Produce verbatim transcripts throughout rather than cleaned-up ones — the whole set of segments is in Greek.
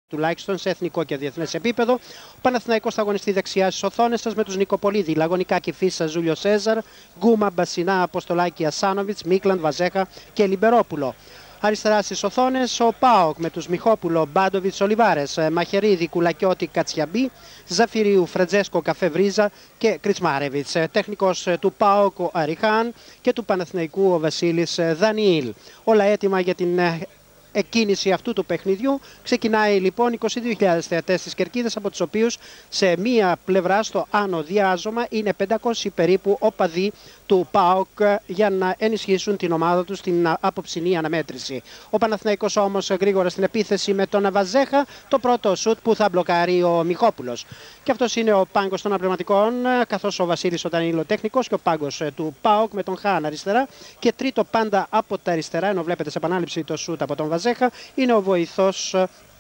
τουλάχιστον σε εθνικό και διεθνές επίπεδο. Ο Παναθηναϊκός θα αγωνιστεί δεξιά στις οθόνες σας με τους Νικοπολίδη, Λαγωνικάκη, Φίσα, Ζούλιο Σέζαρ, Γκούμα, Μπασινά, Αποστολάκη, Ασάνοβιτς, Μίκλαντ, Βαζέχα και Λιμπερόπουλο. Αριστερά στις οθόνες ο ΠΑΟΚ με τους Μιχόπουλο, Μπάντοβιτς, Ολιβάρες, Μαχαιρίδη, Κουλακιώτη, Κατσιαμπή, Ζαφυρίου, Φρετζέσκο, Καφεβρίζα και Κριτσμάρεβιτς. Τεχνικός του ΠΑΟΚ ο Αριχάν και του Παναθηναϊκού ο Βασίλης Δανιήλ. Όλα έτοιμα για την εκκίνηση αυτού του παιχνιδιού. Ξεκινάει λοιπόν είκοσι δύο χιλιάδες θεατές στις κερκίδες, από τους οποίους σε μία πλευρά στο άνω διάζωμα είναι πεντακόσιοι περίπου οπαδοί του ΠΑΟΚ για να ενισχύσουν την ομάδα του στην απόψινή αναμέτρηση. Ο Παναθηναϊκός όμως γρήγορα στην επίθεση με τον Βαζέχα, το πρώτο σουτ που θα μπλοκάρει ο Μιχόπουλος. Και αυτός είναι ο πάγκος των αναπληρωματικών, καθώς ο Βασίλης ο Δανίλο τεχνικός και ο πάγκος του ΠΑΟΚ με τον Χάν αριστερά. Και τρίτο πάντα από τα αριστερά, ενώ βλέπετε σε επανάληψη το σουτ από τον Βαζέχα, είναι ο βοηθός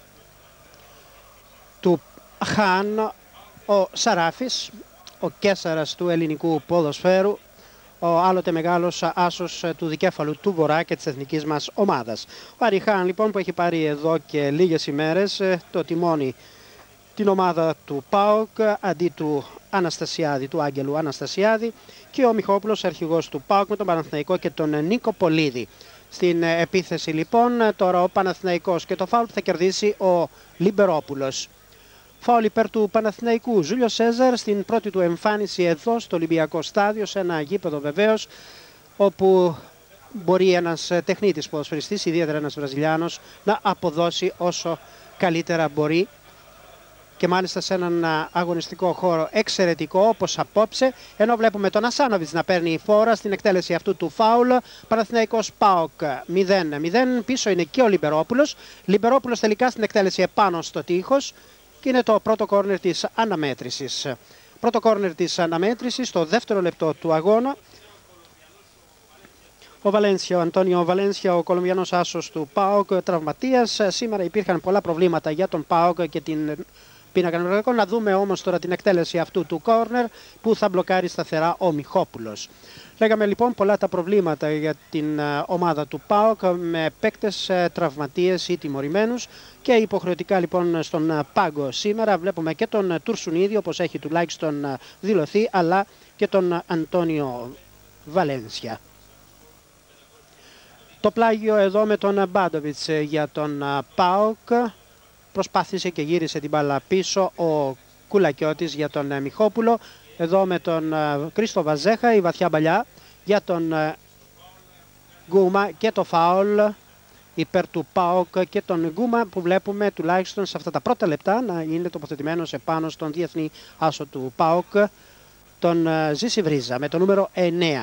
του Χάν, ο Σαράφης, ο Κέσσαρας του ελληνικού ποδοσφαίρου, ο άλλοτε μεγάλος άσος του δικέφαλου του Βορρά και της εθνικής μας ομάδας. Ο Αριχάν λοιπόν, που έχει πάρει εδώ και λίγες ημέρες το τιμόνι την ομάδα του ΠΑΟΚ αντί του Αναστασιάδη, του Άγγελου Αναστασιάδη, και ο Μιχόπουλος, αρχηγός του ΠΑΟΚ, με τον Παναθηναϊκό και τον Νικοπολίδη. Στην επίθεση λοιπόν τώρα ο Παναθηναϊκός, και το φάουλ που θα κερδίσει ο Λιμπερόπουλος. Φάουλ υπέρ του Παναθηναϊκού. Ζούλιο Σέζαρ στην πρώτη του εμφάνιση εδώ στο Ολυμπιακό Στάδιο, σε ένα γήπεδο βεβαίως, όπου μπορεί ένας τεχνίτης ποδοσφαιριστής, ιδιαίτερα ένας Βραζιλιάνος, να αποδώσει όσο καλύτερα μπορεί, και μάλιστα σε έναν αγωνιστικό χώρο εξαιρετικό όπως απόψε, ενώ βλέπουμε τον Ασάνοβιτς να παίρνει φόρα στην εκτέλεση αυτού του φάουλ. Παναθηναϊκός ΠΑΟΚ μηδέν μηδέν, πίσω είναι και ο Λιμπερόπουλος. Λιμπερόπουλος τελικά στην εκτέλεση επάνω στο τείχος, και είναι το πρώτο κόρνερ της αναμέτρησης. Πρώτο κόρνερ της αναμέτρησης στο δεύτερο λεπτό του αγώνα. Ο Βαλένσια, ο Αντώνιο Βαλένσια, ο Κολομβιανός άσος του ΠΑΟΚ, τραυματίας. Σήμερα υπήρχαν πολλά προβλήματα για τον ΠΑΟΚ και την πίνακα νευρολογικών. Να δούμε όμως τώρα την εκτέλεση αυτού του κόρνερ που θα μπλοκάρει σταθερά ο Μιχόπουλος. Λέγαμε λοιπόν πολλά τα προβλήματα για την ομάδα του ΠΑΟΚ, με παίκτες τραυματίες ή τιμωρημένους, και υποχρεωτικά λοιπόν στον πάγκο σήμερα βλέπουμε και τον Τουρσουνίδη, όπως έχει τουλάχιστον δηλωθεί, αλλά και τον Αντώνιο Βαλένσια. Το πλάγιο εδώ με τον Μπάντοβιτς για τον ΠΑΟΚ. Προσπάθησε και γύρισε την μπάλα πίσω ο Κουλακιώτης για τον Μιχόπουλο. Εδώ με τον Κρίστο Βαζέχα η βαθιά μπαλιά για τον Γκούμα, και το φάουλ υπέρ του ΠΑΟΚ και τον Γκούμα, που βλέπουμε τουλάχιστον σε αυτά τα πρώτα λεπτά να είναι τοποθετημένος επάνω στον διεθνή άσο του ΠΑΟΚ, τον Ζήση Βρίζα με το νούμερο εννέα.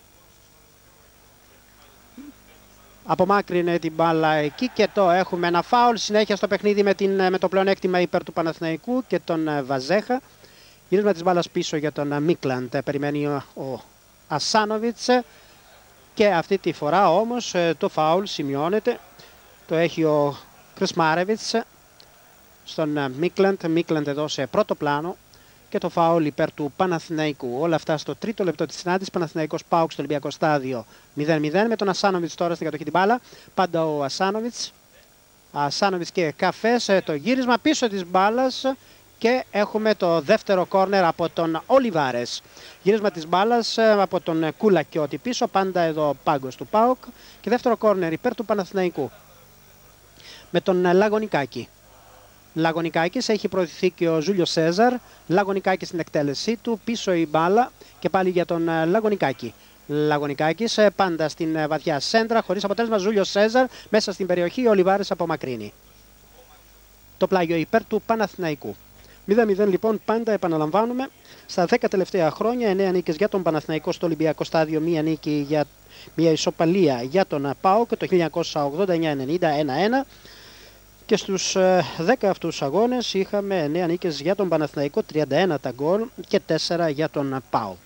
Απομάκρυνε την μπάλα εκεί και το έχουμε ένα φάουλ. Συνέχεια στο παιχνίδι με, την, με το πλεονέκτημα υπέρ του Παναθηναϊκού και τον Βαζέχα. Γύρισμα της μπάλας πίσω για τον Μίκλαντ. Περιμένει ο Ασάνοβιτς, και αυτή τη φορά όμως το φάουλ σημειώνεται. Το έχει ο Κριτσμάρεβιτς στον Μίκλαντ. Μίκλαντ εδώ σε πρώτο πλάνο, και το φάουλ υπέρ του Παναθηναϊκού. Όλα αυτά στο τρίτο λεπτό της συνάντησης. Παναθηναϊκός ΠΑΟΚ στο Ολυμπιακό Στάδιο μηδέν μηδέν, με τον Ασάνοβιτς τώρα στην κατοχή την μπάλα. Πάντα ο Ασάνοβιτς. Ασάνοβιτς και Καφές. Το γύρισμα πίσω της μπάλας, και έχουμε το δεύτερο κόρνερ από τον Ολιβάρες. Γύρισμα της μπάλας από τον Κουλακιώτη πίσω. Πάντα εδώ ο πάγκος του ΠΑΟΚ. Και δεύτερο κόρνερ υπέρ του Παναθηναϊκού με τον Λαγωνικάκη. Λαγωνικάκης, έχει προωθηθεί και ο Ζούλιο Σέζαρ. Λαγωνικάκης στην εκτέλεσή του, πίσω η μπάλα και πάλι για τον Λαγωνικάκη. Λαγωνικάκης πάντα στην βαθιά σέντρα, χωρίς αποτέλεσμα. Ζούλιο Σέζαρ μέσα στην περιοχή, ο Ολιβάρες απομακρύνει. Το πλάγιο υπέρ του Παναθηναϊκού. μηδέν μηδέν λοιπόν, πάντα επαναλαμβάνουμε. Στα δέκα τελευταία χρόνια, εννέα νίκες για τον Παναθηναϊκό στο Ολυμπιακό Στάδιο, μία νίκη για μία ισοπαλία για τον ΠΑΟΚ το χίλια εννιακόσια ογδόντα εννιά ενενήντα ένα ένα. Και στους δέκα αυτούς αγώνες είχαμε εννέα νίκες για τον Παναθηναϊκό, τριάντα ένα τα γκολ και τέσσερα για τον ΠΑΟΚ.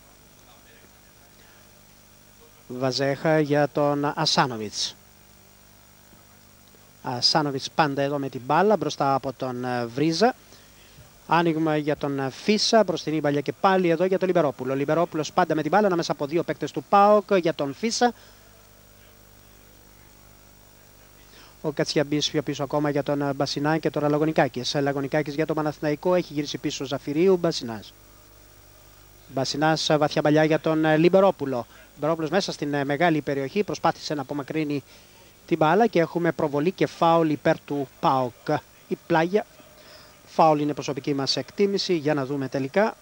Βαζέχα για τον Ασάνοβιτς. Ασάνοβιτς πάντα εδώ με την μπάλα μπροστά από τον Βρίζα. Άνοιγμα για τον Φίσα, μπροστινή μπαλιά και πάλι εδώ για τον Λιμπερόπουλο. Λιμπερόπουλος πάντα με την μπάλα, ανάμεσα από δύο παίκτες του ΠΑΟΚ για τον Φίσα. Ο Κατσιαμπής πιο πίσω ακόμα για τον Μπασινά και τώρα Λαγωνικάκης. Λαγωνικάκης για τον Παναθηναϊκό, έχει γυρίσει πίσω Ζαφυρίου, Μπασινάς. Μπασινάς βαθιά παλιά για τον Λιμπερόπουλο. Λιμπερόπουλος μέσα στην μεγάλη περιοχή προσπάθησε να απομακρύνει την μπάλα και έχουμε προβολή και φάουλ υπέρ του ΠΑΟΚ. Η πλάγια. Φάουλ είναι προσωπική μας εκτίμηση, για να δούμε τελικά.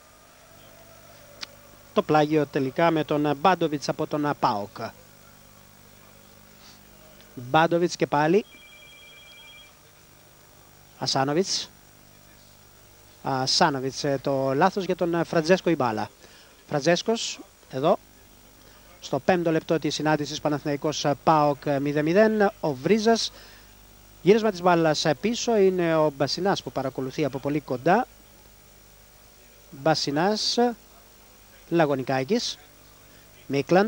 Το πλάγιο τελικά με τον Μπάντοβιτς από τον ΠΑΟΚ. Μπάντοβιτς και πάλι. Ασάνοβιτς. Ασάνοβιτς, το λάθος για τον Φραντζέσκο η μπάλα. Φραντζέσκος εδώ. Στο πέμπτο λεπτό της συνάντησης Παναθηναϊκός ΠΑΟΚ μηδέν μηδέν. Ο Βρίζας. Γύρισμα της μπάλας πίσω είναι ο Μπασινάς που παρακολουθεί από πολύ κοντά. Μπασινάς. Λαγωνικάκης. Μίκλαντ.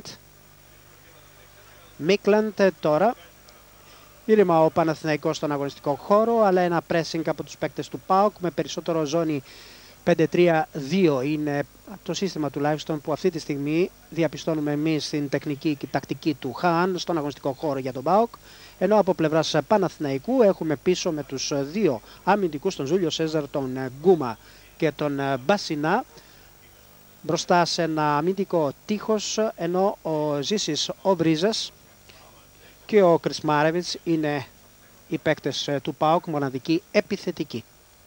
Μίκλαντ τώρα. Γύριμα ο Παναθηναϊκός στον αγωνιστικό χώρο, αλλά ένα pressing από τους παίκτες του ΠΑΟΚ με περισσότερο ζώνη πέντε τρία δύο. Είναι το σύστημα τουλάχιστον που αυτή τη στιγμή διαπιστώνουμε εμείς στην τεχνική και τακτική του Χάν στον αγωνιστικό χώρο για τον ΠΑΟΚ. Ενώ από πλευράς Παναθηναϊκού έχουμε πίσω με τους δύο αμυντικούς, τον Ζούλιο Σέζαρ, τον Γκούμα και τον Μπασινά, μπροστά σε ένα αμυντικό τείχος, ενώ ο Ζήσης ο Βρίζας και ο Κρισμάρεβιτς είναι οι παίκτες του ΠΑΟΚ, μοναδικοί επιθετικοί.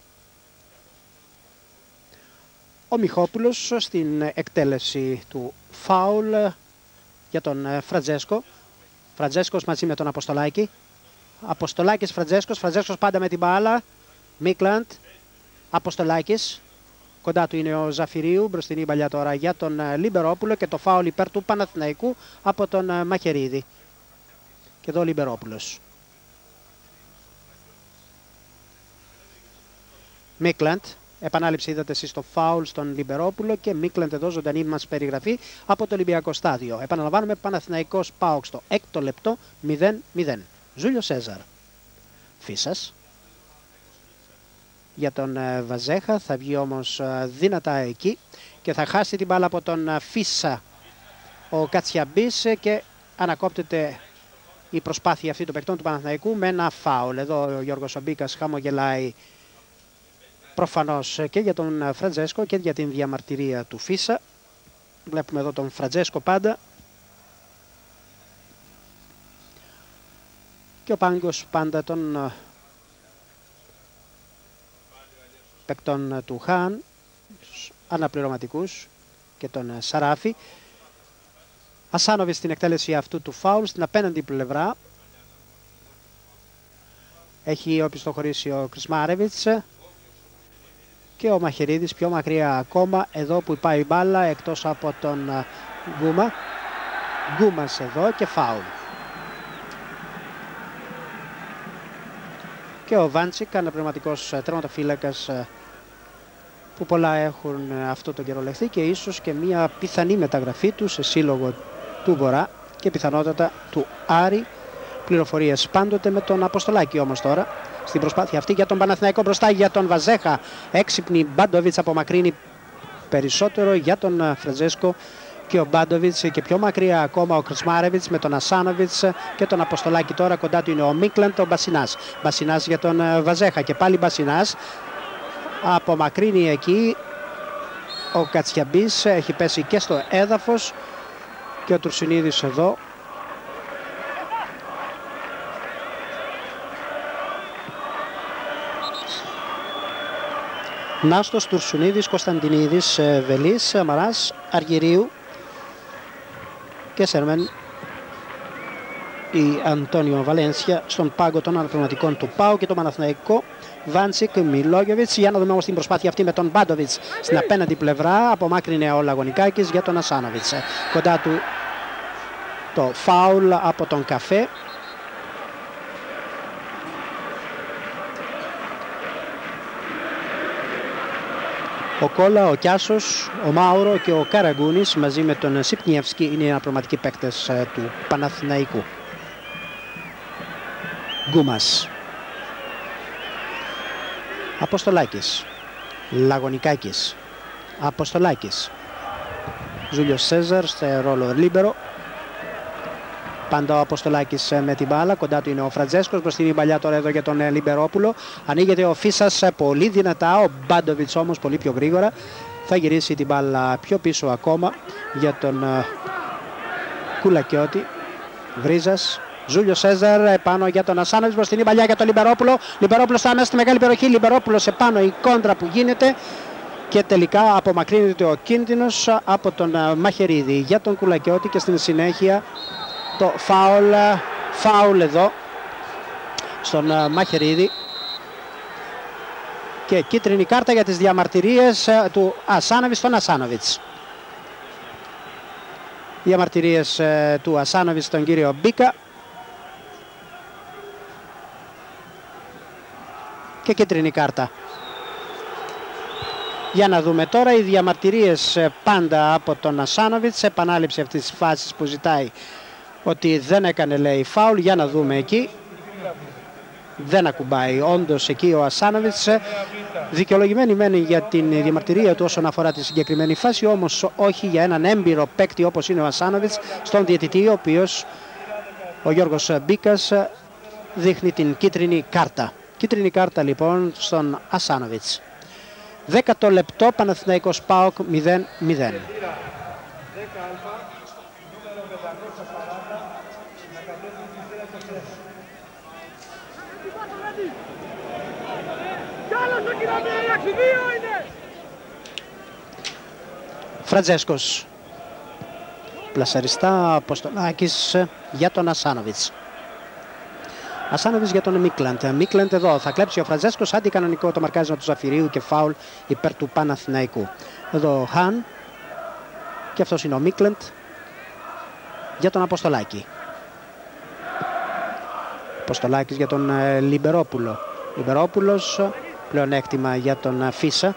Ο Μιχόπουλος στην εκτέλεση του φάουλ για τον Φραντζέσκο. Φραντζέσκος μαζί με τον Αποστολάκη. Αποστολάκης Φραντζέσκος, Φραντζέσκος πάντα με την μπάλα. Μίκλαντ, Αποστολάκης. Κοντά του είναι ο Ζαφυρίου, μπροστινή παλιά τώρα για τον Λιμπερόπουλο και το φάουλ υπέρ του Παναθηναϊκού από τον Μαχαιρίδη. Και εδώ ο Λιμπερόπουλος. Μίκλαντ, επανάληψη είδατε εσείς το φάουλ στον Λιμπερόπουλο και Μίκλαντ εδώ ζωντανή μας περιγραφή από το Ολυμπιακό στάδιο. Επαναλαμβάνουμε, Παναθηναϊκός ΠΑΟΚ στο έκτο λεπτό μηδέν μηδέν. Ζούλιο Σέζαρ. Φίσας. Για τον Βαζέχα θα βγει όμως δυνατά εκεί και θα χάσει την μπάλα από τον Φίσα ο Κατσιαμπής και ανακόπτεται η προσπάθεια αυτή των παικτών του Παναθηναϊκού με ένα φάουλ. Εδώ ο Γιώργος Ομπίκας χαμογελάει προφανώς και για τον Φραντζέσκο και για την διαμαρτυρία του Φίσα. Βλέπουμε εδώ τον Φραντζέσκο πάντα. Και ο Πάγκος πάντα των παικτών του Χάν, τους αναπληρωματικούς και τον Σαράφη. Ασάνοβιτς στην εκτέλεση αυτού του φάουλ στην απέναντι πλευρά. Έχει οπισθοχωρήσει ο Κρισμάρεβιτς και ο Μαχαιρίδης πιο μακριά ακόμα, εδώ που πάει η μπάλα εκτός από τον Γκούμα. Γκούμας εδώ και φάουλ. Και ο Βάντσικ, αναπληρωματικός τερματοφύλακας που πολλά έχουν αυτό το καιρό λεχθεί και ίσως και μια πιθανή μεταγραφή του σε σύλλογο του Βορρά και πιθανότατα του Άρη. Πληροφορίες πάντοτε με τον Αποστολάκη όμως τώρα στην προσπάθεια αυτή για τον Παναθηναϊκό μπροστά για τον Βαζέχα. Έξυπνη Μπάντοβιτς απομακρύνει περισσότερο για τον Φραντζέσκο και ο Μπάντοβιτς και πιο μακριά ακόμα ο Κρισμάρεβιτς με τον Ασάνοβιτς και τον Αποστολάκη. Τώρα κοντά του είναι ο Μίκλαντ, ο Μπασινάς. Μπασινάς για τον Βαζέχα και πάλι Μπασινάς. Απομακρύνει εκεί ο Κατσιαμπής, έχει πέσει και στο έδαφος και ο Τουρσινίδης εδώ. Νάστος, Τουρσουνίδης, Κωνσταντινίδης, Βελής, Μαράς, Αργυρίου και Σέρμεν η Αντώνιο Βαλένσια στον πάγκο των αναπληρωματικών του ΠΑΟ και το Παναθηναϊκό. Βάντσικ, Μιλόγεβιτς. Για να δούμε όμως την προσπάθεια αυτή με τον Μπάντοβιτς στην απέναντι πλευρά. Απομάκρυνε ο Λαγωνικάκης για τον Ασάνοβιτς. Κοντά του το φάουλ από τον Καφέ. Ο Κόλα, ο Κιάσος, ο Μάουρο και ο Καραγκούνης μαζί με τον Σιπνιεύσκι είναι οι αναπληρωματικοί παίκτες του Παναθηναϊκού. Γκούμας. Αποστολάκης. Λαγωνικάκης. Αποστολάκης. Ζούλιος Σέζαρ σε ρόλο λίμπερο. Πάντα ο Αποστολάκης με την μπάλα. Κοντά του είναι ο Φραντζέσκος. Μπροστινή η παλιά τώρα εδώ για τον Λιμπερόπουλο. Ανοίγεται ο Φίσας πολύ δυνατά. Ο Μπάντοβιτς όμως πολύ πιο γρήγορα. Θα γυρίσει την μπάλα πιο πίσω ακόμα για τον Κουλακιώτη. Βρίζας. Ζούλιο Σέζαρ επάνω για τον Ασάνοβιτς. Μπροστινή παλιά για τον Λιμπερόπουλο. Λιμπερόπουλος θα μέσα στη μεγάλη περιοχή. Λιμπερόπουλος επάνω, η κόντρα που γίνεται. Και τελικά απομακρύνεται ο κίνδυνος από τον Μαχαιρίδη για τον Κουλακιώτη και στην συνέχεια το φάουλ, φάουλ εδώ στον Μαχαιρίδη. Και κίτρινη κάρτα για τις διαμαρτυρίες του Ασάνοβιτς στον Ασάνοβιτς. Διαμαρτυρίες του Ασάνοβιτς στον κύριο Μπίκα. Και κίτρινη κάρτα. Για να δούμε τώρα οι διαμαρτυρίες πάντα από τον Ασάνοβιτς. Επανάληψη αυτής της φάσης που ζητάει ότι δεν έκανε, λέει, φάουλ. Για να δούμε εκεί. Δεν ακουμπάει όντως εκεί ο Ασάνοβιτς. Δικαιολογημένη μένει για την διαμαρτυρία του όσον αφορά τη συγκεκριμένη φάση, όμως όχι για έναν έμπειρο παίκτη όπως είναι ο Ασάνοβιτς στον διαιτητή, ο οποίος, ο Γιώργος Μπίκας, δείχνει την κίτρινη κάρτα. Κίτρινη κάρτα λοιπόν στον Ασάνοβιτς. Δέκατο λεπτό, Παναθηναϊκός ΠΑΟΚ μηδέν μηδέν. Φραντζέσκος. Πλασαριστά Αποστολάκης για τον Ασάνοβιτς. Ασάνοβιτς για τον Μίκλαντ. Μίκλαντ εδώ θα κλέψει ο Φραντζέσκος. Αντικανονικό το μαρκάρισμα του Ζαφυρίου και φάουλ υπέρ του Παναθηναϊκού. Εδώ ο Χαν. Και αυτός είναι ο Μίκλαντ για τον Αποστολάκη. Αποστολάκης για τον Λιμπερόπουλο. Λιμπερόπουλος, πλεονέκτημα για τον Φίσα.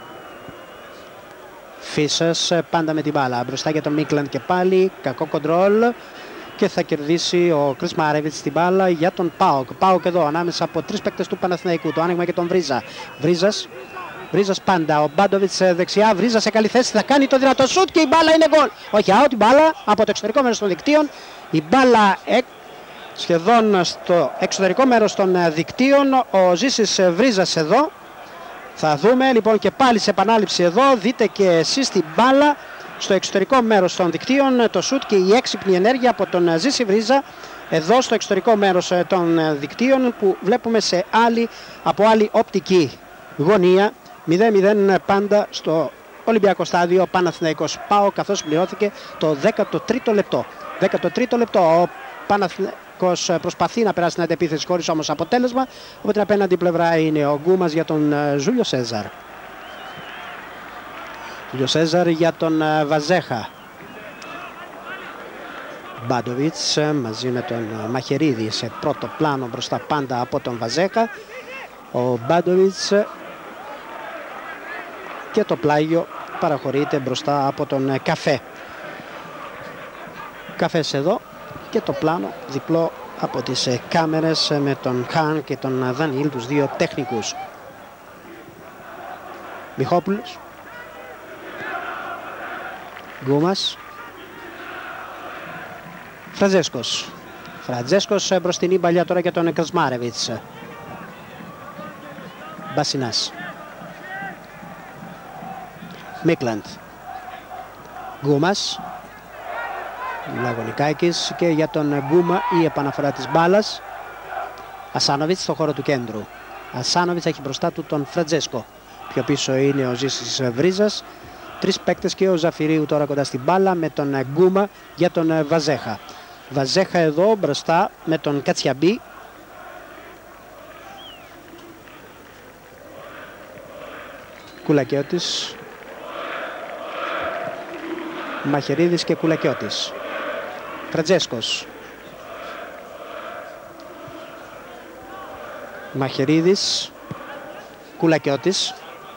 Φίσας πάντα με την μπάλα. Μπροστά για τον Μίκλαντ και πάλι. Κακό κοντρόλ. Και θα κερδίσει ο Κρισμάρεβιτς την μπάλα για τον ΠΑΟΚ. ΠΑΟΚ εδώ ανάμεσα από τρεις παίκτες του Παναθηναϊκού. Το άνοιγμα και τον Βρίζα. Βρίζας. Βρίζας πάντα. Ο Μπάντοβιτς δεξιά. Βρίζα σε καλή θέση. Θα κάνει το δυνατό σουτ και η μπάλα είναι γκολ. Όχι out, η μπάλα από το εξωτερικό μέρος των δικτύων. Η μπάλα εκ... σχεδόν στο εξωτερικό μέρος των δικτύων. Ο Ζήσης Βρίζας εδώ. Θα δούμε λοιπόν και πάλι σε επανάληψη εδώ. Δείτε και εσείς την μπάλα στο εξωτερικό μέρος των δικτύων. Το σουτ και η έξυπνη ενέργεια από τον Ζήση Βρίζα. Εδώ στο εξωτερικό μέρος των δικτύων που βλέπουμε σε άλλη, από άλλη οπτική γωνία. μηδέν μηδέν πάντα στο Ολυμπιακό Στάδιο. Παναθηναϊκός ΠΑΟΚ, καθώς πληρώθηκε το δέκατο τρίτο λεπτό. δέκατο τρίτο λεπτό. Ο Παναθηναϊκός προσπαθεί να περάσει την αντεπίθεση χωρίς όμως αποτέλεσμα. Από την απέναντι πλευρά είναι ο Γκούμας για τον Ζούλιο Σέζαρ. Ζούλιο Σέζαρ για τον Βαζέχα. Μπάντοβιτς μαζί με τον Μαχαιρίδη σε πρώτο πλάνο μπροστά πάντα από τον Βαζέχα. Ο Μπάντοβιτς και το πλάγιο παραχωρείται μπροστά από τον Καφέ. Καφές εδώ και το πλάνο διπλό από τις κάμερες με τον Χαν και τον Δανίλ, τους δύο τεχνικούς. Μιχόπουλος. Γκούμας. Φραντζέσκος. Φραντζέσκος μπροστινή παλιά τώρα για τον Κρασμάρεβιτς. Μπασινάς. Μίκλαντ. Γκούμας. Λαγωνικάκης και για τον Γκούμα η επαναφορά της μπάλας. Ασάνοβιτς στο χώρο του κέντρου. Ασάνοβιτς έχει μπροστά του τον Φραντζέσκο. Πιο πίσω είναι ο Ζήσης Βρίζας. Τρεις παίκτες και ο Ζαφυρίου τώρα κοντά στην μπάλα με τον Γκούμα για τον Βαζέχα. Βαζέχα εδώ μπροστά με τον Κατσιαμπή. Κουλακιώτης. Μαχαιρίδης και Κουλακιώτης. Φραντζέσκος. Μαχαιρίδης. Κουλακιώτης.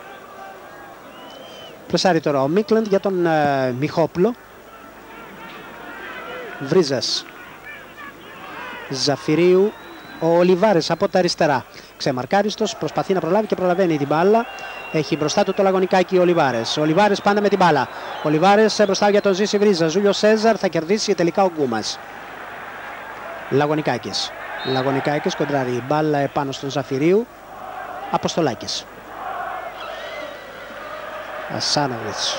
Πρεσάρει τώρα ο Μίκλαντ για τον uh, Μιχόπουλο. Βρίζας. Ζαφυρίου. Ο Ολιβάρες από τα αριστερά. Ξεμαρκάριστος, προσπαθεί να προλάβει και προλαβαίνει την μπάλα. Έχει μπροστά του το Λαγωνικάκι ο Ολιβάρες. Ο Ολιβάρες πάντα με την μπάλα. Ο Ολιβάρες μπροστά για τον Ζήση Βρίζα. Ζούλιο Σέζαρ, θα κερδίσει τελικά ο Γκούμας. Λαγωνικάκης. Λαγωνικάκης κοντράρει μπάλα επάνω στον Ζαφυρίου. Αποστολάκης. Ασάνοβιτς.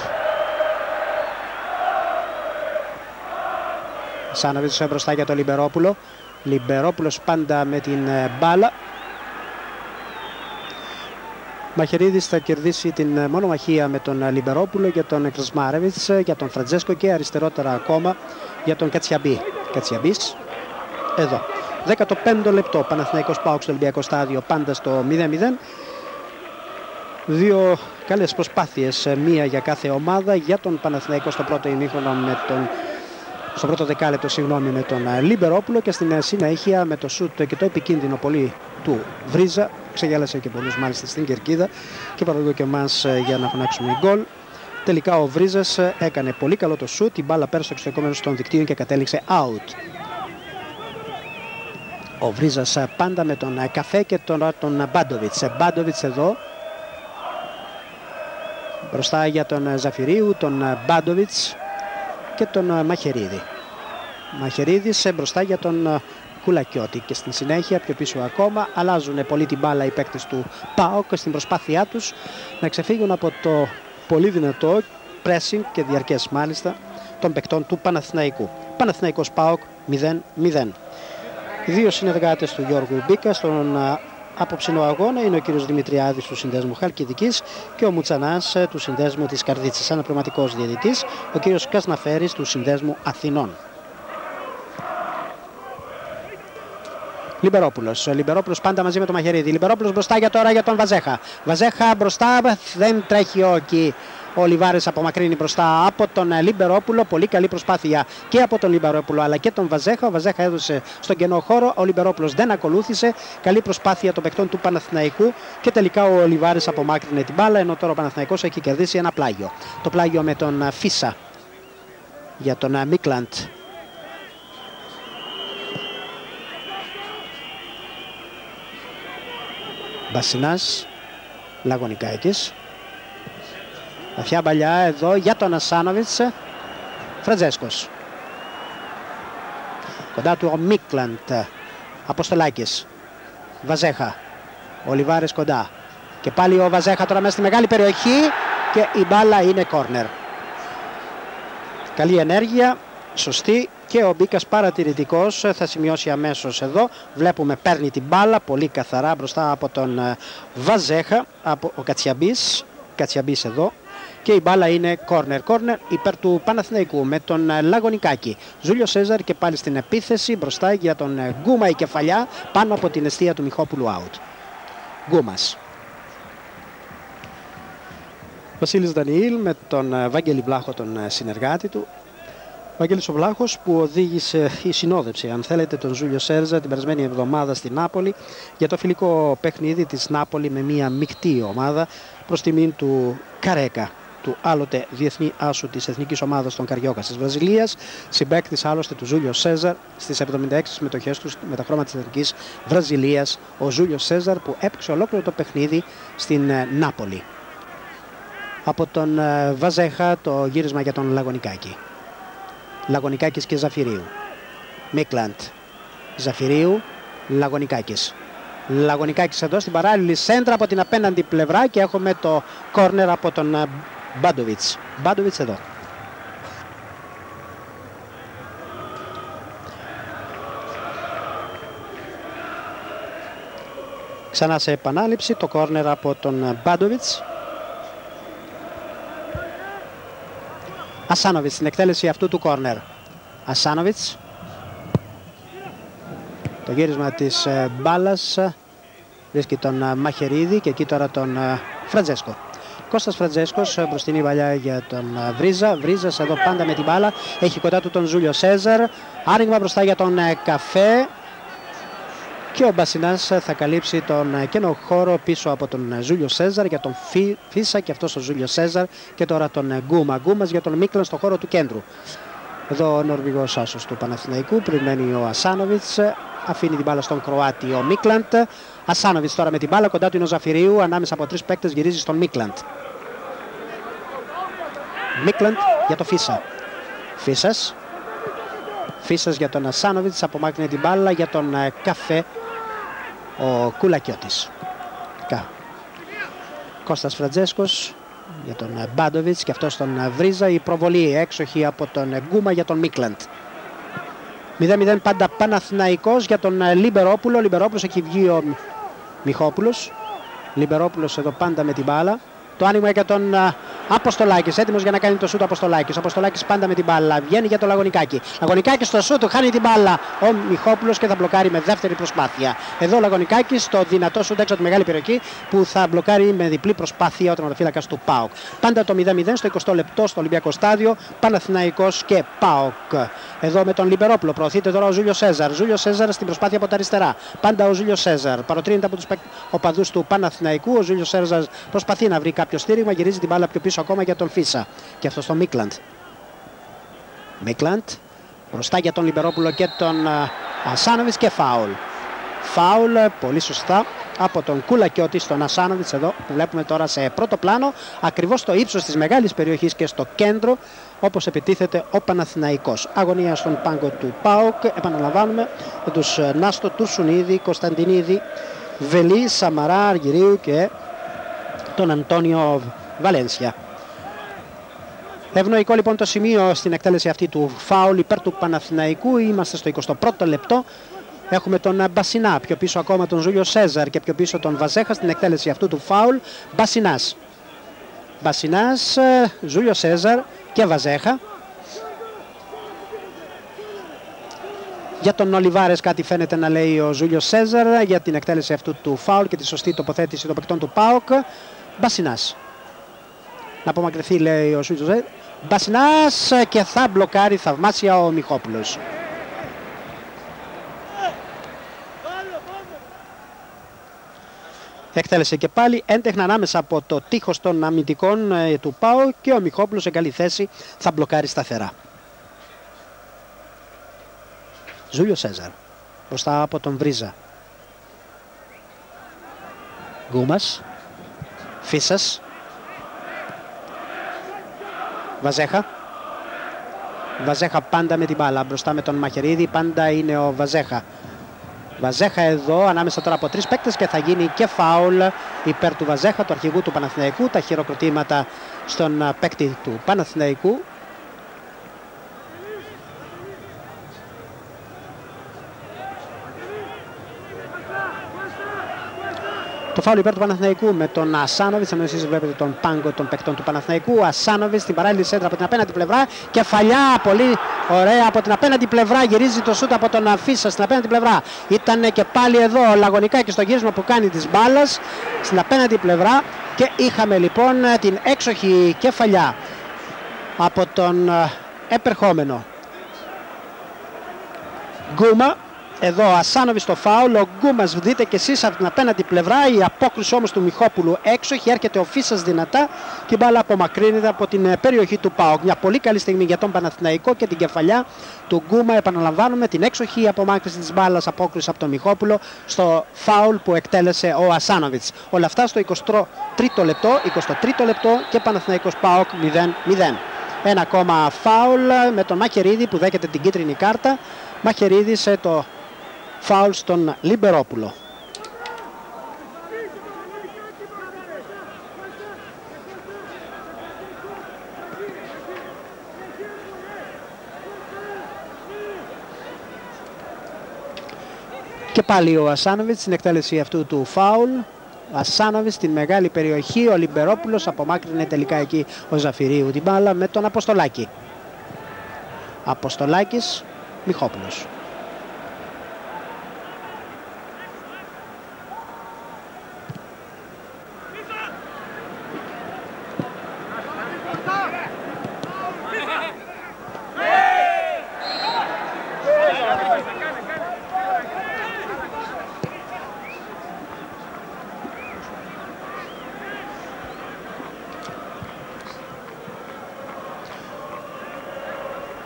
Ασάνοβιτς μπροστά για τον Λιμπερόπουλο. Λιμπερόπουλος πάντα με την μπάλα. Μαχαιρίδης θα κερδίσει την μονομαχία με τον Λιμπερόπουλο για τον Κρασμάρεβιτς, για τον Φραντζέσκο και αριστερότερα ακόμα για τον Κατσιαμπή. Κατσιαμπής εδώ. δέκατο πέμπτο λεπτό. Παναθηναϊκός ΠΑΟΚ στο Ολυμπιακό Στάδιο, πάντα στο μηδέν μηδέν. Δύο καλές προσπάθειες, μία για κάθε ομάδα. Για τον Παναθηναϊκό στο πρώτο ημίχρονο με τον... στο πρώτο δεκάλεπτο συγγνώμη, με τον Λιμπερόπουλο και στην συνέχεια με το σούτ και το επικίνδυνο πολύ του Βρίζα. Ξεγέλασε και πολλούς μάλιστα στην κερκίδα και παραδείγω και εμάς για να φωνάξουμε γκολ. Τελικά ο Βρίζας έκανε πολύ καλό το σούτ, η μπάλα πέρασε στο εξωτερικό μέρος των δικτύων και κατέληξε out. Ο Βρίζας πάντα με τον Καφέ και τον, τον Μπάντοβιτς. Μπάντοβιτς εδώ. Μπροστά για τον Ζαφυρίου, τον Μπάντοβιτς και τον Μαχαιρίδη. Μαχαιρίδης μπροστά για τον Κουλακιώτη και στην συνέχεια πιο πίσω ακόμα αλλάζουν πολύ την μπάλα οι παίκτες του ΠΑΟΚ στην προσπάθειά τους να ξεφύγουν από το πολύ δυνατό pressing και διαρκές μάλιστα των παικτών του Παναθηναϊκού. Παναθηναϊκός ΠΑΟΚ μηδέν μηδέν. Οι δύο συνεργάτες του Γιώργου Μπίκα στον απόψινό αγώνα είναι ο κύριος Δημητριάδης του Συνδέσμου Χαλκιδικής και ο Μουτσανάς του Συνδέσμου της Καρδίτσης. Αναπληρωματικός διαιτητής ο κύριος Κασναφέρης του Συνδέσμου Αθηνών. Λιμπερόπουλος. Λιμπερόπουλος πάντα μαζί με τον Μαχαιρίδη. Λιμπερόπουλος μπροστά για τώρα για τον Βαζέχα. Βαζέχα μπροστά, δεν τρέχει όχι. Ο Λιβάρης απομακρύνει μπροστά από τον Λιμπερόπουλο. Πολύ καλή προσπάθεια και από τον Λιμπερόπουλο αλλά και τον Βαζέχα. Ο Βαζέχα έδωσε στον κενό χώρο. Ο Λιμπερόπουλος δεν ακολούθησε. Καλή προσπάθεια των παικτών του Παναθηναϊκού. Και τελικά ο Λιβάρης απομάκρυνε την μπάλα. Ενώ τώρα ο Παναθηναϊκός έχει κερδίσει ένα πλάγιο. Το πλάγιο με τον Φίσα για τον Μίκλαντ. Μπασινάς, Λαγωνικάκης. Βαθιά παλιά εδώ για τον Ασάνοβιτς. Φραντζέσκος. Κοντά του ο Μίκλαντ. Αποστολάκης. Βαζέχα. Ο Λιβάρης κοντά. Και πάλι ο Βαζέχα τώρα μέσα στη μεγάλη περιοχή. Και η μπάλα είναι κόρνερ. Καλή ενέργεια. Σωστή. Και ο Μπίκας παρατηρητικός θα σημειώσει αμέσως εδώ. Βλέπουμε παίρνει την μπάλα πολύ καθαρά μπροστά από τον Βαζέχα. Από ο Κατσιαμπής. Κατσιαμπής εδώ. Και η μπάλα είναι κόρνερ. Κόρνερ υπέρ του Παναθηναϊκού με τον Λαγωνικάκη. Ζούλιο Σέζαρ και πάλι στην επίθεση μπροστά για τον Γκούμα η κεφαλιά πάνω από την εστία του Μιχόπουλου out. Γκούμας. Βασίλης Δανιήλ με τον Βάγγελη Βλάχο τον συνεργάτη του. Ο Βαγγέλης ο Βλάχος που οδήγησε ή συνόδευσε αν θέλετε τον Ζούλιο Σέζαρ την περασμένη εβδομάδα στην Νάπολη για το φιλικό παιχνίδι της Νάπολη με μια μεικτή ομάδα προς τιμήν του Καρέκα, του άλλοτε διεθνή άσου της εθνικής ομάδας των Καριόκας της Βραζιλίας, συμπαίκτης άλλωστε του Ζούλιο Σέζαρ στις εβδομήντα έξι συμμετοχές του με τα χρώματα της εθνικής Βραζιλίας, ο Ζούλιο Σέζαρ που έπαιξε ολόκληρο το παιχνίδι στην Νάπολη. Από τον Βαζέχα το γύρισμα για τον Λαγωνικάκη. Λαγωνικάκης και Ζαφυρίου. Μίκλαντ. Ζαφυρίου. Λαγωνικάκης. Λαγωνικάκης εδώ στην παράλληλη σέντρα από την απέναντι πλευρά και έχουμε το κόρνερ από τον Μπάντοβιτς. Μπάντοβιτς εδώ. Ξανά σε επανάληψη το κόρνερ από τον Μπάντοβιτς. Ασάνοβιτς στην εκτέλεση αυτού του κόρνερ. Ασάνοβιτς. Το γύρισμα της ε, μπάλας βρίσκει τον ε, Μαχαιρίδη και εκεί τώρα τον ε, Φραντζέσκο. Κώστας Φραντζέσκος ε, μπροστινή παλιά για τον ε, Βρίζα. Βρίζας εδώ πάντα με την μπάλα. Έχει κοντά του τον Ζούλιο Σέζαρ. Άνοιγμα μπροστά για τον ε, Καφέ. Και ο Μπασινάς θα καλύψει τον κενό χώρο πίσω από τον Ζούλιο Σέζαρ για τον Φίσα και αυτός ο Ζούλιο Σέζαρ και τώρα τον Γκούμα. Γκούμας για τον Μίκλαν στο χώρο του κέντρου. Εδώ ο Νορβηγός άσος του Παναθηναϊκού, πριν μένει ο Ασάνοβιτς, αφήνει την μπάλα στον Κροάτι ο Μίκλαντ. Ασάνοβιτς τώρα με την μπάλα, κοντά του είναι ο Ζαφυρίου, ανάμεσα από τρεις παίκτες γυρίζει στον Μίκλαντ. Μίκλαντ για το Φίσα. Φίσας. Φίσας για τον Ασάνοβιτς, απομάκρυνε την μπάλα για τον Καφέ ο Κουλακιώτης. Κα. Κώστας Φραντζέσκος για τον Μπάντοβιτς και αυτός τον Βρίζα. Η προβολή έξοχη από τον Γκούμα για τον Μίκλαντ. μηδέν μηδέν πάντα Παναθηναϊκός για τον Λιμπερόπουλο. Λιμπερόπουλος, έχει βγει ο Μιχόπουλος. Λιμπερόπουλος εδώ πάντα με την μπάλα. Το άνοιγμα για τον Αποστολάκης, έτοιμος για να κάνει το σούτ Αποστολάκης. Ο Αποστολάκης πάντα με την μπάλα, βγαίνει για το Λαγωνικάκη. Λαγωνικάκης στο σούτ, χάνει την μπάλα ο Μιχόπουλος και θα μπλοκάρει με δεύτερη προσπάθεια. Εδώ ο Λαγωνικάκης, το δυνατό σούτ έξω από τη μεγάλη περιοχή που θα μπλοκάρει με διπλή προσπάθεια ο τερματοφύλακας του ΠΑΟΚ. Πάντα το μηδέν μηδέν στο εικοστό λεπτό στο Ολυμπιακό Στάδιο, Παναθηναϊκός και ΠΑΟΚ. Εδώ με τον Λιμπερόπουλο προωθείται τώρα ο Ζούλιο Σέζαρ. Ζούλιο Σέζαρ στην προσπάθεια από τα αριστερά. Πάντα ο Ζούλιο Σέζαρ παροτρύνεται από τους οπαδούς του Παναθηναϊκού. Ο Ζούλιο Σέζαρ προσπαθεί να βρει κάποιο στήριγμα, γυρίζει την μπάλα πιο πίσω ακόμα για τον Φίσα. Και αυτό στο Μίκλαντ. Μίκλαντ μπροστά για τον Λιμπερόπουλο και τον Ασάνοβιτς και φάουλ. Φάουλ πολύ σωστά από τον Κουλακιώτη στον Ασάνοβιτς, εδώ που βλέπουμε τώρα σε πρώτο πλάνο, ακριβώς στο ύψος της μεγάλης περιοχής και στο κέντρο, όπως επιτίθεται ο Παναθηναϊκός. Αγωνία στον πάγκο του ΠΑΟΚ, επαναλαμβάνουμε, με τους Νάστο, Τουρσουνίδη, Κωνσταντινίδη, Βελή, Σαμαρά, Αργυρίου και τον Αντώνιο Βαλένσια. Ευνοϊκό λοιπόν το σημείο στην εκτέλεση αυτή του φάουλ υπέρ του Παναθηναϊκού. Είμαστε στο εικοστό πρώτο λεπτό. Έχουμε τον Μπασινά, πιο πίσω ακόμα τον Ζούλιο Σέζαρ και πιο πίσω τον Βαζέχα στην εκτέλεση αυτού του φάουλ. Μπασινάς. Μπασινάς, Ζούλιο Σέζαρ και Βαζέχα. Για τον Ολιβάρες κάτι φαίνεται να λέει ο Ζούλιο Σέζαρ για την εκτέλεση αυτού του φάουλ και τη σωστή τοποθέτηση των παικτών του ΠΑΟΚ. Μπασινάς. Να απομακρυνθεί λέει ο Ζούλιο Σέζαρ. Μπασινάς και θα μπλοκάρει θαυμάσια ο Μιχόπουλος. Εκτέλεσε και πάλι έντεχνα ανάμεσα από το τείχος των αμυντικών ε, του ΠΑΟ και ο Μιχόπουλος σε καλή θέση θα μπλοκάρει σταθερά. Ζούλιο Σέζαρ μπροστά από τον Βρίζα. Γκούμας, Φίσας, Βαζέχα. Βαζέχα πάντα με την μπάλα, μπροστά με τον Μαχαιρίδη πάντα είναι ο Βαζέχα. Βαζέχα εδώ ανάμεσα τώρα από τρεις παίκτες και θα γίνει και φάουλ υπέρ του Βαζέχα, του αρχηγού του Παναθηναϊκού. Τα χειροκροτήματα στον παίκτη του Παναθηναϊκού. Το φάουλ υπέρ του Παναθηναϊκού με τον Ασάνοβιτς. Ενώ εσείς βλέπετε τον πάγκο των παικτών του Παναθηναϊκού. Ασάνοβιτς στην παράλληλη σέντρα από την απέναντι πλευρά. Κεφαλιά πολύ ωραία από την απέναντι πλευρά. Γυρίζει το σούτ από τον Αφίσα στην απέναντι πλευρά. Ήταν και πάλι εδώ λαγωνικά και στο γύρισμα που κάνει της μπάλας στην απέναντι πλευρά. Και είχαμε λοιπόν την έξοχη κεφαλιά από τον επερχόμενο Γκούμα. Εδώ Ασάνοβιτς στο φάουλ, ο Γκούμας δείτε και εσείς από την απέναντι πλευρά. Η απόκριση όμως του Μιχόπουλου έξοχη, έρχεται ο Φίσας δυνατά και η μπάλα απομακρύνεται από την περιοχή του ΠΑΟΚ. Μια πολύ καλή στιγμή για τον Παναθηναϊκό και την κεφαλιά του Γκούμα. Επαναλαμβάνουμε την έξοχη απομάκρυνση της μπάλας, απόκριση από τον Μιχόπουλο στο φάουλ που εκτέλεσε ο Ασάνοβιτς. Όλα αυτά στο εικοστό τρίτο λεπτό, εικοστό τρίτο λεπτό και Παναθηναϊκός ΠΑΟΚ μηδέν μηδέν. Ένα ακόμα φάουλ με τον Μαχαιρίδη που δέχεται την κίτρινη κάρτα. Μαχαιρίδη σε το φάουλ στον Λιμπερόπουλο. Και πάλι ο Ασάνοβιτς στην εκτέλεση αυτού του φάουλ. Ο Ασάνοβιτς στην μεγάλη περιοχή, ο Λιμπερόπουλος απομάκρυνε τελικά εκεί ο Ζαφυρίου την μπάλα με τον Αποστολάκη. Αποστολάκης, Μιχόπουλος.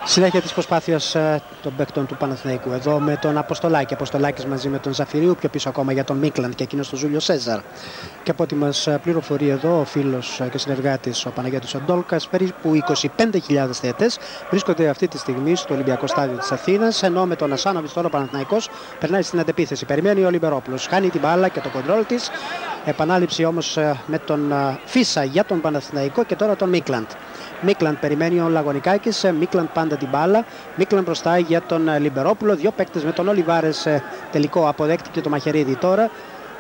Συνέχεια της προσπάθειας ε, των παίκτων του Παναθηναϊκού. Εδώ με τον Αποστολάκη. Αποστολάκης μαζί με τον Ζαφυρίου. Πιο πίσω ακόμα για τον Μίκλαντ και εκείνος τον Ζούλιο Σέζαρ. Και από ό,τι μας πληροφορεί εδώ ο φίλος και συνεργάτης ο Παναγιώτης Αντόλκας, περίπου είκοσι πέντε χιλιάδες θεατές βρίσκονται αυτή τη στιγμή στο Ολυμπιακό Στάδιο της Αθήνας. Ενώ με τον Ασάνοβιτς τώρα ο Παναθηναϊκός περνάει στην αντεπίθεση. Περιμένει ο Λιμπερόπουλος. Χάνει την μπάλα και το κοντρόλ της. Επανάληψη όμως με τον Φίσα για τον Παναθηναϊκό και τώρα τον Μίκλαντ. Μίκλαντ περιμένει ο Λαγωνικάκης, Μίκλαντ πάντα την μπάλα. Μίκλαντ μπροστά για τον Λιμπερόπουλο. Δύο παίκτες με τον Ολιβάρες τελικό αποδέχτηκε το μαχαιρίδι τώρα.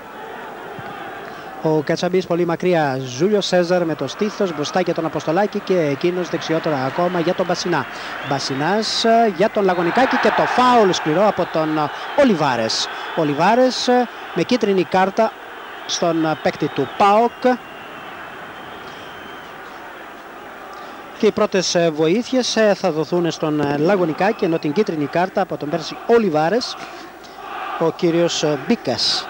Ο Κατσαμπής πολύ μακριά. Ζούλιο Σέζαρ με το στήθος μπροστά για τον Αποστολάκη και εκείνος δεξιότερα ακόμα για τον Μπασινά. Μπασινάς για τον Λαγωνικάκη και το φάουλ σκληρό από τον Ολιβάρες. Ολιβάρες με κίτρινη κάρτα στον παίκτη του ΠΑΟΚ. Και οι πρώτες βοήθειες θα δοθούν στον Λαγωνικάκη, ενώ την κίτρινη κάρτα από τον Πέρση Ολιβάρες ο κύριος Μπίκας.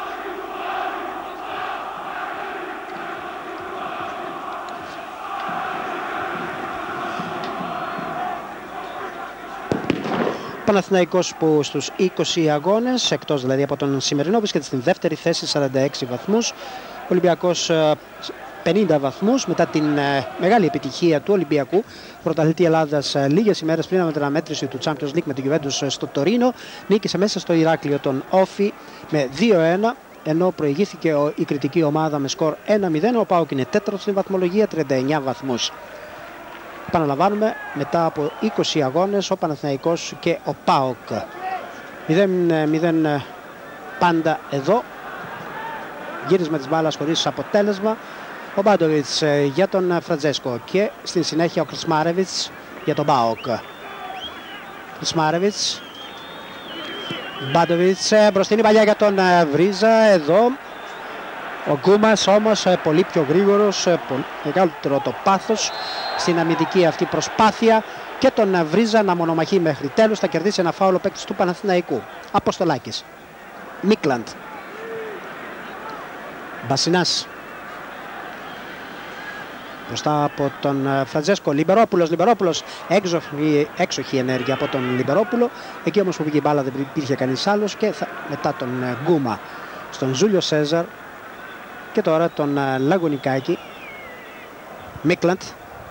Παναθηναϊκός που στους είκοσι αγώνες, εκτός δηλαδή από τον σημερινό, βρίσκεται στην δεύτερη θέση, σαράντα έξι βαθμούς. Ολυμπιακός πενήντα βαθμούς μετά την ε, μεγάλη επιτυχία του Ολυμπιακού, πρωταθλητή Ελλάδας ε, λίγες ημέρες πριν από την αναμέτρηση του Champions League με την Juventus στο Τωρίνο. Νίκησε μέσα στο Ηράκλειο τον Όφι με δύο ένα, ενώ προηγήθηκε ο, η κριτική ομάδα με σκορ ένα μηδέν. Ο ΠΑΟΚ είναι τέταρτος στην βαθμολογία, τριάντα εννέα βαθμούς. Επαναλαμβάνουμε, μετά από είκοσι αγώνες ο Παναθηναϊκός και ο ΠΑΟΚ. μηδέν μηδέν πάντα εδώ. Γύρισμα της μπάλας χωρίς αποτέλεσμα. Ο Μπάντοβιτς για τον Φραντζέσκο και στην συνέχεια ο Κρισμάρεβιτς για τον ΠΑΟΚ. Κρισμάρεβιτς, Μπάντοβιτς μπροστινή παλιά για τον Βρίζα. Εδώ ο Γκούμας όμως πολύ πιο γρήγορος, μεγαλύτερο το πάθος στην αμυντική αυτή προσπάθεια και τον Βρίζα να μονομαχεί μέχρι τέλους. Θα κερδίσει ένα φάουλο παίκτης του Παναθηναϊκού. Αποστολάκης, Μίκλαντ, Μπασινάς μπροστά από τον Φραντζέσκο. Λιμπερόπουλος, Λιμπερόπουλος έξοχη, έξοχη ενέργεια από τον Λιμπερόπουλο. Εκεί όμως που πήγε η μπάλα δεν υπήρχε κανείς άλλος και θα, μετά τον Γκούμα στον Ζούλιο Σέζαρ και τώρα τον Λαγωνικάκη. Μίκλαντ,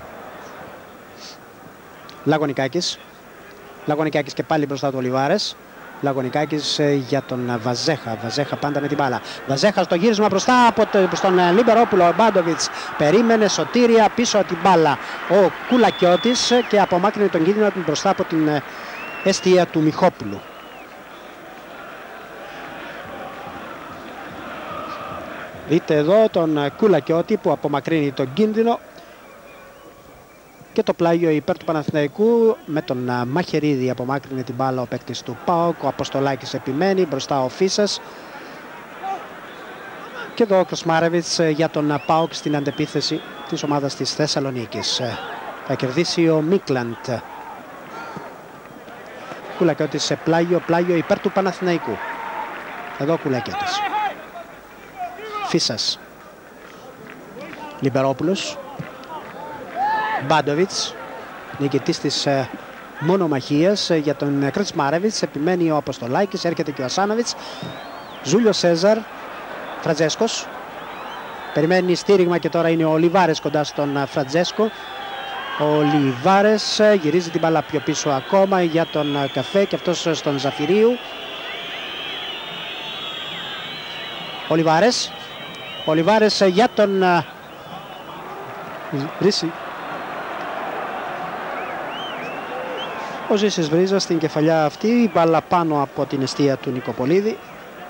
Λαγωνικάκης, Λαγωνικάκης και πάλι μπροστά του Ολιβάρες. Λαγωνικάκης για τον Βαζέχα. Βαζέχα πάντα με την μπάλα. Βαζέχα στο γύρισμα μπροστά από τον Λιμπερόπουλο. Ο Μπάντοβιτς περίμενε σωτήρια πίσω από την μπάλα. Ο Κουλακιώτης και απομάκρυνε τον κίνδυνο μπροστά από την εστία του Μιχόπουλου. Δείτε εδώ τον Κουλακιώτη που απομακρύνει τον κίνδυνο. Και το πλάγιο υπέρ του Παναθηναϊκού με τον Μαχαιρίδη απομάκρυνε την μπάλα ο παίκτης του ΠΑΟΚ. Ο Αποστολάκης επιμένει, μπροστά ο Φίσας. Και εδώ ο Κρισμάρεβιτς για τον ΠΑΟΚ στην αντεπίθεση της ομάδας της Θεσσαλονίκης. Θα κερδίσει ο Μίκλαντ. Κουλακιώτης σε πλάγιο, πλάγιο υπέρ του Παναθηναϊκού. Εδώ ο Κουλακιώτης. Φίσας. Λιμπερόπουλος. Μπάντοβιτς, νικητής της ε, μονομαχίας ε, για τον Κρισμάρεβιτς. Επιμένει ο Αποστολάκης, έρχεται και ο Ασάνοβιτς. Ζούλιο Σέζαρ, Φραντζέσκος. Περιμένει στήριγμα και τώρα είναι ο Ολιβάρες κοντά στον ε, Φραντζέσκο. Ο Ολιβάρες ε, γυρίζει την μπάλα πιο πίσω ακόμα για τον ε, Καφέ και αυτός ε, στον Ζαφυρίου. Ολιβάρες, Ολιβάρες ε, για τον ε, Ρίση. Ο Ζήσης Βρίζας στην κεφαλιά αυτή, η μπάλα πάνω από την εστία του Νικοπολίδη.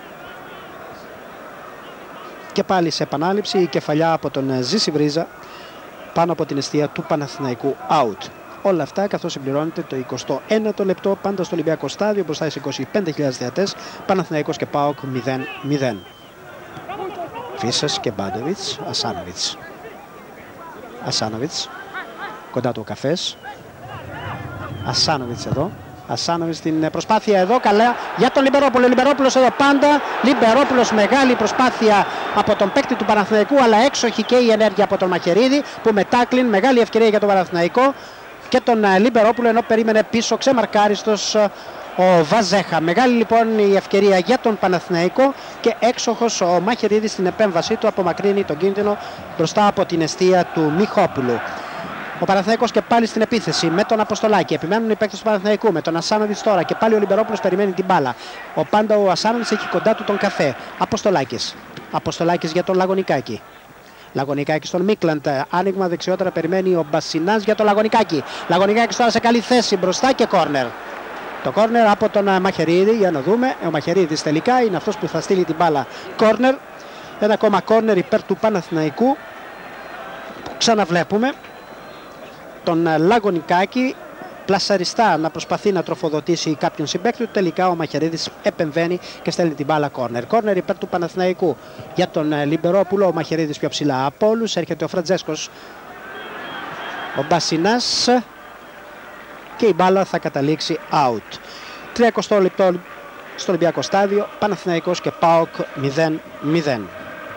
Και πάλι σε επανάληψη η κεφαλιά από τον Ζήση Βρίζα πάνω από την εστία του Παναθηναϊκού out. Όλα αυτά καθώς συμπληρώνεται το εικοστό ένατο λεπτό πάντα στο Ολυμπιακό Στάδιο μπροστά στις είκοσι πέντε χιλιάδες θεατές. Παναθηναϊκός και ΠΑΟΚ μηδέν μηδέν. Φίσας και Μπάντοβιτς, Ασάνοβιτς. Ασάνοβιτς, κοντά του ο Καφές. Ασάνοβιτς εδώ. Ασάνοβιτς στην προσπάθεια εδώ. Καλά για τον Λιμπερόπουλο. Λιμπερόπουλος εδώ πάντα. Λιμπερόπουλος, μεγάλη προσπάθεια από τον παίκτη του Παναθηναϊκού, αλλά έξοχη και η ενέργεια από τον Μαχαιρίδη που με τάκλιν. Μεγάλη ευκαιρία για τον Παναθηναϊκό. και τον Λιμπερόπουλο, ενώ περίμενε πίσω ξεμαρκάριστος ο Βαζέχα. Μεγάλη λοιπόν η ευκαιρία για τον Παναθηναϊκό και έξοχος ο Μαχαιρίδης στην επέμβασή του, απομακρύνει τον κίνδυνο μπροστά από την εστία του Μιχόπουλου. Ο Παναθηναϊκός και πάλι στην επίθεση με τον Αποστολάκη. Επιμένουν οι παίκτες του Παναθηναϊκού με τον Ασάνοβιτς τώρα και πάλι ο Λιμπερόπουλος περιμένει την μπάλα. Ο πάντα ο Ασάνοβιτς έχει κοντά του τον καφέ. Αποστολάκης. Αποστολάκης για τον Λαγωνικάκη. Λαγωνικάκη στον Μίκλαντ. Άνοιγμα δεξιότερα περιμένει ο Μπασινάς για τον Λαγωνικάκη. Λαγωνικάκης τώρα σε καλή θέση μπροστά και κόρνερ. Το κόρνερ από τον Μαχαιρίδη, για να δούμε. Ο Μαχαιρίδης τελικά είναι αυτός που θα στείλει την μπάλα κόρνερ. Ένα ακόμα κόρνερ υπέρ του Παναθηναϊκού. Ξαναβλέπουμε τον Λαγωνικάκη πλασαριστά να προσπαθεί να τροφοδοτήσει κάποιον συμπαίκτη του. Τελικά ο Μαχαιρίδης επεμβαίνει και στέλνει την μπάλα κόρνερ. Κόρνερ υπέρ του Παναθηναϊκού για τον Λιμπερόπουλο. Ο Μαχαιρίδης πιο ψηλά από όλους. Έρχεται ο Φραντζέσκος. Ο Μπασινάς. Και η μπάλα θα καταλήξει out. τριακοστό λεπτό στο Ολυμπιακό Στάδιο. Παναθηναϊκός και ΠΑΟΚ μηδέν μηδέν.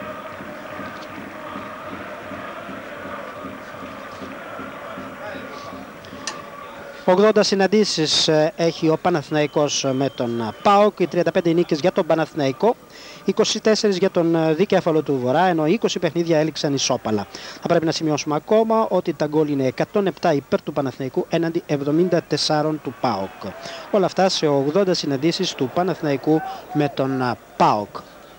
ογδόντα συναντήσεις έχει ο Παναθηναϊκός με τον ΠΑΟΚ, οι τριάντα πέντε νίκες για τον Παναθηναϊκό, είκοσι τέσσερα για τον δικέφαλο του Βορρά, ενώ είκοσι παιχνίδια έληξαν ισόπαλα. Θα πρέπει να σημειώσουμε ακόμα ότι τα γκολ είναι εκατόν επτά υπέρ του Παναθηναϊκού έναντι εβδομήντα τέσσερα του ΠΑΟΚ. Όλα αυτά σε ογδόντα συναντήσεις του Παναθηναϊκού με τον ΠΑΟΚ.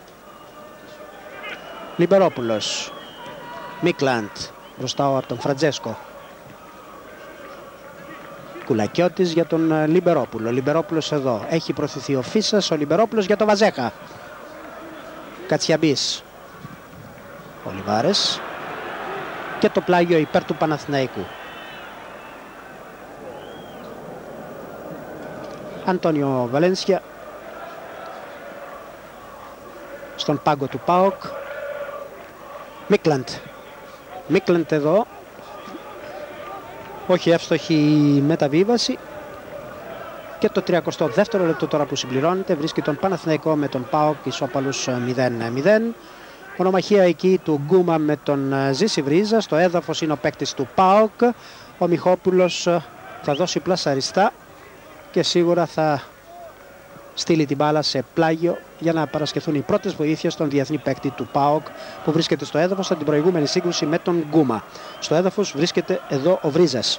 Λιμπερόπουλος, Μίκλαντ, μπροστά από τον Φραντζέσκο. Κουλακιώτης για τον Λιμπερόπουλο. Λιμπερόπουλος εδώ. Έχει προωθηθεί ο Φίσας. Ο Λιμπερόπουλος για τον Βαζέχα. Κατσιαμπής. Ολιβάρες. Και το πλάγιο υπέρ του Παναθηναϊκού. Αντώνιο Βαλένσια. Στον πάγκο του ΠΑΟΚ. Μίκλαντ. Μίκλαντ εδώ. Όχι εύστοχη μεταβίβαση. Και το τριακοστό δεύτερο λεπτό τώρα που συμπληρώνεται βρίσκει τον Παναθηναϊκό με τον ΠΑΟΚ ισόπαλους μηδέν μηδέν. Ονομαχία εκεί του Γκούμα με τον Ζήση Βρίζα. Στο έδαφος είναι ο παίκτης του ΠΑΟΚ. Ο Μιχόπουλος θα δώσει πλασαριστά και σίγουρα θα στείλει την μπάλα σε πλάγιο για να παρασκευθούν οι πρώτες βοήθειες στον διεθνή παίκτη του ΠΑΟΚ που βρίσκεται στο έδαφος από την προηγούμενη σύγκρουση με τον Γκούμα. Στο έδαφος βρίσκεται εδώ ο Βρίζας.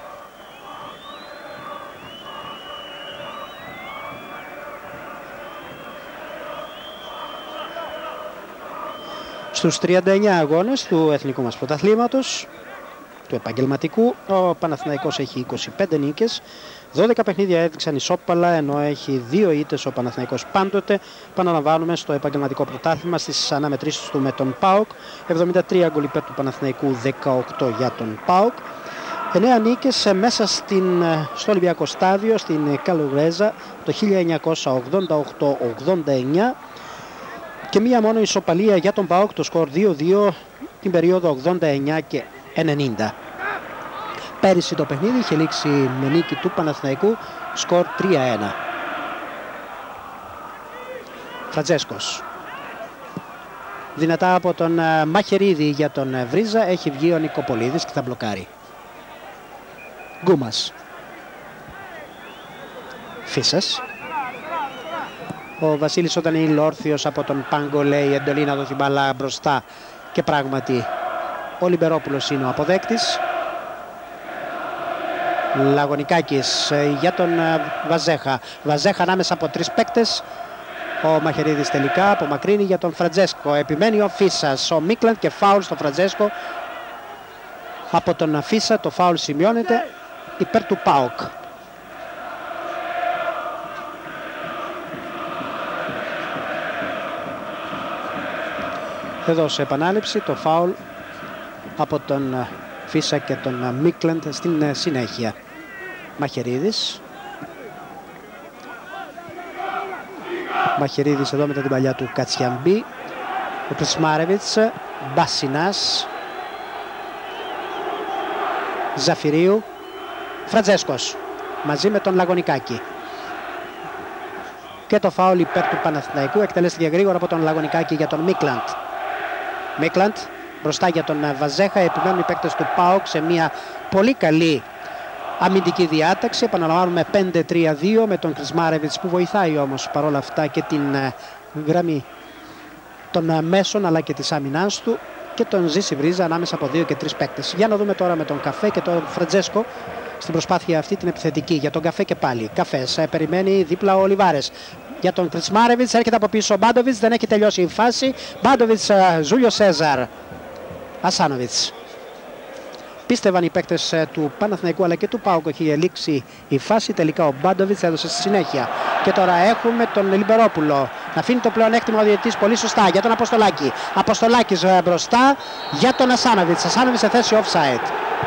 Στους τριάντα εννέα αγώνες του εθνικού μας πρωταθλήματος, του επαγγελματικού, ο Παναθηναϊκός έχει είκοσι πέντε νίκες, δώδεκα παιχνίδια έδειξαν ισόπαλα, ενώ έχει δύο ήττες ο Παναθηναϊκός πάντοτε. Παναλαμβάνουμε στο επαγγελματικό πρωτάθλημα στις αναμετρήσεις του με τον ΠΑΟΚ, εβδομήντα τρία γκολ υπέρ του Παναθηναϊκού, δεκαοκτώ για τον ΠΑΟΚ. εννέα νίκες μέσα στην, στο Ολυμπιακό Στάδιο, στην Καλουγρέζα, το χίλια εννιακόσια ογδόντα οκτώ ογδόντα εννέα. Και μία μόνο ισοπαλία για τον ΠΑΟΚ, το σκορ δύο δύο την περίοδο ογδόντα εννέα και ενενήντα. Πέρυσι το παιχνίδι είχε λήξει με νίκη του Παναθηναϊκού, σκορ τρία ένα. Φραντζέσκος. Δυνατά από τον Μαχαιρίδη για τον Βρίζα, έχει βγει ο Νικοπολίδης και θα μπλοκάρει. Γκούμας. Φίσας. Ο Βασίλης όταν είναι όρθιος από τον Πάγκο λέει εντολή να δώσει μπαλά μπροστά και πράγματι ο Λιμπερόπουλος είναι ο αποδέκτης. Λαγωνικάκης για τον Βαζέχα. Βαζέχα ανάμεσα από τρεις παίκτες. Ο Μαχαιρίδης τελικά απομακρύνει για τον Φραντζέσκο. Επιμένει ο Φίσας. Ο Μίκλαντ και φάουλ στον Φραντζέσκο από τον Φίσα. Το φάουλ σημειώνεται υπέρ του ΠΑΟΚ. Εδώ σε επανάληψη το φάουλ από τον Φίσα και τον Μίκλαντ στην συνέχεια. Μαχαιρίδης. Μαχαιρίδης εδώ μετά την παλιά του Κατσιαμπή. Ο Κρισμάρεβιτς. Μπασινάς. Ζαφυρίου. Φραντζέσκος μαζί με τον Λαγωνικάκη. Και το φάουλ υπέρ του Παναθηναϊκού εκτελέστηκε γρήγορα από τον Λαγωνικάκη για τον Μίκλαντ. Μίκλαντ μπροστά για τον Βαζέχα. Επιμένουν οι παίκτες του ΠΑΟΚ σε μια πολύ καλή αμυντική διάταξη. Επαναλαμβάνουμε πέντε τρία δύο με τον Κρισμάρεβιτς που βοηθάει όμως παρόλα αυτά και την ε, γραμμή των ε, μέσων αλλά και της άμυνάς του και τον Ζήση Βρίζα ανάμεσα από δύο και τρεις παίκτες. Για να δούμε τώρα με τον Καφέ και τον Φραντζέσκο στην προσπάθεια αυτή την επιθετική. Για τον Καφέ και πάλι. Καφές ε, περιμένει δίπλα ο Ολιβάρες. Για τον Κρισμάρεβιτς έρχεται από πίσω ο Μπάντοβιτς, δεν έχει τελειώσει η φάση. Μπάντοβιτς, ε, Ζούλιο Σέζαρ, Ασάνοβιτς. Πίστευαν οι παίκτες του Παναθηναϊκού αλλά και του ΠΑΟΚ έχει ελήξει η φάση. Τελικά ο Μπάντοβιτς έδωσε στη συνέχεια. Και τώρα έχουμε τον Λιμπερόπουλο να αφήνει το πλεονέκτημα ο διαιτητής πολύ σωστά για τον Αποστολάκη. Αποστολάκης μπροστά για τον Ασάνοβιτς. Ασάνοβιτς σε θέση offside.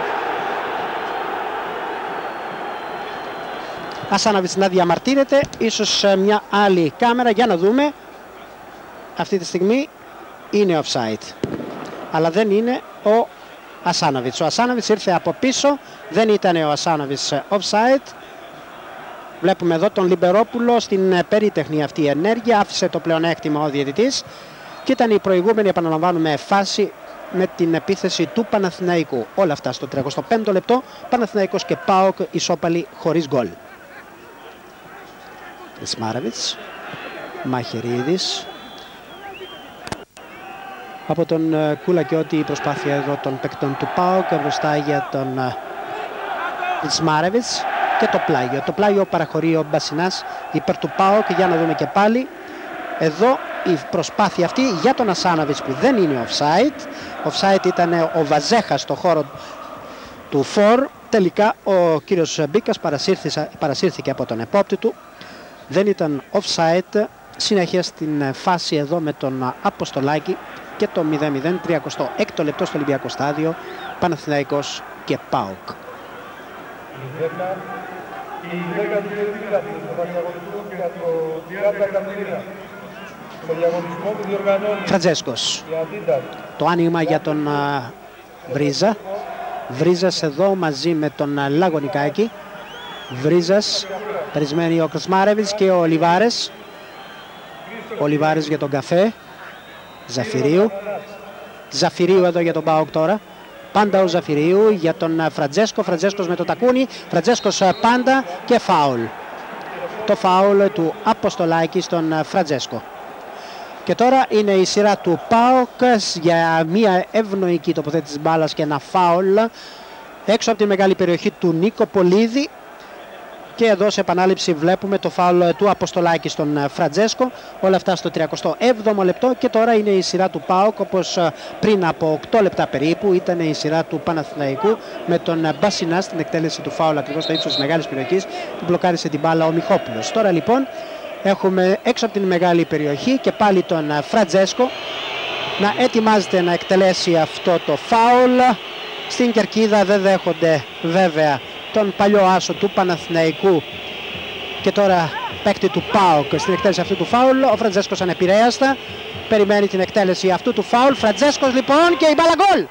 Ασάνοβιτς να διαμαρτύρεται. Ίσως μια άλλη κάμερα για να δούμε. Αυτή τη στιγμή είναι offside. Αλλά δεν είναι ο Ασάνοβιτς. Ο Ασάνοβιτς ήρθε από πίσω, δεν ήταν ο Ασάνοβιτς offside. Βλέπουμε εδώ τον Λιμπερόπουλο στην περίτεχνη αυτή ενέργεια, άφησε το πλεονέκτημα ο διαιτητής και ήταν η προηγούμενη, επαναλαμβάνουμε, φάση με την επίθεση του Παναθηναϊκού. Όλα αυτά στο τριακοστό πέμπτο λεπτό, Παναθηναϊκός και ΠΑΟΚ ισόπαλοι χωρίς γκολ. Κρισμάρεβιτς, Μαχαιρίδης. Από τον Κούλα και ό,τι η προσπάθεια εδώ των παικτών του ΠΑΟΚ μπροστά για τον Κρισμάρεβιτς και το πλάγιο. Το πλάγιο παραχωρεί ο Μπασινάς υπέρ του ΠΑΟΚ. Για να δούμε και πάλι εδώ η προσπάθεια αυτή για τον Ασάνοβιτς που δεν είναι offside. Offside ήταν ο Βαζέχας στο χώρο του φορ. Τελικά ο κύριος Μπίκας παρασύρθηκε από τον επόπτη του. Δεν ήταν offside. Συνέχεια στην φάση εδώ με τον Αποστολάκη και το μηδέν μηδέν, τριακοστό έκτο λεπτό στο Ολυμπιακό Στάδιο, Παναθηναϊκός και ΠΑΟΚ. Η δέκατη επίθεση των ανταγωνιστών για το τριάντα εκατομμύρια. Στο διαγωνισμό που διοργανώνει Φραντζέσκος. Το άνοιγμα για τον uh, Βρίζα. Βρίζας εδώ μαζί με τον uh, Λαγωνικάκη. Βρίζας, περισμένοι ο Κρισμάρεβιτς και ο Ολιβάρες. Ο Ολιβάρες για τον Καφέ. Ζαφυρίου. Ζαφυρίου εδώ για τον ΠΑΟΚ τώρα. Πάντα ο Ζαφυρίου για τον Φραντζέσκο. Φραντζέσκος με το τακούνι. Φραντζέσκος πάντα και φάουλ. Το φάουλ του Αποστολάκη στον Φραντζέσκο. Και τώρα είναι η σειρά του ΠΑΟΚ για μια ευνοϊκή τοποθέτηση μπάλας και ένα φάουλ έξω από τη μεγάλη περιοχή του Νικοπολίδη. Και εδώ σε επανάληψη βλέπουμε το φάουλ του Αποστολάκη στον Φραντζέσκο. Όλα αυτά στο τριακοστό έβδομο λεπτό και τώρα είναι η σειρά του ΠΑΟΚ, όπως πριν από οκτώ λεπτά περίπου ήταν η σειρά του Παναθηναϊκού με τον Μπασινά στην εκτέλεση του φάουλ ακριβώς στο ύψος της μεγάλης περιοχής που μπλοκάρισε την μπάλα ο Μιχόπουλος. Τώρα λοιπόν έχουμε έξω από την μεγάλη περιοχή και πάλι τον Φραντζέσκο να ετοιμάζεται να εκτελέσει αυτό το φάουλ. Στην κερκίδα δεν δέχονται βέβαια τον παλιό άσο του Παναθηναϊκού και τώρα παίκτη του ΠΑΟΚ στην εκτέλεση αυτού του φάουλ. Ο Φραντζέσκος ανεπηρέαστα περιμένει την εκτέλεση αυτού του φάουλ. Φραντζέσκος λοιπόν και η μπάλα γκολ.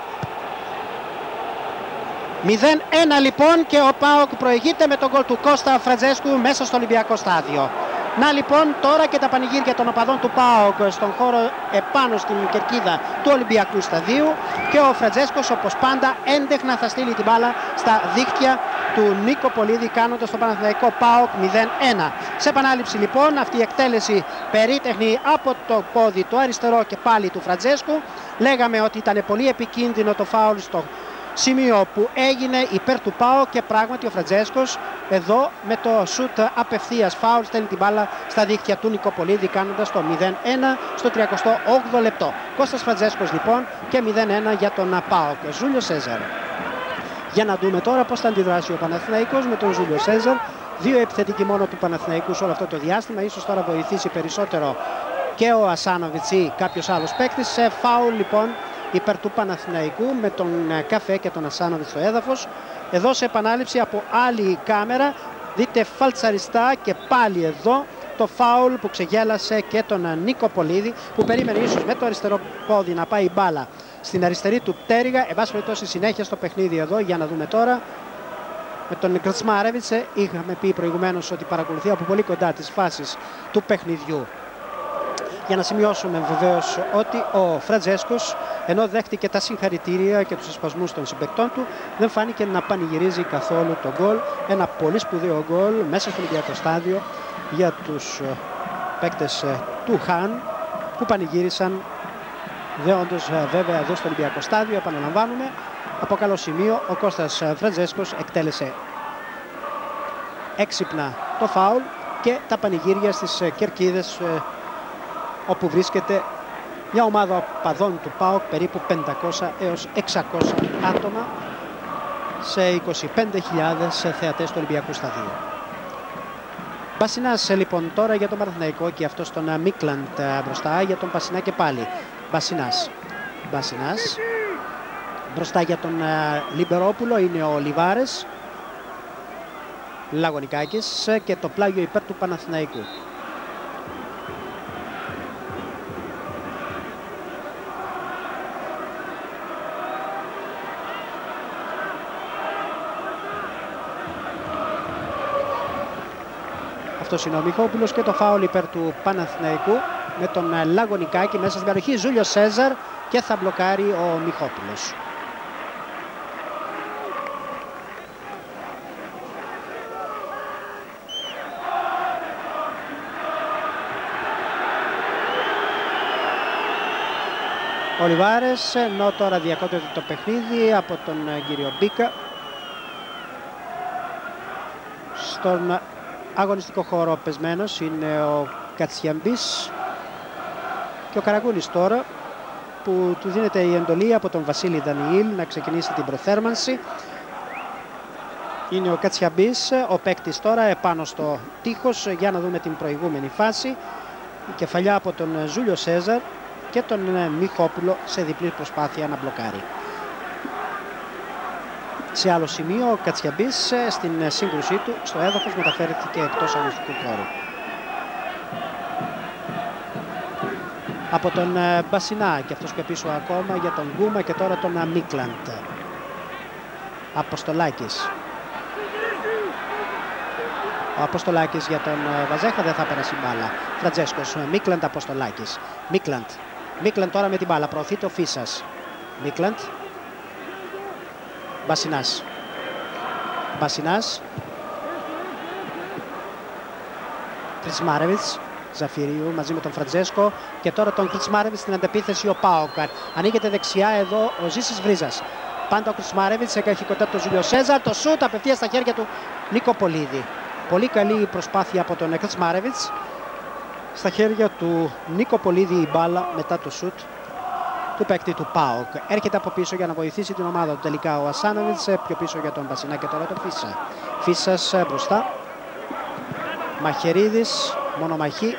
μηδέν ένα λοιπόν και ο ΠΑΟΚ προηγείται με τον γκολ του Κώστα Φραντζέσκου μέσα στο Ολυμπιακό Στάδιο. Να λοιπόν τώρα και τα πανηγύρια των οπαδών του ΠΑΟΚ στον χώρο επάνω στην κερκίδα του Ολυμπιακού Σταδίου και ο Φραντζέσκος όπως πάντα έντεχνα θα στείλει την μπάλα στα δίχτυα του Νικοπολίδη κάνοντας το Παναθηναϊκό ΠΑΟΚ μηδέν ένα. Σε επανάληψη λοιπόν αυτή η εκτέλεση περίτεχνη από το πόδι του αριστερό και πάλι του Φραντζέσκου. Λέγαμε ότι ήταν πολύ επικίνδυνο το φάουλ στο σημείο που έγινε υπέρ του ΠΑΟΚ και πράγματι ο Φραντζέσκος εδώ με το σουτ απευθείας φάουλ στέλνει την μπάλα στα δίχτυα του Νικοπολίδη κάνοντας το μηδέν ένα στο τριακοστό όγδοο λεπτό. Κώστας Φραντζέσκος λοιπόν και μηδέν ένα για τον ΠΑΟΚ. Ζούλιο Σέζαρ. Για να δούμε τώρα πώς θα αντιδράσει ο Παναθηναϊκός με τον Ζούλιο Σέζαρ. Δύο επιθετικοί μόνο του Παναθηναϊκού σε όλο αυτό το διάστημα. Ίσως τώρα βοηθήσει περισσότερο και ο Ασάνοβιτς ή κάποιος άλλος παίκτης. Σε φάουλ λοιπόν υπέρ του Παναθηναϊκού με τον Καφέ και τον Ασάνοβιτς στο έδαφος. Εδώ σε επανάληψη από άλλη κάμερα δείτε φαλτσαριστά και πάλι εδώ το φάουλ που ξεγέλασε και τον Νικοπολίδη που περίμενε ίσως με το αριστερό πόδι να πάει η μπάλα στην αριστερή του πτέρυγα. Εν πάση περιπτώσει συνέχεια στο παιχνίδι εδώ για να δούμε τώρα με τον Κρισμάρεβιτς. Είχαμε πει προηγουμένως ότι παρακολουθεί από πολύ κοντά τις φάσεις του παιχνιδιού Για να σημειώσουμε βεβαίως ότι ο Φραντζέσκος, ενώ δέχτηκε τα συγχαρητήρια και τους εσπασμούς των συμπαικτών του, δεν φάνηκε να πανηγυρίζει καθόλου το γκολ. Ένα πολύ σπουδαίο γκολ μέσα στο Ολυμπιακό στάδιο για τους παίκτες του Χαν, που πανηγύρισαν δέοντος βέβαια εδώ στο Ολυμπιακό στάδιο. Επαναλαμβάνουμε, από καλό σημείο ο Κώστας Φραντζέσκος εκτέλεσε έξυπνα το φάουλ και τα πανηγύρια στις κερκίδες όπου βρίσκεται μια ομάδα παδών του ΠΑΟΚ, περίπου πεντακόσια έως εξακόσια άτομα σε είκοσι πέντε χιλιάδες θεατές του Ολυμπιακού σταδίου. Μπασινάς λοιπόν τώρα για τον Παναθηναϊκό και αυτό στον Μίκλαντ μπροστά για τον Μπασινά και πάλι. Μπασινάς. Μπασινάς. Μπροστά για τον Λιμπερόπουλο είναι ο Λιβάρες. Λαγωνικάκης και το πλάγιο υπέρ του Παναθηναϊκού. Αυτός είναι ο Μιχόπουλος και το φάουλ υπέρ του Παναθηναϊκού με τον Λαγωνικάκη μέσα στην περιοχή. Ζούλιο Σέζαρ και θα μπλοκάρει ο Μιχόπουλος. Ο Λιβάρες, ενώ τώρα διακόπτεται το παιχνίδι από τον κύριο Μπίκα. Στον αγωνιστικό χώρο πεσμένος είναι ο Κατσιαμπής και ο Καραγκούνης τώρα, που του δίνεται η εντολή από τον Βασίλη Δανιήλ να ξεκινήσει την προθέρμανση. Είναι ο Κατσιαμπής, ο παίκτης τώρα επάνω στο τείχος, για να δούμε την προηγούμενη φάση. Η κεφαλιά από τον Ζούλιο Σέζαρ και τον Μιχόπουλο σε διπλή προσπάθεια να μπλοκάρει. Σε άλλο σημείο ο Κατσιαμπής στην σύγκρουσή του στο έδαφος μεταφέρθηκε εκτός αγωνιστικού χώρου. Από τον Μπασινά και αυτός και πίσω ακόμα για τον Γκούμα και τώρα τον Μίκλαντ. Αποστολάκης. Ο Αποστολάκης για τον Βαζέχα, δεν θα περάσει μπάλα. Φραντζέσκος, Μίκλαντ, Αποστολάκης. Μίκλαντ. Μίκλαντ τώρα με την μπάλα, προωθεί το Φίσας. Μίκλαντ. Μπασινάς. Μπασινάς. Κρισμάρεβιτς. Ζαφυρίου μαζί με τον Φραντζέσκο και τώρα τον Κρισμάρεβιτς στην αντεπίθεση ο Πάοκ. Ανοίγεται δεξιά εδώ ο Ζήσης Βρίζας. Πάντα ο Κρισμάρεβιτς έχει κοντά το Ζούλιο Σέζαρ. Το σούτ απευθεία στα χέρια του Νικοπολίδη. Πολύ καλή προσπάθεια από τον Κρισμάρεβιτς. Στα χέρια του Νικοπολίδη η μπάλα μετά το σούτ του παίκτη του ΠΑΟΚ. Έρχεται από πίσω για να βοηθήσει την ομάδα του τελικά ο Ασάνοβιτς, πιο πίσω για τον Μπασινά και τώρα τον Φίσα. Φίσας μπροστά. Μαχαιρίδης, μονομαχή.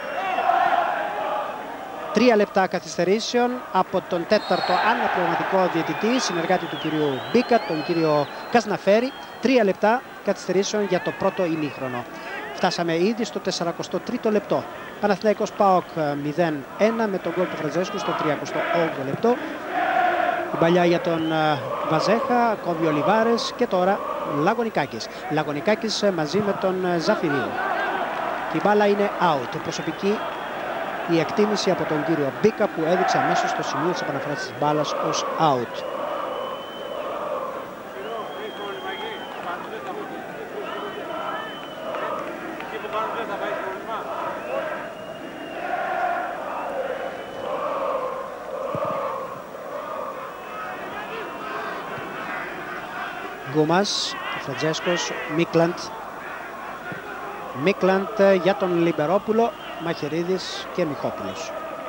Τρία λεπτά καθυστερήσεων από τον τέταρτο αναπληρωματικό διαιτητή, συνεργάτη του κυρίου Μπίκα, τον κύριο Κασναφέρη. Τρία λεπτά καθυστερήσεων για το πρώτο ημίχρονο. Φτάσαμε ήδη στο σαράντα τρίτο λεπτό. Παναθηναϊκός ΠΑΟΚ μηδέν ένα με τον γκολ του Φραντζέσκου στο τριάντα όγδοο λεπτό. Η παλιά για τον Βαζέχα, κόβει ο Λιβάρες και τώρα Λαγωνικάκης. Λαγωνικάκης μαζί με τον Ζαφυρίου. Η μπάλα είναι out. Προσωπική η εκτίμηση από τον κύριο Μπίκα, που έδειξε αμέσως στο σημείο της επαναφέρασης της μπάλας ως out. Γκούμας, Φραντζέσκος, Μίκλαντ. Μίκλαντ για τον Λιμπερόπουλο, Μαχαιρίδης και Μιχόπουλος.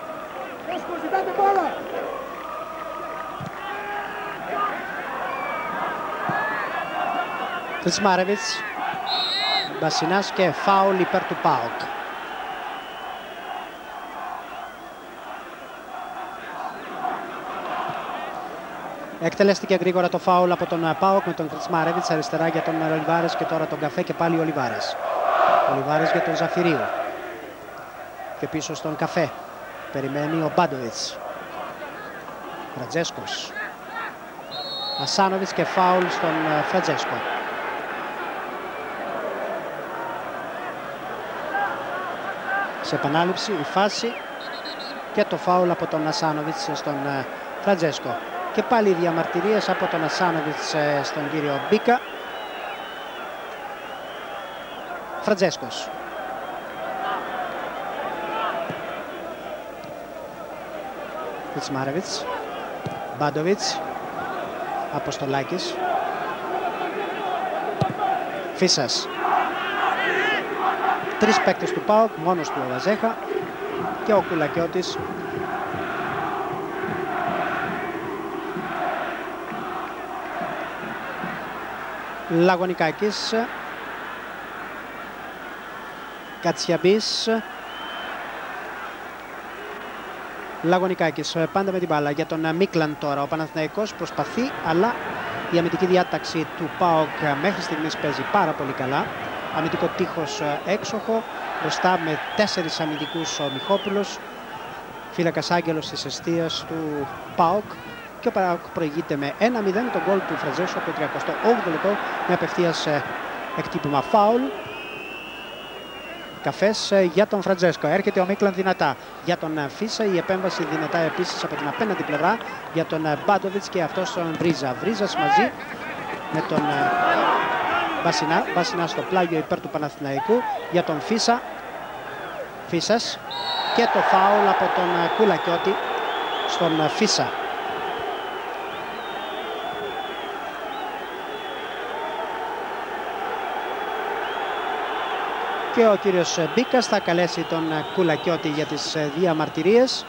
Κρισμάρεβιτς, Μπασινάς και φάουλ υπέρ του ΠΑΟΚ. Εκτελέστηκε γρήγορα το φάουλ από τον ΠΑΟΚ με τον Κρισμάρεβιτς αριστερά για τον Λιβάρες και τώρα τον Καφέ και πάλι ο Λιβάρες. Ο Λιβάρες για τον Ζαφυρίου. Και πίσω στον Καφέ. Περιμένει ο Μπάντοβιτς. Φραντζέσκος. Ασάνοβιτς και φάουλ στον Φραντζέσκο. Σε επανάληψη η φάση και το φάουλ από τον Ασάνοβιτς στον Φραντζέσκο. Και πάλι διαμαρτυρίες από τον Ασάνοβιτς στον κύριο Μπίκα. Φραντζέσκος. Βιτσμάρεβιτς. Μπάντοβιτς. Αποστολάκης. Φίσας. Τρεις παίκτες του ΠΑΟΚ, μόνος του ο Βαζέχα και ο Κουλακιώτης. Λαγωνικάκης. Κατσιαμπής. Λαγωνικάκης πάντα με την μπάλα για τον Μίκλαν τώρα. Ο Παναθηναϊκός προσπαθεί, αλλά η αμυντική διάταξη του ΠΑΟΚ μέχρι στιγμής παίζει πάρα πολύ καλά. Αμυντικό τείχος έξοχο, μπροστά με τέσσερις αμυντικούς ο Μιχόπουλος, φύλακας άγγελος της εστίας του ΠΑΟΚ, και ο ΠΑΟΚ προηγείται με ένα μηδέν τον γκολ του Φραντζέσου από το τριακοστό όγδοο λεπτό με απευθείας εκτύπωμα φάουλ. Καφές για τον Φραντζέσκο. Έρχεται ο Μίκλαν δυνατά για τον Φίσα. Η επέμβαση δυνατά επίσης από την απέναντι πλευρά για τον Μπάντοβιτς και αυτός τον Βρίζα. Βρίζας μαζί με τον Βασινά. Βασινά στο πλάγιο υπέρ του Παναθηναϊκού για τον Φίσα. Φίσας και το φάουλ από τον Κουλακιώτη στον Φίσα. Και ο κύριος Μπίκας θα καλέσει τον Κουλακιώτη για τις διαμαρτυρίες.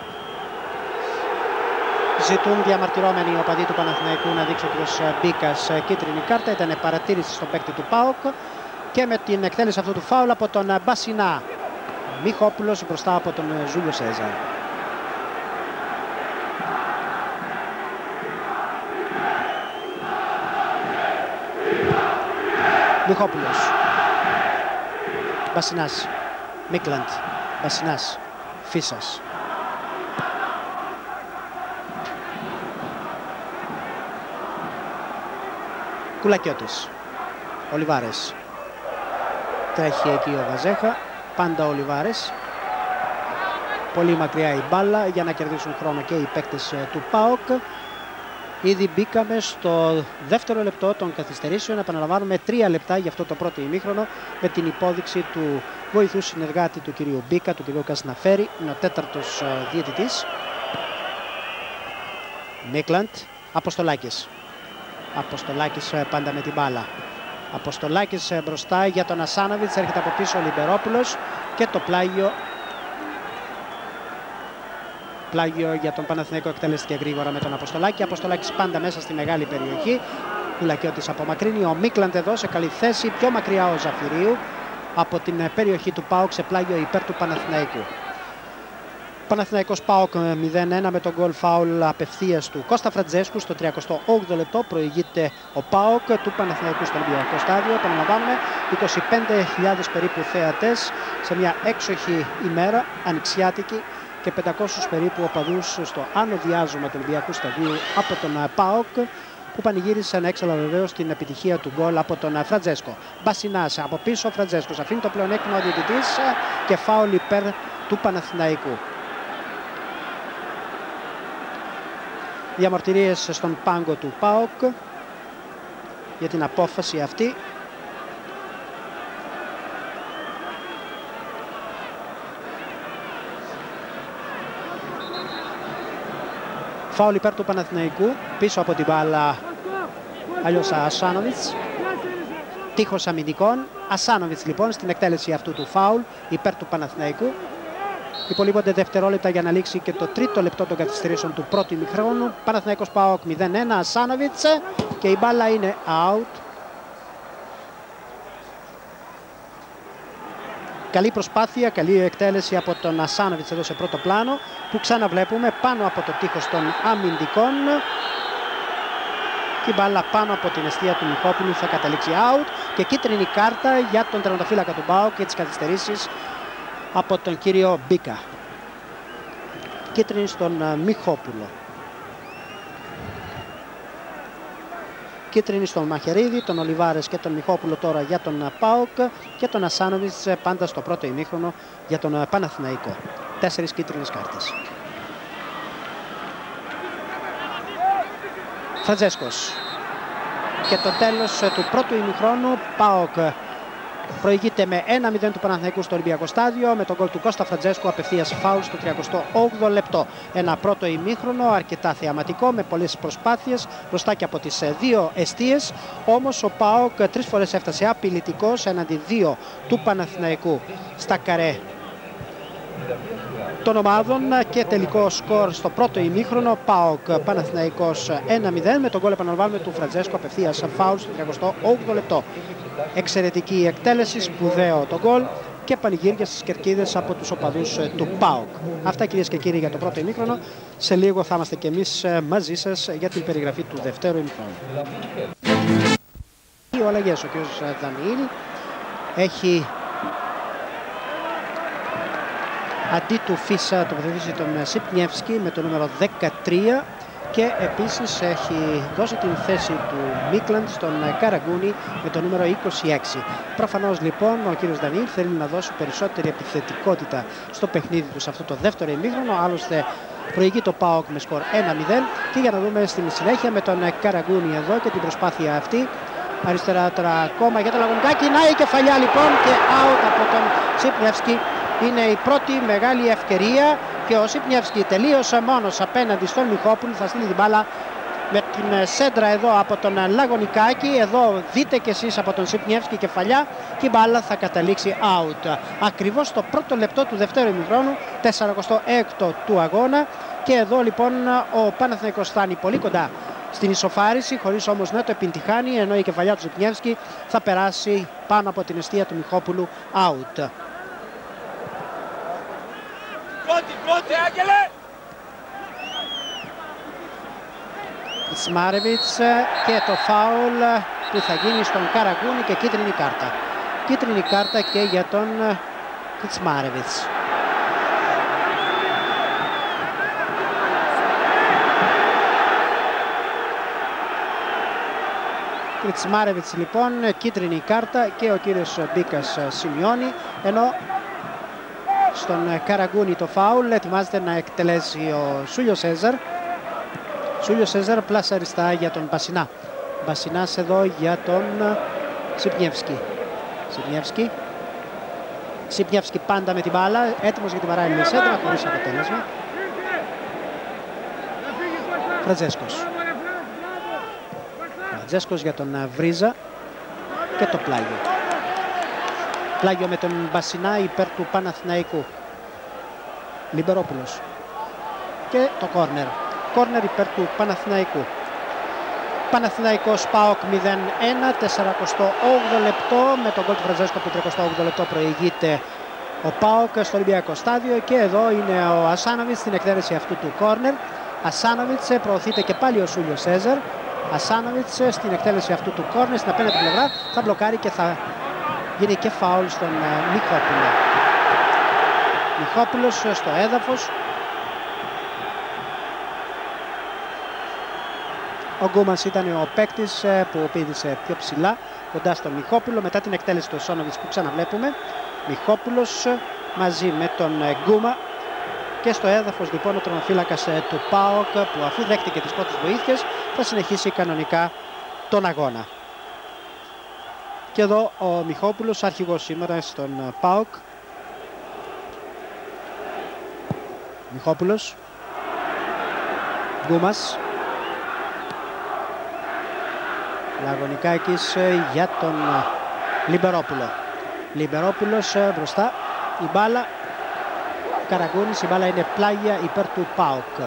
Ζητούν διαμαρτυρόμενοι οι οπαδοί του Παναθηναϊκού να δείξει ο κύριος Μπίκας κίτρινη κάρτα. Ήταν παρατήρηση στον παίκτη του ΠΑΟΚ και με την εκτέλεση αυτού του φάουλ από τον Μπασινά. Μιχόπουλος μπροστά από τον Ζούλιο Σέζαρ. Μιχόπουλος. Μπασινάς, Μίκλαντ, Μπασινάς, Φίσας. Κουλακιώτης, Ολιβάρες. Τρέχει εκεί ο Βαζέχα, πάντα ο Ολιβάρες. Πολύ μακριά η μπάλα για να κερδίσουν χρόνο και οι παίκτες του ΠΑΟΚ. Ήδη μπήκαμε στο δεύτερο λεπτό των καθυστερήσεων. Επαναλαμβάνουμε τρία λεπτά για αυτό το πρώτο ημίχρονο με την υπόδειξη του βοηθού συνεργάτη του κυρίου Μπίκα, του κυρίου Κασναφέρη. Είναι ο τέταρτος διαιτητής. Μίκλαντ, Αποστολάκης. Αποστολάκης πάντα με την μπάλα. Αποστολάκης μπροστά για τον Ασάνοβιτς. Έρχεται από πίσω ο Λιμπερόπουλος και το πλάγιο. Πλάγιο για τον Παναθηναϊκό εκτελέστηκε γρήγορα με τον Αποστολάκη. Αποστολάκης πάντα μέσα στη μεγάλη περιοχή. Κουλακιώτης απομακρύνει. Ο Μίκλαντ εδώ σε καλή θέση. Πιο μακριά ο Ζαφυρίου από την περιοχή του ΠΑΟΚ σε πλάγιο υπέρ του Παναθηναϊκού. Παναθηναϊκός ΠΑΟΚ μηδέν ένα με τον γκολ φάουλ απευθείας του Κώστα Φραντζέσκου στο τριακοστό όγδοο λεπτό. Προηγείται ο ΠΑΟΚ του Παναθηναϊκού στο Ολυμπιακό Στάδιο. Επαναλαμβάνουμε, είκοσι πέντε χιλιάδες περίπου θέατες σε μια έξοχη ημέρα, ανοιξιάτικη, και πεντακόσιους περίπου οπαδούς στο άνω διάζωμα του Ολυμπιακού Σταδίου από τον ΠΑΟΚ, που πανηγύρισαν έξαλα βεβαίως την επιτυχία του γκολ από τον Φραντζέσκο. Μπασινάς από πίσω, ο Φραντζέσκος αφήνει το πλεονέκτημα ο διαιτητής και φάουλ υπέρ του Παναθηναϊκού. Διαμαρτυρίες στον πάγκο του ΠΑΟΚ για την απόφαση αυτή. Φάουλ υπέρ του Παναθηναϊκού, πίσω από την μπάλα αλλιώς Ασάνοβιτς. Τείχος αμυντικών. Ασάνοβιτς λοιπόν στην εκτέλεση αυτού του φάουλ υπέρ του Παναθηναϊκού. Υπολείπονται δευτερόλεπτα για να λήξει και το τρίτο λεπτό των καθυστερήσεων του πρώτου ημιχρόνου. Παναθηναϊκός ΠΑΟΚ μηδέν ένα, Ασάνοβιτς και η μπάλα είναι out. Καλή προσπάθεια, καλή εκτέλεση από τον Ασάνοβιτς εδώ σε πρώτο πλάνο, που ξαναβλέπουμε πάνω από το τείχος των αμυντικών. Και η μπάλα πάνω από την εστία του Μιχόπουλου θα καταλήξει out. Και κίτρινη κάρτα για τον τερματοφύλακα του ΠΑΟΚ και τις καθυστερήσεις από τον κύριο Μπίκα. Κίτρινη στον Μιχόπουλο. Κίτρινη στον Μαχαιρίδη, τον Ολιβάρες και τον Μιχόπουλο τώρα για τον ΠΑΟΚ και τον Ασάνοβιτς πάντα στο πρώτο ημίχρονο για τον Παναθηναϊκό. τέσσερις κίτρινες κάρτες. Φραντζέσκος. Και το τέλος του πρώτου ημιχρόνου, ΠΑΟΚ προηγείται με ένα μηδέν του Παναθηναϊκού στο Ολυμπιακό Στάδιο με τον γκολ του Κώστα Φραντζέσκου απευθείας φάουλ στο τριακοστό όγδοο λεπτό. Ένα πρώτο ημίχρονο αρκετά θεαματικό με πολλές προσπάθειες μπροστά και από τις δύο εστίες. Όμως ο ΠΑΟΚ τρεις φορές έφτασε απειλητικός έναντι δύο του Παναθηναϊκού στα καρέ των ομάδων και τελικό σκορ στο πρώτο ημίχρονο ΠΑΟΚ Παναθηναϊκός ένα μηδέν με τον γκολ, επαναλαμβάνουμε, του Φραντζέσκου απευθείας φάουλ στο τριακοστό όγδοο λεπτό. Εξαιρετική η εκτέλεση, σπουδαίο το γκολ και πανηγύρια στις κερκίδες από τους οπαδούς του ΠΑΟΚ. Αυτά, κυρίες και κύριοι, για το πρώτο ημίχρονο. Σε λίγο θα είμαστε και εμείς μαζί σας για την περιγραφή του δευτέρου ημίχρονου. Οι αλλαγές, ο κ. Δανιήλ έχει αντί του Φίσα τοποθετήσει τον Σιπνιεύσκι με το νούμερο δεκατρία και επίσης έχει δώσει την θέση του Μίκλαντ στον Καραγκούνι με το νούμερο είκοσι έξι. Προφανώς λοιπόν ο κύριος Δανιήλ θέλει να δώσει περισσότερη επιθετικότητα στο παιχνίδι του σε αυτό το δεύτερο ημίχρονο. Άλλωστε προηγεί το ΠΑΟΚ με σκορ ένα μηδέν και για να δούμε στην συνέχεια με τον Καραγκούνι εδώ και την προσπάθεια αυτή. Αριστερά τώρα ακόμα για το Λαγωνικάκι. Να η κεφαλιά λοιπόν και out από τον Σιπνιεύσκι. Είναι η πρώτη μεγάλη ευκαιρία και ο Σιπνιεύσκι τελείωσε μόνος απέναντι στον Μιχόπουλο. Θα στείλει την μπάλα με την σέντρα εδώ από τον Λαγωνικάκη. Εδώ δείτε και εσείς από τον Σιπνιεύσκι κεφαλιά και η μπάλα θα καταλήξει out. Ακριβώς στο πρώτο λεπτό του δευτέρου ημιχρόνου, σαράντα έξι του αγώνα. Και εδώ λοιπόν ο Παναθηναϊκός φτάνει πολύ κοντά στην ισοφάριση, χωρίς όμως να το επιτυχάνει, ενώ η κεφαλιά του Σιπνιεύσκι θα περάσει πάνω από την εστία του Μιχόπουλου out. Πρώτη, πρώτη, Άγγελε! Κιτσμάρεβιτς και το φάουλ που θα γίνει στον Καραγκούνι και κίτρινη κάρτα. Κίτρινη κάρτα και για τον Κιτσμάρεβιτς. Κιτσμάρεβιτς λοιπόν, κίτρινη κάρτα και ο κύριος Μπίκας σημειώνει, ενώ στον Καραγκούνι το φάουλ ετοιμάζεται να εκτελέσει ο Σούλιο Σέζαρ. Σούλιο Σέζαρ πλασαριστά για τον Μπασινά. Μπασινάς εδώ για τον Σιπνιεύσκι. Σιπνιεύσκι. Σιπνιεύσκι πάντα με την μπάλα, έτοιμος για την παράλληλη σέντρα, χωρίς αποτέλεσμα. Φραντζέσκος. Φραντζέσκος για τον Βρίζα και το πλάγιο. Πλάγιο με τον Μπασινά υπέρ του Παναθηναϊκού. Λιμπερόπουλος. Και το κόρνερ. Κόρνερ υπέρ του Παναθηναϊκού. Παναθηναϊκός ΠΑΟΚ μηδέν ένα, σαράντα οκτώ λεπτό. Με τον γκολ του Φραντζέσκου από το τριάντα οκτώ λεπτό προηγείται ο ΠΑΟΚ στο Ολυμπιακό Στάδιο. Και εδώ είναι ο Ασάνοβιτς στην εκτέλεση αυτού του κόρνερ. Ασάνοβιτς, προωθείται και πάλι ο Σούλιο Σέζαρ. Ασάνοβιτς στην εκτέλεση αυτού του κόρνερ στην απέναντι πλευρά θα μπλοκάρει και θα γίνει και φάουλ στον Μιχόπουλο. Μιχόπουλος στο έδαφος. Ο Γκούμας ήταν ο παίκτης που πήδησε πιο ψηλά κοντά στον Μιχόπουλο μετά την εκτέλεση του Σόνοβιτς που ξαναβλέπουμε. Μιχόπουλος μαζί με τον Γκούμα και στο έδαφος λοιπόν ο τερματοφύλακας του ΠΑΟΚ που αφού δέχτηκε τις πρώτες βοήθειες θα συνεχίσει κανονικά τον αγώνα. Και εδώ ο Μιχόπουλος, αρχηγός σήμερα στον ΠΑΟΚ. Μιχόπουλος. Γκούμας. Λαγωνικάκης για τον Λιμπερόπουλο. Λιμπερόπουλος μπροστά. Η μπάλα. Καραγκούνης, η μπάλα είναι πλάγια υπέρ του ΠΑΟΚ.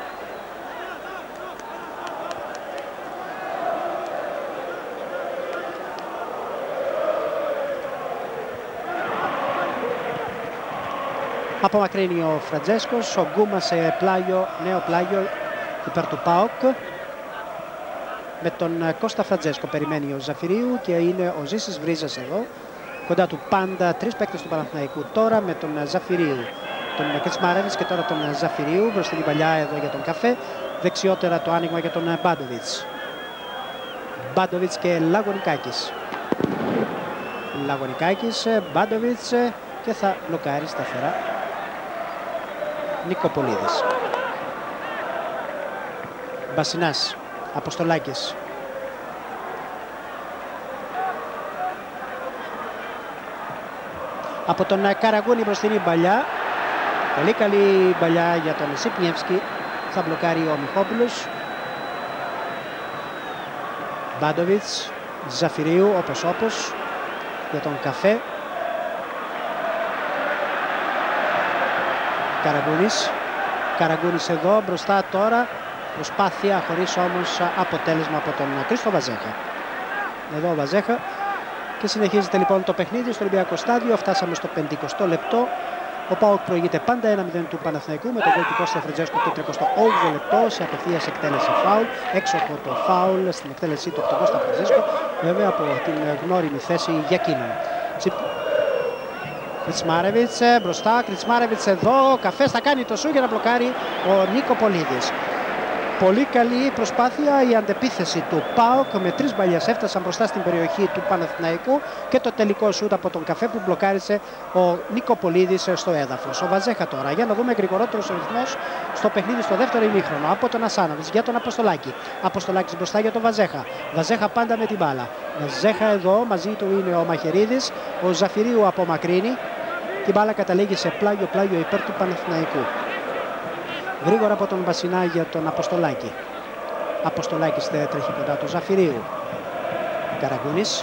Απομακρύνει ο Φραντζέσκος, ο Γκούμα σε πλάγιο, νέο πλάγιο υπέρ του ΠΑΟΚ. Με τον Κώστα Φραντζέσκο περιμένει ο Ζαφυρίου και είναι ο Ζήσης Βρίζας εδώ. Κοντά του πάντα τρεις παίκτες του Παναθηναϊκού τώρα με τον Ζαφυρίου, τον Κιτσμάρεβιτς και τώρα τον Ζαφυρίου. Μπροστά την παλιά εδώ για τον Καφέ. Δεξιότερα το άνοιγμα για τον Μπάντοβιτς. Μπάντοβιτς και Λαγωνικάκης. Λαγωνικάκης, Μπάντοβιτς και θα μπλοκάρει σταθερά Νικοπολίδης. Μπασινάς, Αποστολάκης. Από τον Καραγκούνη μπροστινή μπαλιά. Πολύ καλή μπαλιά για τον Σιπνιεύσκι. Θα μπλοκάρει ο Μιχόπουλος. Μπάντοβιτς, Ζαφυρίου όπως όπως για τον Καφέ. Καραγκούνης. Καραγκούνης εδώ μπροστά τώρα. Προσπάθεια χωρίς όμως αποτέλεσμα από τον Κρίστο Βαζέχα. Εδώ ο Βαζέχα. Και συνεχίζεται λοιπόν το παιχνίδι στο Ολυμπιακό Στάδιο. Φτάσαμε στο πενηκοστό λεπτό. Ο ΠΑΟΚ προηγείται πάντα ένα μηδέν του Παναθηναϊκού με τον γκολ του Κώστα Φρετζέσκου το τριακοστό όγδοο λεπτό σε απευθείας εκτέλεση φάουλ. Έξω από το φάουλ στην εκτέλεσή του από τον Κώστα Φρετζέσκου, βέβαια από την γνώριμη θέση για εκείνον. Κριτσμάρεβιτς μπροστά, Κριτσμάρεβιτς εδώ, ο Καφές θα κάνει το σου για να μπλοκάρει ο Νικοπολίδης. Πολύ καλή προσπάθεια η αντεπίθεση του ΠΑΟΚ, με τρεις μπαλιές έφτασαν μπροστά στην περιοχή του Παναθηναϊκού και το τελικό σούτ από τον Καφέ που μπλοκάρισε ο Νικοπολίδης στο έδαφος. Ο Βαζέχα τώρα, για να δούμε γρηγορότερος ρυθμός στο παιχνίδι στο δεύτερο ημίχρονο, από τον Ασάνοβιτς για τον Αποστολάκη. Αποστολάκης μπροστά για τον Βαζέχα. Βαζέχα πάντα με την μπάλα. Βαζέχα εδώ, μαζί του είναι ο Μαχαιρίδης, ο Ζαφυρίου απομακρύνει. Την μπάλα καταλήγει σε πλάγιο-πλάγιο υπέρ του Παναθηναϊκού. Γρήγορα από τον Μπασινά για τον Αποστολάκη. Αποστολάκης τρέχει κοντά του Ζαφυρίου. Καραγκούνης.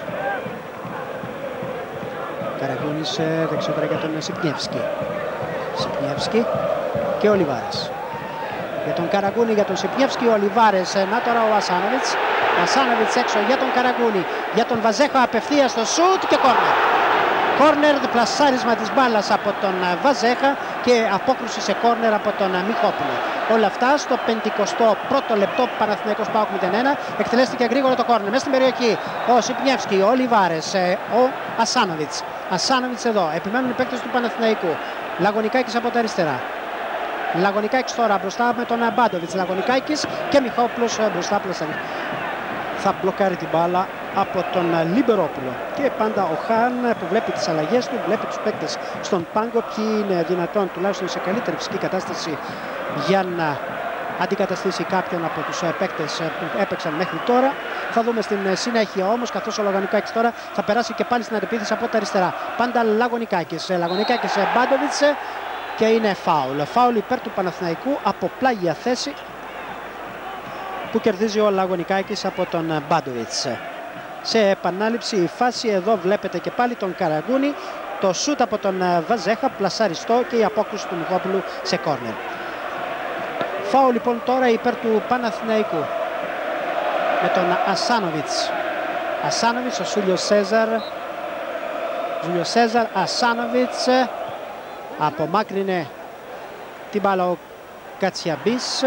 Καραγκούνης δεξιότερα για τον Σιπνιεύσκι. Σιπνιεύσκι και ο Λιβάρες. Για τον Καραγκούνη, για τον Σιπνιεύσκι, ο Λιβάρες. Να τώρα ο Ασάνοβιτς. Ασάνοβιτς έξω για τον Καραγκούνη. Για τον Βαζέχα απευθείας στο σούτ και κόρνερ. Κόρνερ, πλασάρισμα της μπάλας από τον Βαζέχα και απόκρουση σε κόρνερ από τον Μιχόπουλο. Όλα αυτά στο πενηκοστό πρώτο λεπτό, Παναθηναϊκός ΠΑΟΚ μηδέν ένα. Εκτελέστηκε γρήγορα το κόρνερ. Μέσα στην περιοχή ο Σιπνιεύσκι, ο Λιβάρες, ο Ασάνοβιτς. Ασάνοβιτς εδώ. Επιμένουν οι παίκτες του Παναθηναϊκού. Λαγωνικάκης από τα αριστερά. Λαγωνικάκης τώρα μπροστά με τον Μπάντοβιτς. Λαγωνικάκης και Μιχόπουλος μπροστά πλασάρι. Θα μπλοκάρει την μπάλα από τον Λιμπερόπουλο. Και πάντα ο Χάν που βλέπει τις αλλαγές του, βλέπει τους παίκτες στον πάγκο, ποιοι είναι δυνατόν τουλάχιστον σε καλύτερη φυσική κατάσταση για να αντικαταστήσει κάποιον από τους παίκτες που έπαιξαν μέχρι τώρα. Θα δούμε στην συνέχεια όμως, καθώς ο Λαγωνικάκης τώρα θα περάσει και πάλι στην αντεπίθεση από τα αριστερά. Πάντα Λαγωνικάκης, Λαγωνικάκης Μπάντοβιτς και είναι φάουλ. Φάουλ υπέρ του Παναθηναϊκού από πλάγια θέση που κερδίζει ο Λαγωνικάκης από τον Μπάντοβιτς. Σε επανάληψη η φάση, εδώ βλέπετε και πάλι τον Καραγκούνη, το σούτ από τον Βαζέχα, πλασαριστό και η απόκρουση του Μιχόπουλου σε κόρνερ. Φάουλ λοιπόν τώρα υπέρ του Παναθηναϊκού με τον Ασάνοβιτς. Ασάνοβιτς, ο Σούλιο Σέζαρ. Σούλιο Σέζαρ, Ασάνοβιτς. Απομάκρυνε την μπάλα ο Κατσιαμπής.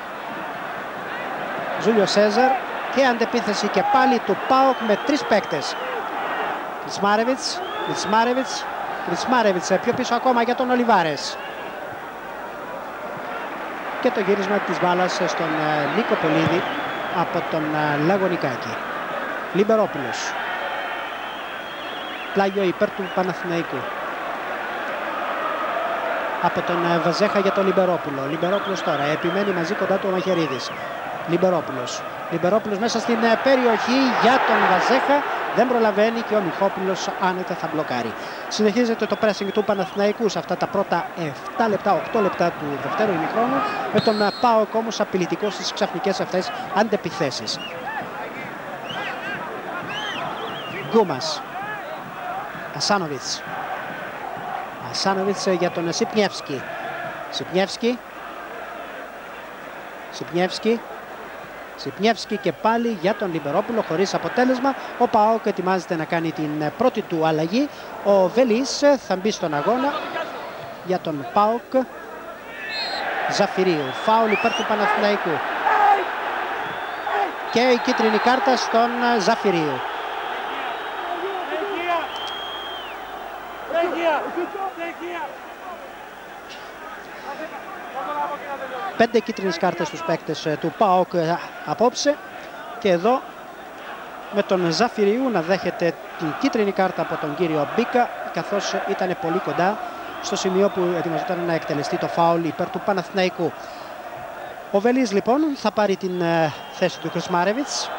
Ζούλιο Σέζαρ και αντεπίθεση και πάλι του ΠΑΟΚ με τρεις παίκτες. Κριτσμάρεβιτς, Κριτσμάρεβιτς, Κριτσμάρεβιτς πιο πίσω ακόμα για τον Ολιβάρες. Και το γύρισμα της μπάλας στον Νικοπολίδη από τον Λαγωνικάκη. Λιμπερόπουλος. Πλάγιο υπέρ του Παναθηναϊκού. Από τον Βαζέχα για τον Λιμπερόπουλο. Λιμπερόπουλος τώρα επιμένει μαζί κοντά του ο Μαχαιρίδης. Λιμπερόπουλος. Λιμπερόπουλος μέσα στην περιοχή για τον Βαζέχα. Δεν προλαβαίνει και ο Μιχόπουλος άνετα θα μπλοκάρει. Συνεχίζεται το pressing του Παναθηναϊκού σε αυτά τα πρώτα επτά λεπτά, οκτώ λεπτά του δευτέρου ημιχρόνου. Με τον ΠΑΟΚ όμως απειλητικό στις ξαφνικές αυτές αντεπιθέσεις. Γκούμας. Ασάνοβιτς. Ασάνοβιτς για τον Σιπνιεύσκι. Σιπνιεύσκι. Σιπνιεύσκι. Σιπνιεύσκι και πάλι για τον Λιμπερόπουλο χωρίς αποτέλεσμα. Ο ΠΑΟΚ ετοιμάζεται να κάνει την πρώτη του αλλαγή. Ο Βελής θα μπει στον αγώνα για τον ΠΑΟΚ. Ζαφυρίου. Φάουλ υπέρ του Παναθηναϊκού. Και η κίτρινη κάρτα στον Ζαφυρίου. Πέντε κίτρινες κάρτες στους παίκτες του ΠΑΟΚ απόψε. Και εδώ με τον Ζαφυριού να δέχεται την κίτρινη κάρτα από τον κύριο Μπίκα, καθώς ήταν πολύ κοντά στο σημείο που ετοιμαζόταν να εκτελεστεί το φάουλ υπέρ του Παναθηναϊκού. Ο Βελής λοιπόν θα πάρει την ε, θέση του Κρισμάρεβιτς.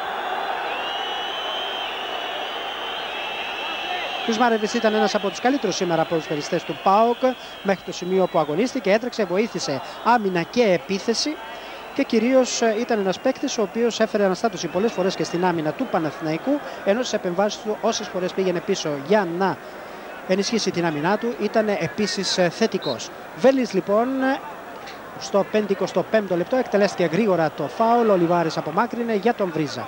Ο Κρισμάρεβιτς ήταν ένας από τους καλύτερους σήμερα ποδοσφαιριστές του ΠΑΟΚ μέχρι το σημείο που αγωνίστηκε, έτρεξε, βοήθησε άμυνα και επίθεση και κυρίως ήταν ένας παίκτης ο οποίος έφερε αναστάτωση πολλές φορές και στην άμυνα του Παναθηναϊκού, ενώ στις επεμβάσεις του όσες φορές πήγαινε πίσω για να ενισχύσει την άμυνά του ήταν επίσης θετικός. Βέλης λοιπόν στο πενηκοστό πέμπτο λεπτό εκτελέστηκε γρήγορα το φάουλ, ο Λιβάρης απομάκρυνε για τον Βρίζα.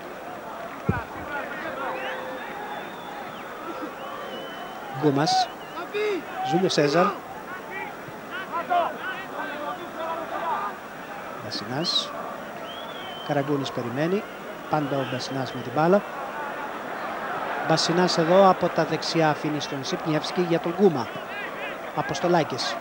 Γκούμας, Ζούλιο Σέζαρ, Μπασινάς, Καραγκούνης περιμένει, πάντα ο Μπασινάς με την μπάλα. Μπασινάς εδώ από τα δεξιά αφήνει στον Σιπνιεύσκι για τον Γκούμα. Αποστολάκης.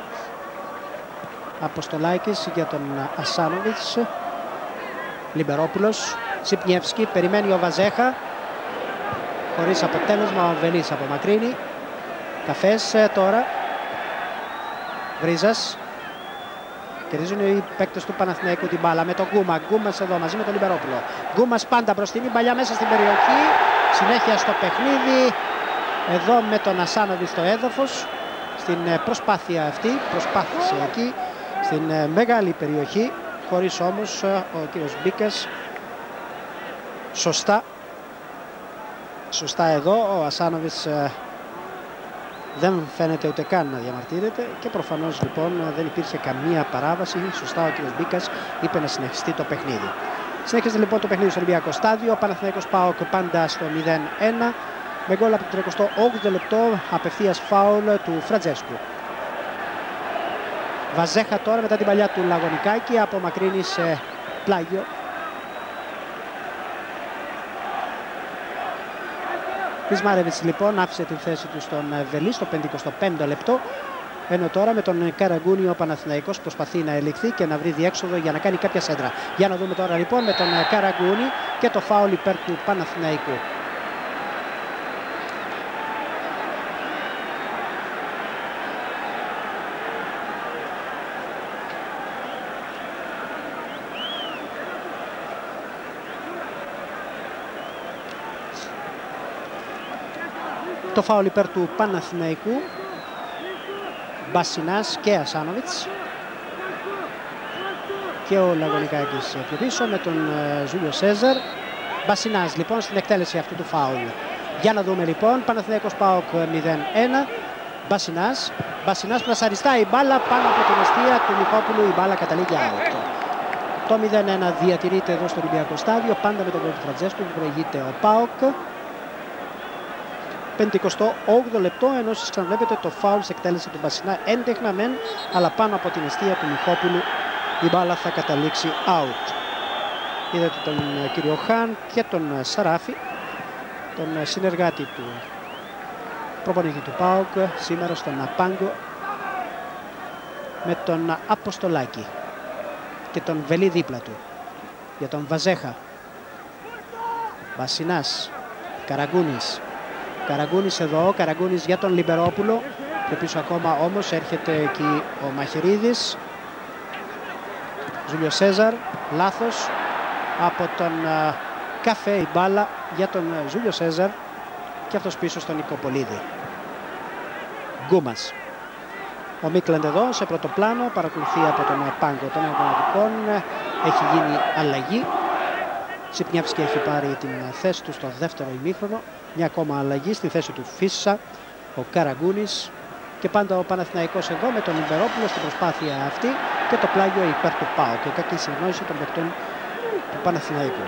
Αποστολάκης για τον Ασάνοβιτς. Λιμπερόπουλος, Σιπνιεύσκι, περιμένει ο Βαζέχα. Χωρίς αποτέλεσμα, ο Βελής απομακρύνει. Καφές τώρα. Βρίζας. Κερδίζουν οι παίκτες του Παναθηναϊκού την μπάλα με τον Γκούμα. Γκούμας εδώ μαζί με τον Λιμπερόπουλο. Γκούμας πάντα μπροστινή, παλιά μέσα στην περιοχή. Συνέχεια στο παιχνίδι. Εδώ με τον Ασάνοβιτ στο έδαφος. Στην προσπάθεια αυτή, προσπάθησε εκεί, στην μεγάλη περιοχή. Χωρίς όμως ο κύριος Μπίκας. Σωστά. Σωστά εδώ ο Ασάνοβιτς δεν φαίνεται ούτε καν να διαμαρτύρεται και προφανώς λοιπόν δεν υπήρχε καμία παράβαση. Σωστά ο κ. Μπίκας είπε να συνεχιστεί το παιχνίδι. Συνέχιζε λοιπόν το παιχνίδι στο Ολυμπιακό Στάδιο. Ο Παναθηναϊκός ΠΑΟΚ πάντα στο μηδέν ένα με γκολ από το τριακοστό όγδοο λεπτό απευθείας φάουλ του Φραντζέσκου. Βαζέχα τώρα μετά την παλιά του Λαγωνικάκη απομακρύνει σε πλάγιο. Κρισμάρεβιτς λοιπόν άφησε την θέση του στον Βελή στο πενηκοστό πέμπτο λεπτό, ενώ τώρα με τον Καραγκούνη ο Παναθηναϊκός προσπαθεί να ελιχθεί και να βρει διέξοδο για να κάνει κάποια σέντρα. Για να δούμε τώρα λοιπόν με τον Καραγκούνη και το φάουλ υπέρ του Παναθηναϊκού. Το φάουλ υπέρ του Παναθηναϊκού. Μπασινάς και Ασάνοβιτς. Και ο Λαγωνικάκης πιο πίσω με τον Ζούλιο Σέζαρ. Μπασινάς λοιπόν στην εκτέλεση αυτού του φάουλ. Για να δούμε λοιπόν. Παναθηναϊκός ΠΑΟΚ μηδέν ένα. Μπασινάς. Μπασινάς πλασαριστά η μπάλα πάνω από την αιστεία του Μιχόπουλου. Η μπάλα καταλήγει out. Το μηδέν ένα διατηρείται εδώ στο Ολυμπιακό Στάδιο. Πάντα με τον γκολ του Φραντζέσκου που προηγείται ο ΠΑΟΚ. πενηκοστό όγδοο λεπτό, ενώ σας ξαναβλέπετε το φάουλ σε εκτέλεση του Μπασινά έντεχνα μεν, αλλά πάνω από την αιστεία του Μιχόπουλου η μπάλα θα καταλήξει out. Είδατε τον κύριο Χάν και τον Σαράφη, τον συνεργάτη του προπονητή του ΠΑΟΚ σήμερα στον Πάγκο με τον Αποστολάκη και τον Βελή δίπλα του. Για τον Βαζέχα, Μπασινάς, Καραγκούνης. Καραγκούνης εδώ, Καραγκούνης για τον Λιμπερόπουλο. Και πίσω ακόμα όμως έρχεται εκεί ο Μαχαιρίδης. Ζούλιο Σέζαρ, λάθος από τον uh, Καφέ η μπάλα για τον uh, Ζούλιο Σέζαρ και αυτός πίσω στον Νικοπολίδη. Γκούμας. Ο Μίκλαντ εδώ σε πρώτο πλάνο, παρακολουθεί από τον uh, πάγκο των αγωνιστικών. Έχει γίνει αλλαγή. Σιπνιεύσκι έχει πάρει την θέση του στο δεύτερο ημίχρονο. Μια ακόμα αλλαγή στη θέση του Φίσσα, ο Καραγκούνης και πάντα ο Παναθηναϊκός εδώ με τον Λιμπερόπουλο στην προσπάθεια αυτή και το πλάγιο υπέρ του ΠΑΟ και κακή συνεννόηση των παιχτών του Παναθηναϊκού.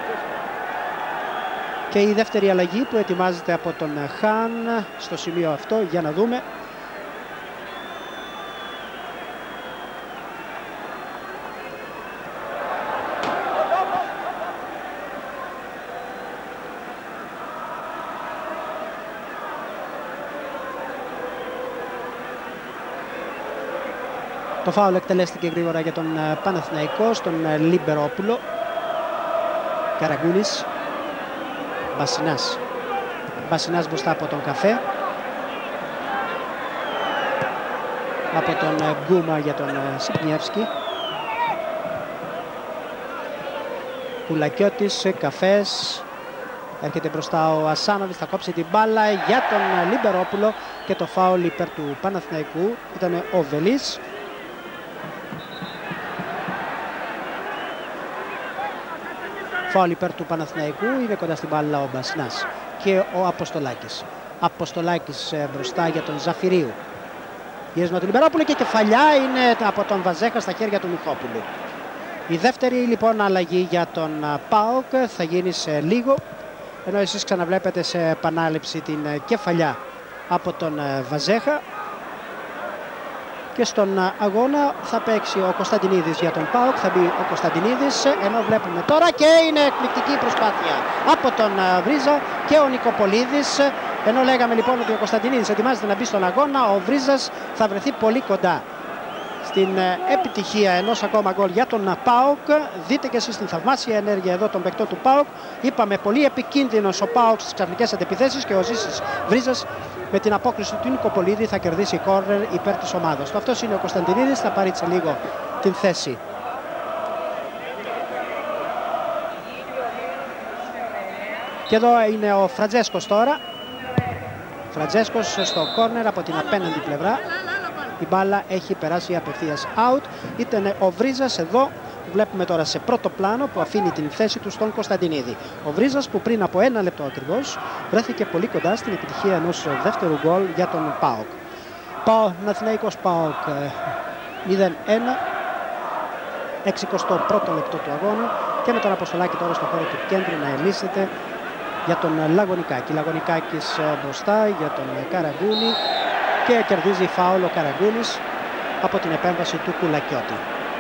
Και η δεύτερη αλλαγή που ετοιμάζεται από τον Χάν στο σημείο αυτό, για να δούμε. Το φάουλ εκτελέστηκε γρήγορα για τον Παναθηναϊκό, στον Λιμπερόπουλο. Καραγκούνης. Μπασινάς. Μπασινάς μπροστά από τον Καφέ. από τον Γκούμα για τον Σιπνιεύσκι. Κουλακιώτης, Καφές. Έρχεται μπροστά ο Ασάνοβιτς, θα κόψει την μπάλα για τον Λιμπερόπουλο και το φάουλ υπέρ του Παναθηναϊκού ήταν ο Βελής. Φάουλ υπέρ του Παναθηναϊκού, είναι κοντά στην μπάλα ο Μπασινάς και ο Αποστολάκης. Αποστολάκης μπροστά για τον Ζαφυρίου. Γύρισμα του Λιμπερόπουλου και κεφαλιά είναι από τον Βαζέχα στα χέρια του Μιχόπουλου. Η δεύτερη λοιπόν αλλαγή για τον ΠΑΟΚ θα γίνει σε λίγο, ενώ εσείς ξαναβλέπετε σε επανάληψη την κεφαλιά από τον Βαζέχα. Και στον αγώνα θα παίξει ο Κωνσταντινίδης για τον ΠΑΟΚ, θα μπει ο Κωνσταντινίδης, ενώ βλέπουμε τώρα και είναι εκπληκτική προσπάθεια από τον Βρίζα και ο Νικοπολίδης. Ενώ λέγαμε λοιπόν ότι ο Κωνσταντινίδης ετοιμάζεται να μπει στον αγώνα, ο Βρίζας θα βρεθεί πολύ κοντά στην επιτυχία ενός ακόμα γκολ για τον ΠΑΟΚ. Δείτε και εσείς την θαυμάσια ενέργεια εδώ των παικτών του ΠΑΟΚ. Είπαμε πολύ επικίνδυνος ο ΠΑΟΚ στις ξαφνικές αντεπιθέσεις και ο Ζήσης Βρίζας με την απόκριση του Νικοπολίδη θα κερδίσει κόρνερ υπέρ της ομάδας του. Αυτός είναι ο Κωνσταντινίδης, θα πάρει σε λίγο την θέση. Και εδώ είναι ο Φραντζέσκος τώρα. Φραντζέσκος στο κόρνερ από την απέναντι πλευρά. Η μπάλα έχει περάσει απευθείας out. Ήταν ο Βρίζας εδώ που βλέπουμε τώρα σε πρώτο πλάνο που αφήνει την θέση του στον Κωνσταντινίδη. Ο Βρίζας που πριν από ένα λεπτό ακριβώς βρέθηκε πολύ κοντά στην επιτυχία ενός δεύτερου γκολ για τον ΠΑΟΚ. Παναθηναϊκός ΠΑΟΚ μηδέν ένα, εξηκοστό πρώτο λεπτό του αγώνα και με τον Αποστολάκη τώρα στο χώρο του κέντρου να ελίσσεται για τον Λαγωνικάκη. Λαγωνικάκης μπροστά για τον Καραγκούνη και κερδίζει φάουλ ο Καραγκούνης από την επέμβαση του Κουλακιώτη.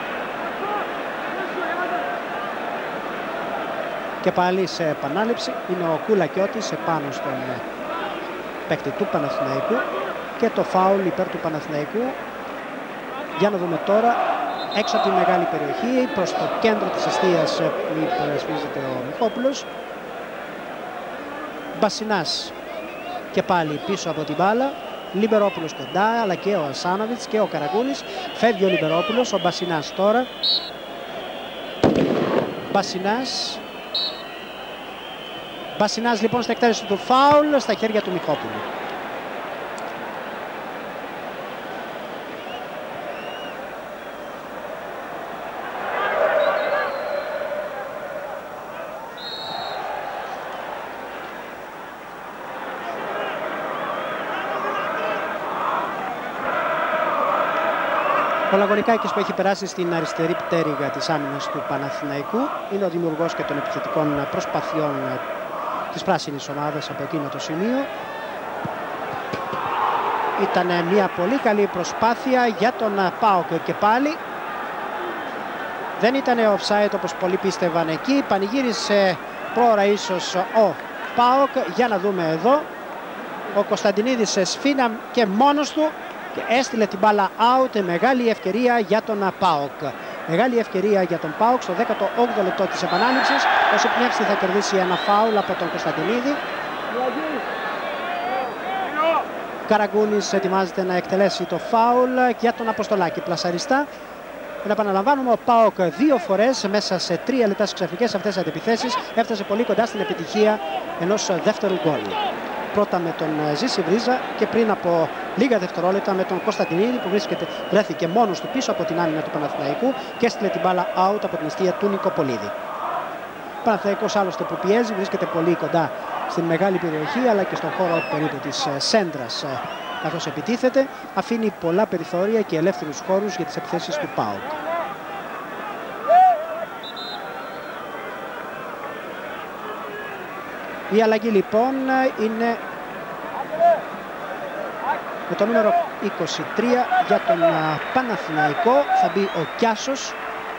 Και πάλι σε επανάληψη είναι ο Κουλακιώτης επάνω στον παίκτη του Παναθηναϊκού και το φάουλ υπέρ του Παναθηναϊκού. Για να δούμε τώρα έξω από τη μεγάλη περιοχή προς το κέντρο της εστίας που υπερασπίζεται ο Μιχόπουλος. Μπασινάς και πάλι πίσω από την μπάλα. Λιμπερόπουλος κοντά, αλλά και ο Ασάνοβιτς και ο Καραγκούνης. Φεύγει ο Λιμπερόπουλος, ο Μπασινάς τώρα. Μπασινάς. Μπασινάς λοιπόν στην εκτέλεση του φάουλ στα χέρια του Μιχόπουλου. Ο Λαγωνικάκης που έχει περάσει στην αριστερή πτέρυγα της άμυνας του Παναθηναϊκού είναι ο δημιουργός και των επιθετικών προσπαθειών της πράσινης ομάδας από εκείνο το σημείο. Ήταν μια πολύ καλή προσπάθεια για τον ΠΑΟΚ και πάλι. Δεν ήταν offside όπως πολλοί πίστευαν εκεί. Πανηγύρισε πρόωρα ίσως ο ΠΑΟΚ. Για να δούμε εδώ. Ο Κωνσταντινίδης σφίνα και μόνος του και έστειλε την μπάλα out. Μεγάλη ευκαιρία για τον ΠΑΟΚ. Μεγάλη ευκαιρία για τον ΠΑΟΚ στο δέκατο όγδοο λεπτό της επανάληψης. Ο Σιπνιεύσκι θα κερδίσει ένα φάουλ από τον Κωνσταντινίδη. Καραγκούνης ετοιμάζεται να εκτελέσει το φάουλ για τον Αποστολάκη. Πλασαριστά. Να επαναλαμβάνουμε, ο ΠΑΟΚ δύο φορές μέσα σε τρία λεπτά στις ξαφνικές αυτές τις αντεπιθέσεις έφτασε πολύ κοντά στην επιτυχία ενός δεύτερου γκολ. Πρώτα με τον Ζήση Βρίζα και πριν από λίγα δευτερόλεπτα με τον Κωνσταντινίδη που βρίσκεται, βρέθηκε μόνος του πίσω από την άμυνα του Παναθηναϊκού και έστειλε την μπάλα out από την εστία του Νικοπολίδη. Ο Παναθηναϊκός άλλωστε που πιέζει βρίσκεται πολύ κοντά στην μεγάλη περιοχή αλλά και στον χώρο περίπου της σέντρας καθώς επιτίθεται, αφήνει πολλά περιθώρια και ελεύθερους χώρους για τις επιθέσεις του ΠΑΟΚ. Η αλλαγή λοιπόν είναι με το νούμερο είκοσι τρία για τον Παναθηναϊκό. Θα μπει ο Κιάσος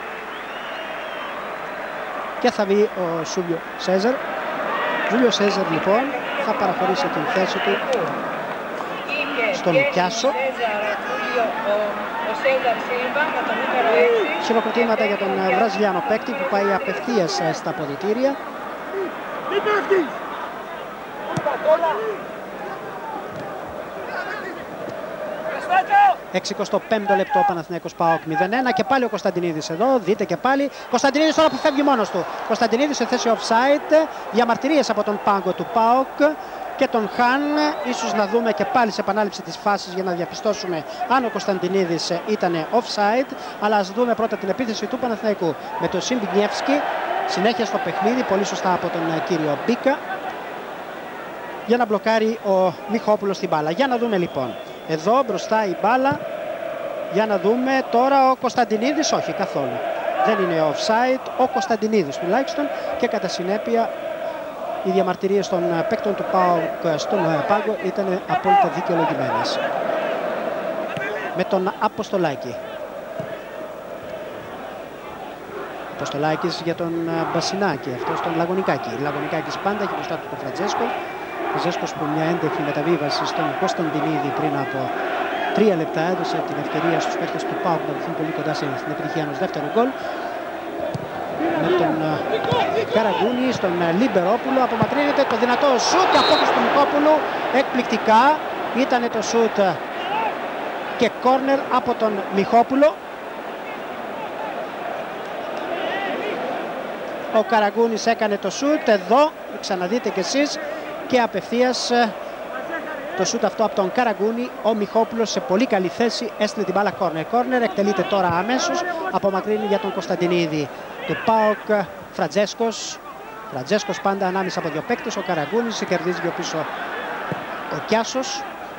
και θα μπει ο Σούλιο Σέζαρ. Σούλιο Σέζαρ λοιπόν θα παραχωρήσει την θέση του στον Κιάσο. Χειροκροτήματα για τον Βραζιλιάνο παίκτη που πάει απευθείας στα αποδυτήρια. εξηκοστό πέμπτο λεπτό, Παναθηναϊκός ΠΑΟΚ μηδέν ένα και πάλι ο Κωνσταντινίδης εδώ, δείτε και πάλι. Κωνσταντινίδης τώρα που φεύγει μόνος του. Κωνσταντινίδης σε θέση offside, διαμαρτυρίες από τον πάγκο του ΠΑΟΚ και τον Χαν. Ίσως να δούμε και πάλι σε επανάληψη της φάσης για να διαπιστώσουμε αν ο Κωνσταντινίδης ήταν offside. Αλλά ας δούμε πρώτα την επίθεση του Παναθηναϊκού με τον Σιμπινιεύσκι. Συνέχεια στο παιχνίδι, πολύ σωστά από τον κύριο Μπίκα, για να μπλοκάρει ο Μιχόπουλος την μπάλα. Για να δούμε λοιπόν. Εδώ μπροστά η μπάλα. Για να δούμε τώρα ο Κωνσταντινίδης. Όχι καθόλου. Δεν είναι offside. Ο Κωνσταντινίδης τουλάχιστον. Και κατά συνέπεια οι διαμαρτυρίες των παίκτων του ΠΑΟΚ στον πάγκο ήταν απόλυτα δικαιολογημένες. Με τον Αποστολάκη. Αποστολάκης για τον Μπασινάκη. Αυτό στον Λαγωνικάκη. Λαγωνικάκης πάντα έχει μπροστά του τον Φραντζέσκο. Ο Ζέσκος που μια έντεχη μεταβίβαση στον Κωνσταντινίδη πριν από τρία λεπτά έδωσε την ευκαιρία στους παίκτες του ΠΑΟΚ να βρεθούν πολύ κοντά στην επιτυχία ενός δεύτερου γκολ. Με τον Καραγκούνη, στον Λιμπερόπουλο, απομακρύνεται το δυνατό σουτ και απόκριση του Μιχόπουλου. Εκπληκτικά ήταν το σουτ και κόρνερ από τον Μιχόπουλο. Ο Καραγκούνης έκανε το σουτ, εδώ ξαναδείτε κι εσείς, και απευθείας το σουτ αυτό από τον Καραγκούνη. Ο Μιχόπουλος σε πολύ καλή θέση έστειλε την μπάλα κόρνερ. Κόρνερ εκτελείται τώρα αμέσως, απομακρύνει για τον Κωνσταντινίδη του ΠΑΟΚ. Φραντζέσκος, Φραντζέσκος πάντα ανάμεσα από δύο παίκτες. Ο Καραγκούνης κερδίζει πιο πίσω ο Κιάσος.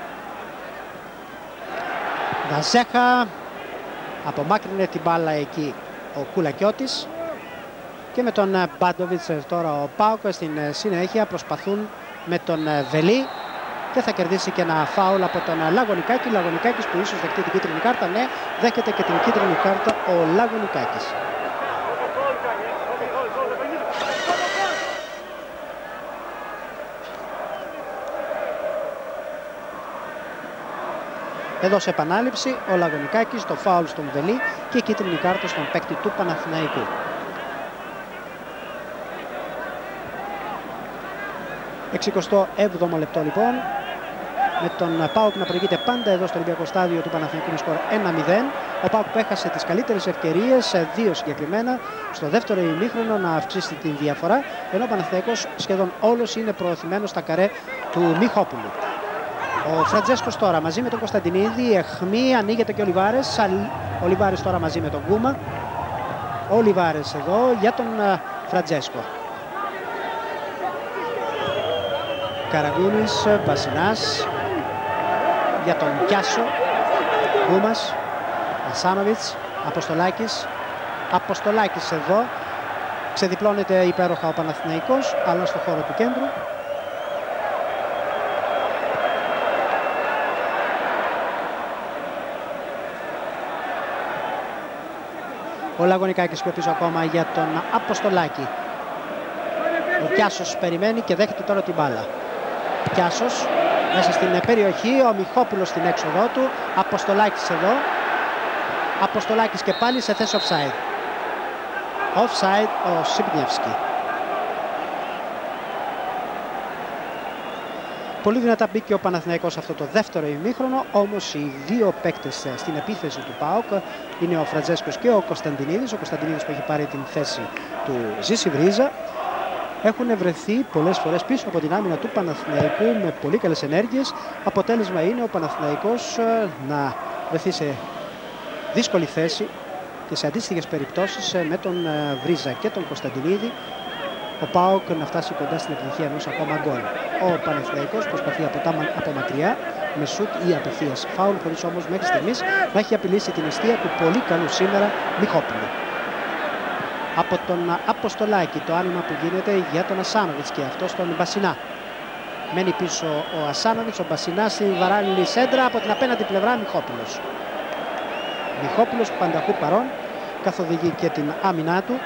Βαζέχα, απομάκρυνε την μπάλα εκεί ο Κουλακιώτης. Και με τον Μπάντοβιτς τώρα ο ΠΑΟΚ στην συνέχεια προσπαθούν με τον Βελή και θα κερδίσει και ένα φάουλ από τον Λαγωνικάκη. Λαγωνικάκης που ίσως δεχτεί την κίτρινη κάρτα. Ναι, δέχεται και την κίτρινη κάρτα ο Λαγωνικάκης. Εδώ σε επανάληψη ο Λαγωνικάκης, το φάουλ στον Βελή και η κίτρινη κάρτα στον παίκτη του Παναθηναϊκού. εξηκοστό έβδομο λεπτό λοιπόν, με τον ΠΑΟΚ να προηγείται πάντα εδώ στο Ολυμπιακό Στάδιο του Παναθηναϊκού με σκορ ένα μηδέν. Ο ΠΑΟΚ που έχασε τις καλύτερες ευκαιρίες, δύο συγκεκριμένα, στο δεύτερο ημίχρονο να αυξήσει την διαφορά, ενώ ο Παναθηναϊκός σχεδόν όλος είναι προωθημένος στα καρέ του Μιχόπουλου. Ο Φραντζέσκος τώρα μαζί με τον Κωνσταντινίδη, εχμή, ανοίγεται και ο Λιβάρες. Ο Λιβάρες τώρα μαζί με τον Γκούμα. Ο Λιβάρες εδώ για τον Φραντζέσκο. Καραγκούνης, Μπασινάς για τον Κιάσο. Γκούμας, Ασάνοβιτς, Αποστολάκης. Αποστολάκης εδώ. Ξεδιπλώνεται υπέροχα ο Παναθηναϊκός, αλλά στο χώρο του κέντρου. Ο Λαγωνικάκης πιο πίσω ακόμα για τον Αποστολάκη. Ο Κιάσος περιμένει και δέχεται τώρα την μπάλα. Κιάσος μέσα στην περιοχή, ο Μιχόπουλος στην έξοδό του. Αποστολάκης εδώ. Αποστολάκης και πάλι σε θέση offside. Offside ο Σιμπνιεύσκι. Πολύ δυνατά μπήκε ο Παναθηναϊκός αυτό το δεύτερο ημίχρονο, όμως οι δύο παίκτες στην επίθεση του ΠΑΟΚ είναι ο Φραντζέσκος και ο Κωνσταντινίδης. Ο Κωνσταντινίδης που έχει πάρει την θέση του Ζήση Βρίζα. Έχουν βρεθεί πολλές φορές πίσω από την άμυνα του Παναθηναϊκού με πολύ καλές ενέργειες. Αποτέλεσμα είναι ο Παναθηναϊκός να βρεθεί σε δύσκολη θέση και σε αντίστοιχες περιπτώσεις με τον Βρίζα και τον Κωνσταντινίδη ο ΠΑΟΚ να φτάσει κοντά στην επιτυχία ενός ακόμα γκολ. Ο Παναθηναϊκός προσπαθεί από, τα, από μακριά με σουτ ή απευθείας φάουλ, χωρίς όμως μέχρι στιγμής να έχει απειλήσει την αιστεία του πολύ καλού σήμερα Μιχόπουλου. Από τον Αποστολάκη το άνοιγμα που γίνεται για τον Ασάνοβιτς και αυτό στον Μπασινά. Μένει πίσω ο Ασάνοβιτς, ο Μπασινά στη βαράλινη σέντρα, από την απέναντι πλευρά Μιχόπουλος. Μιχόπουλος πανταχού παρόν, καθοδηγεί και την άμυνά του.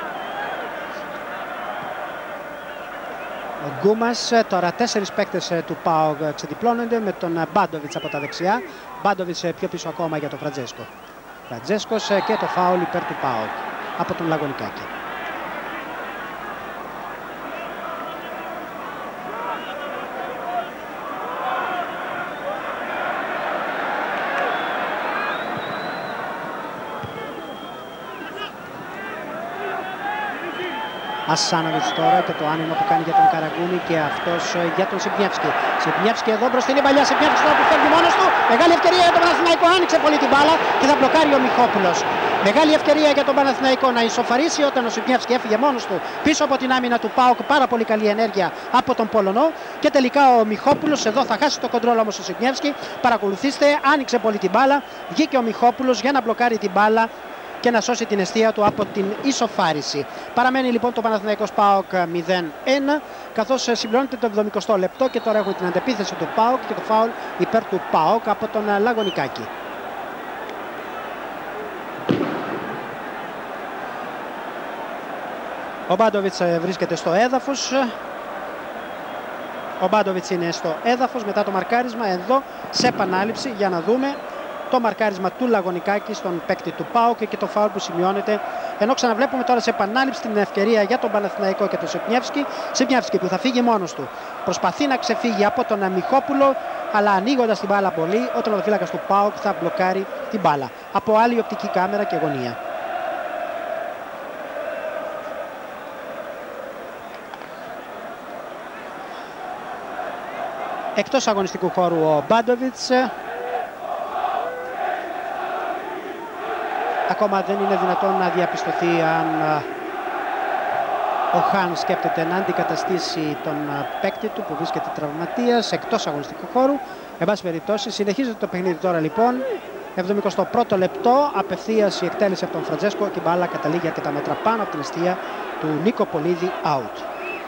Ο Γκούμας, τώρα τέσσερις παίκτες του ΠΑΟΚ ξεδιπλώνονται με τον Μπάντοβιτς από τα δεξιά. Μπάντοβιτς πιο πίσω ακόμα για τον Φραντζέσκο. Φραντζέσκος και το φάουλ υπέρ του ΠΑΟΚ από τον Λαγωνικάκη. Ασάνοβιτς τώρα και το άνοιγμα που κάνει για τον Καραγκούνη και αυτός για τον Σιμπνιεύσκι. Σιμπνιεύσκι εδώ μπροστινή παλιά. Σιμπνιεύσκι τώρα που φεύγει μόνος του. Μεγάλη ευκαιρία για τον Παναθηναϊκό. Άνοιξε πολύ την μπάλα και θα μπλοκάρει ο Μιχόπουλος. Μεγάλη ευκαιρία για τον Παναθηναϊκό να ισοφαρίσει όταν ο Σιμπνιεύσκι έφυγε μόνος του πίσω από την άμυνα του ΠΑΟΚ. Πάρα πολύ καλή ενέργεια από τον Πολωνό. Και τελικά ο Μιχόπουλος εδώ θα χάσει το κοντρόλ όμως ο Σιμπνιεύσκι. Παρακολουθήστε, άνοιξε πολύ την μπάλα. Βγήκε ο Μιχόπουλος για να μπλοκάρει την μπάλα και να σώσει την εστία του από την ισοφάριση. Παραμένει λοιπόν το Παναθηναϊκός ΠΑΟΚ μηδέν ένα, καθώς συμπληρώνεται το εβδομηκοστό λεπτό και τώρα έχουμε την αντεπίθεση του ΠΑΟΚ και το φάουλ υπέρ του ΠΑΟΚ από τον Λαγωνικάκη. Ο Μπάντοβιτς βρίσκεται στο έδαφος. Ο Μπάντοβιτς είναι στο έδαφος μετά το μαρκάρισμα εδώ σε επανάληψη για να δούμε το μαρκάρισμα του Λαγωνικάκη στον παίκτη του ΠΑΟΚ και το φάουλ που σημειώνεται. Ενώ ξαναβλέπουμε τώρα σε επανάληψη την ευκαιρία για τον Παναθηναϊκό και τον Σιμπνιεύσκι. Σιμπνιεύσκι που θα φύγει μόνος του. Προσπαθεί να ξεφύγει από τον Μιχόπουλο, αλλά ανοίγοντας την μπάλα πολύ, ο τερματοφύλακας του ΠΑΟΚ θα μπλοκάρει την μπάλα από άλλη οπτική κάμερα και γωνία. Εκτός αγωνιστικού χώρου ο Μπάντοβιτς. Ακόμα δεν είναι δυνατόν να διαπιστωθεί αν ο Χάν σκέπτεται να αντικαταστήσει τον παίκτη του που βρίσκεται τραυματίας εκτός αγωνιστικού χώρου. Εν πάση περιπτώσει, συνεχίζεται το παιχνίδι τώρα λοιπόν. εβδομηκοστό πρώτο λεπτό, απευθείας η εκτέλεση από τον Φραντζέσκο και η μπάλα καταλήγει αρκετά μέτρα πάνω από την εστία του Νίκο Πολίδη, out.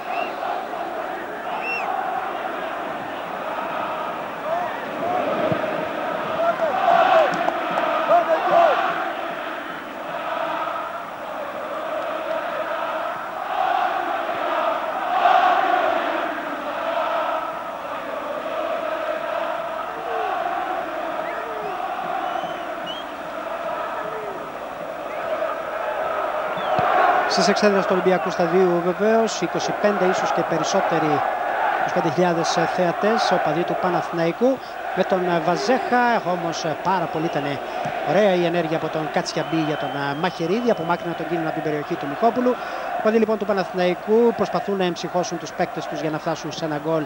Στις εξέδρες του Ολυμπιακού Σταδίου βεβαίως, είκοσι πέντε ίσως και περισσότεροι, είκοσι πέντε χιλιάδες θεατές, οπαδοί του Παναθηναϊκού με τον Βαζέχα. Όμως πάρα πολύ ήταν ωραία η ενέργεια από τον Κατσιαμπή για τον Μαχαιρίδη, απομάκρυναν τον κίνδυνο από την περιοχή του Μιχόπουλου. Οι οπαδοί λοιπόν του Παναθηναϊκού προσπαθούν να εμψυχώσουν τους παίκτες τους για να φτάσουν σε ένα γκολ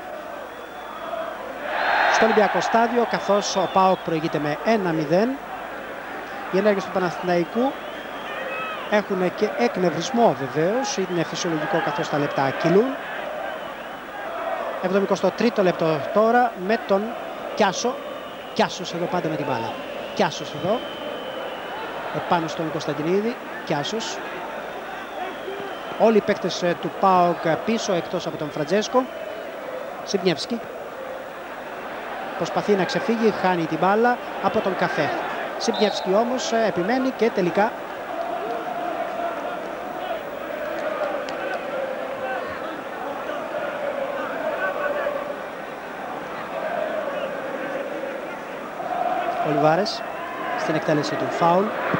στο Ολυμπιακό Στάδιο, καθώς ο ΠΑΟΚ προηγείται με ένα μηδέν. Οι ενέργειες του Παναθηναϊκού έχουν και εκνευρισμό βεβαίως, είναι φυσιολογικό καθώς τα λεπτά κυλούν. εβδομηκοστό τρίτο λεπτό τώρα με τον Κιάσο. Κιάσος εδώ πάντα με την μπάλα. Κιάσος εδώ, επάνω στον Κωνσταντινίδη. Κιάσος. Όλοι οι παίκτες του ΠΑΟΚ πίσω εκτός από τον Φραντζέσκο. Σιμπνιεύσκι. Προσπαθεί να ξεφύγει, χάνει την μπάλα από τον Καφέ. Σιμπνιεύσκι όμως επιμένει και τελικά Ολιβάρες στην εκτέλεση του φάουλ.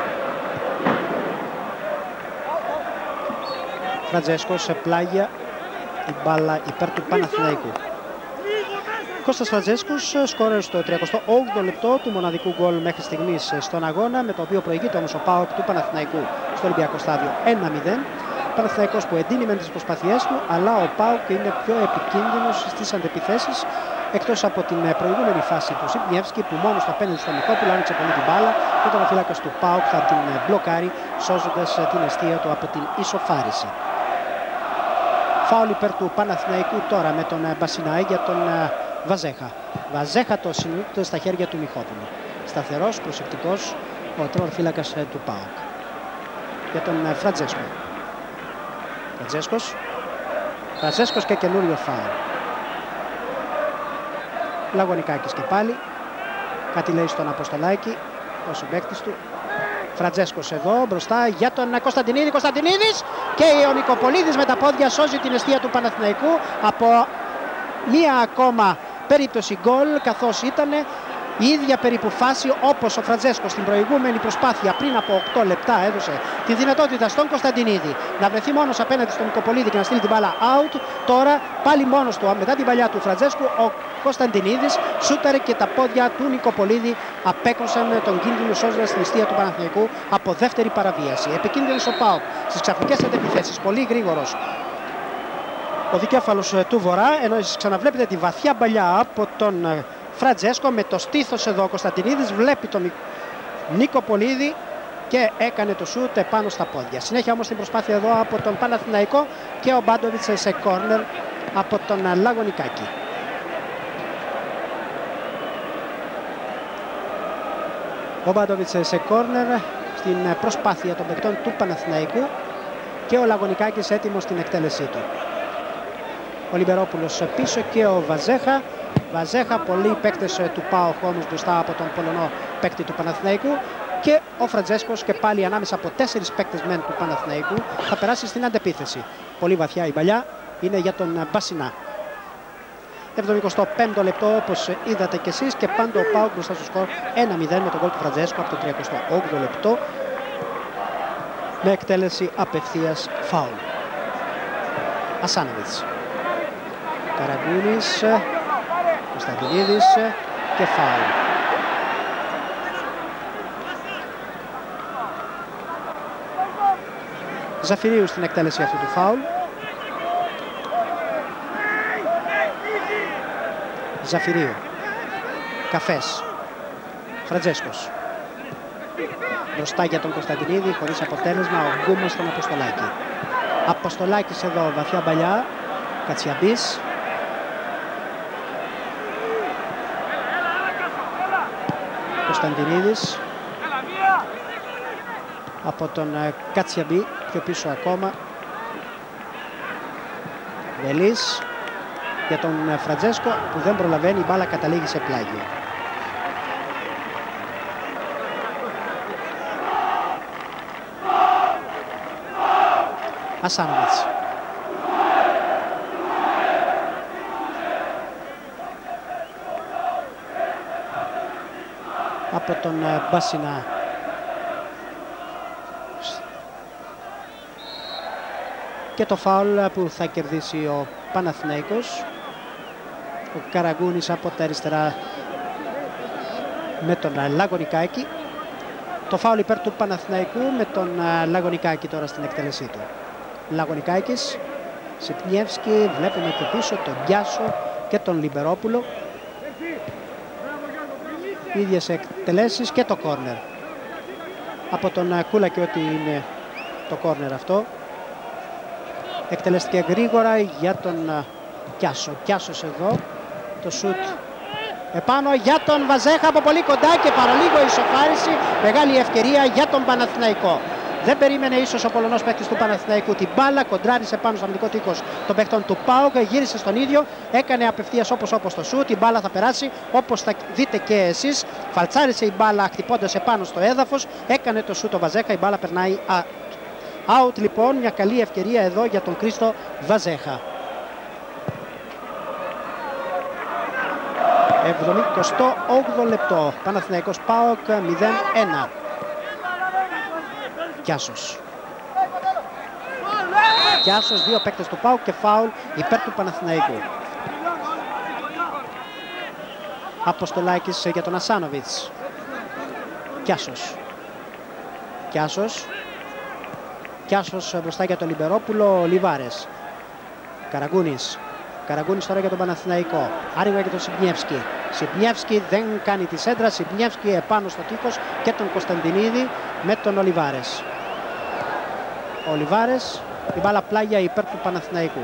Φραντζέσκο σε πλάγια, η μπάλα υπέρ του Παναθηναϊκού. Κώστας Φραντζέσκος σκόρερ στο τριακοστό όγδοο λεπτό του μοναδικού γκολ μέχρι στιγμής στον αγώνα, με το οποίο προηγείται όμως ο ΠΑΟΚ του Παναθηναϊκού στο Ολυμπιακό Στάδιο ένα μηδέν. Παναθηναϊκός που εντείνει με τις προσπάθειές του, αλλά ο ΠΑΟΚ είναι πιο επικίνδυνος στις αντεπιθέσεις, εκτός από την προηγούμενη φάση του Σιμπνιεύσκι που μόνος του απέναντι στον Μιχόπουλο άνοιξε πολύ την μπάλα και τον αφύλακας του ΠΑΟΚ θα την μπλοκάρει, σώζοντας την εστία του από την ισοφάριση. Φάουλ υπέρ του Παναθηναϊκού τώρα με τον Μπασινάη για τον Βαζέχα. Βαζέχα το συνούτ στα χέρια του Μιχόπουλου. Σταθερός, προσεκτικός ο τερματοφύλακας του ΠΑΟΚ. Για τον Φραντζέσκο. Φραντζέσκος. Φραντζέσκος και καινούριο φάουλ. Λαγωνικάκης και πάλι. Κάτι λέει στον Αποστολάκη, ο συμπαίκτης του. Φραντζέσκος εδώ μπροστά για τον Κωνσταντινίδη. Κωνσταντινίδης και ο Νικοπολίδης με τα πόδια σώζει την εστία του Παναθηναϊκού από μία ακόμα περίπτωση γκολ, καθώς ήταν Η ίδια περίπου φάση όπως ο Φραντζέσκο στην προηγούμενη προσπάθεια πριν από οκτώ λεπτά έδωσε τη δυνατότητα στον Κωνσταντινίδη να βρεθεί μόνος απέναντι στον Νικοπολίδη και να στείλει την μπάλα out. Τώρα πάλι μόνος του μετά την παλιά του Φραντζέσκου ο Κωνσταντινίδης σούταρε και τα πόδια του Νικοπολίδη απέκρουσαν τον κίνδυνο σώζοντας την αιστεία του Παναθηναϊκού από δεύτερη παραβίαση. Επικίνδυνος ο ΠΑΟΚ στις ξαφνικές αντεπιθέσεις, πολύ γρήγορος ο δικέφαλος του Βορρά, ενώ εσείς ξαναβλέπετε τη βαθιά παλιά από τον Φραντζέσκο με το στήθος εδώ. Ο Κωνσταντινίδης βλέπει τον Νικοπολίδη και έκανε το σούτ επάνω στα πόδια. Συνέχεια όμως την προσπάθεια εδώ από τον Παναθηναϊκό και ο Μπάντοβιτς σε κόρνερ από τον Λαγονικάκη. Ο Μπάντοβιτς σε κόρνερ στην προσπάθεια των παικτών του Παναθηναϊκού και ο Λαγονικάκης έτοιμος στην εκτέλεσή του. Ο Λιμπερόπουλος πίσω και ο Βαζέχα. Βαζέχα, πολλοί παίκτες του ΠΑΟΚ όμως μπροστά από τον Πολωνό παίκτη του Παναθηναϊκού. Και ο Φραντζέσκος και πάλι ανάμεσα από τέσσερις παίκτες μεν του Παναθηναϊκού θα περάσει στην αντεπίθεση. Πολύ βαθιά η παλιά είναι για τον Μπασινά. εβδομηκοστό πέμπτο λεπτό όπως είδατε κι εσείς και πάντα ο ΠΑΟΚ μπροστά στο σκορ ένα μηδέν με τον γκολ του Φραντζέσκου από το τριακοστό όγδοο λεπτό με εκτέλεση απευθείας φάουλ. Ασάνοβιτς, Καραγκούνης, Κωνσταντινίδης και φάουλ. Ζαφυρίου στην εκτέλεση αυτού του φάουλ. Ζαφυρίου, Καφές, Φραντζέσκος. Μπροστά για τον Κωνσταντινίδη, χωρίς αποτέλεσμα ο Γκούμας στον Αποστολάκη. Αποστολάκης εδώ, βαθιά παλιά, Κατσιαμπής. Κωνσταντινίδης από τον Κατσιαμπή, πιο πίσω ακόμα. Βελής για τον Φραντζέσκο που δεν προλαβαίνει, η μπάλα καταλήγει σε πλάγιο. Ασάνοβιτς. Από τον Μπασινά. Και το φάουλ που θα κερδίσει ο Παναθηναϊκός. Ο Καραγκούνης από τα αριστερά με τον Λαγονικάκη. Το φάουλ υπέρ του Παναθηναϊκού με τον Λαγονικάκη τώρα στην εκτέλεσή του. Λαγονικάκης, Σιπνιεύσκι, βλέπουμε και πίσω τον Γκιάσο και τον Λιμπερόπουλο. Ίδιες εκτελέσεις και το κόρνερ. Από τον Κούλα και ότι είναι το κόρνερ αυτό. Εκτελέστηκε γρήγορα για τον Κιάσο. Κιάσος εδώ, το σουτ επάνω για τον Βαζέχα από πολύ κοντά και παραλίγο ισοφάριση. Μεγάλη ευκαιρία για τον Παναθηναϊκό. Δεν περίμενε ίσως ο Πολωνός παίκτης του Παναθηναϊκού την μπάλα, κοντράρισε πάνω στο αμυντικό τείχος των παίκτων του ΠΑΟΚ, γύρισε στον ίδιο, έκανε απευθείας όπως όπως το σουτ, η μπάλα θα περάσει όπως θα δείτε και εσείς. Φαλτσάρισε η μπάλα χτυπώντας επάνω στο έδαφος, έκανε το σουτ ο Βαζέχα, η μπάλα περνάει out λοιπόν, μια καλή ευκαιρία εδώ για τον Κρίστο Βαζέχα. εβδομηκοστό όγδοο λεπτό, Παναθηναϊκός ΠΑΟΚ μηδέν ένα. Κιάσος. Κιάσος, δύο παίκτες του ΠΑΟΚ και φάουλ υπέρ του Παναθηναϊκού. Αποστολάκης για τον Ασάνοβιτς. Κιάσος. Κιάσος. Κιάσος μπροστά για τον Λιμπερόπουλο, Λιβάρες. Καραγκούνης. Καραγκούνης τώρα για τον Παναθηναϊκό. Άργα για τον Σιπνιεύσκι. Σιπνιεύσκι δεν κάνει τη σέντρα. Σιπνιεύσκι επάνω στο τείχος και τον Κωνσταντινίδη με τον Ολιβάρες. Ο Ολιβάρες, η μπάλα πλάγια υπέρ του Παναθηναϊκού.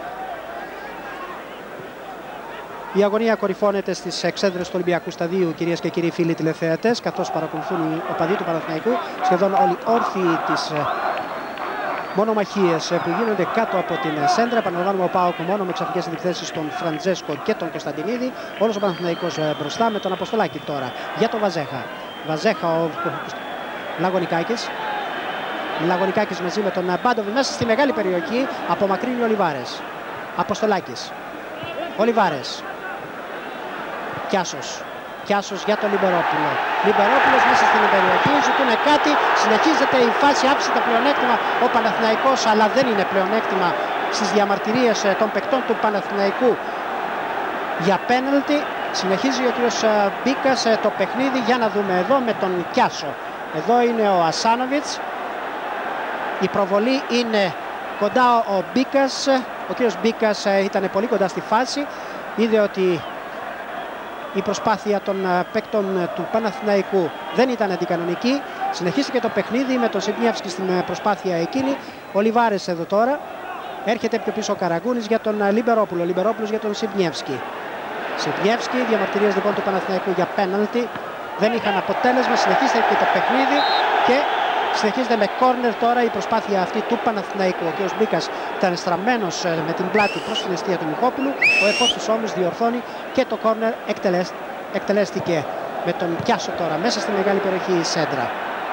Η αγωνία κορυφώνεται στις εξέδρες του Ολυμπιακού Σταδίου, κυρίες και κύριοι φίλοι τηλεθεατές, καθώς παρακολουθούν οι οπαδοί του Παναθηναϊκού, σχεδόν όλοι όρθιοι τις μονομαχίες που γίνονται κάτω από την σέντρα. Επαναλαμβάνουμε, ο ΠΑΟΚ μόνο με ξαφνικές αντιθέσεις στον Φραντζέσκο και τον Κωνσταντινίδη. Όλος ο Παναθηναϊκός μπροστά με τον Αποστολάκη τώρα για τον Βαζέχα. Βαζέχα, ο Λαγονικάκης. Λαγονικάκης μαζί με τον Μπάντοβιτ μέσα στη μεγάλη περιοχή. Απομακρύνει ο Ολιβάρες. Αποστολάκης. Ολιβάρες. Κιάσος. Κιάσος για τον Λιμπερόπουλο. Λιμπερόπουλος μέσα στην περιοχή, ζητούν κάτι. Συνεχίζεται η φάση, άφησε το πλεονέκτημα ο Παναθηναϊκός, αλλά δεν είναι πλεονέκτημα στις διαμαρτυρίες των παικτών του Παναθηναϊκού για πέναλτι. Συνεχίζει ο κύριος Μπίκας το παιχνίδι, για να δούμε εδώ με τον Κιάσο. Εδώ είναι ο Ασάνοβιτς. Η προβολή είναι κοντά ο Μπίκας. Ο κύριος Μπίκας ήταν πολύ κοντά στη φάση. Είδε ότι η προσπάθεια των παίκτων του Παναθηναϊκού δεν ήταν αντικανονική. Συνεχίστηκε το παιχνίδι με τον Σιμπνιεύσκι στην προσπάθεια εκείνη. Ο Λιβάρες εδώ τώρα. Έρχεται πιο πίσω ο Καραγκούνης για τον Λιμπερόπουλο. Λιμπερόπουλος για τον Σιμπνιεύσκι. Σιμπνιεύσκι, διαμαρτυρίες λοιπόν του Παναθηναϊκού για πέναλτι. Δεν είχαν αποτέλεσμα. Συνεχίστηκε και το παιχνίδι και συνεχίζεται με κόρνερ τώρα η προσπάθεια αυτή του Παναθηναϊκού. Ο κ. Μπίκας ήταν στραμμένος με την πλάτη προς την αιστεία του Μιχόπουλου. Ο επόπτης όμως διορθώνει και το κόρνερ εκτελέστηκε με τον Κιάσο τώρα μέσα στη μεγάλη περιοχή η σέντρα.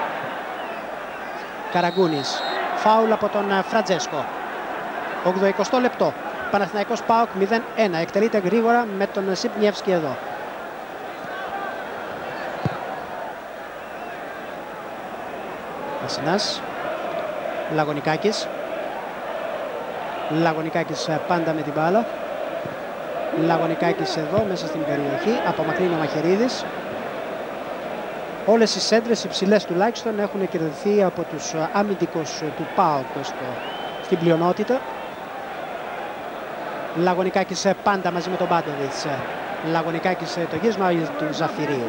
Καραγκούνης. Φάουλ από τον Φραντζέσκο. ογδοηκοστό λεπτό. Παναθηναϊκός ΠΑΟΚ μηδέν ένα. Εκτελείται γρήγορα με τον Σιμπνιεύσκι εδώ. Ασινάς. Λαγωνικάκης. Λαγωνικάκης πάντα με την μπάλα. Λαγωνικάκης εδώ μέσα στην περιοχή. Απομακρύνει ο Μαχαιρίδης. Όλες οι σέντρες υψηλές τουλάχιστον έχουν κερδιθεί από τους αμυντικούς του ΠΑΟΚ στο, στην πλειονότητα. Λαγωνικάκης πάντα μαζί με τον Μπάντοβιτς. Λαγωνικάκης το γύρισμα του Ζαφυρίου.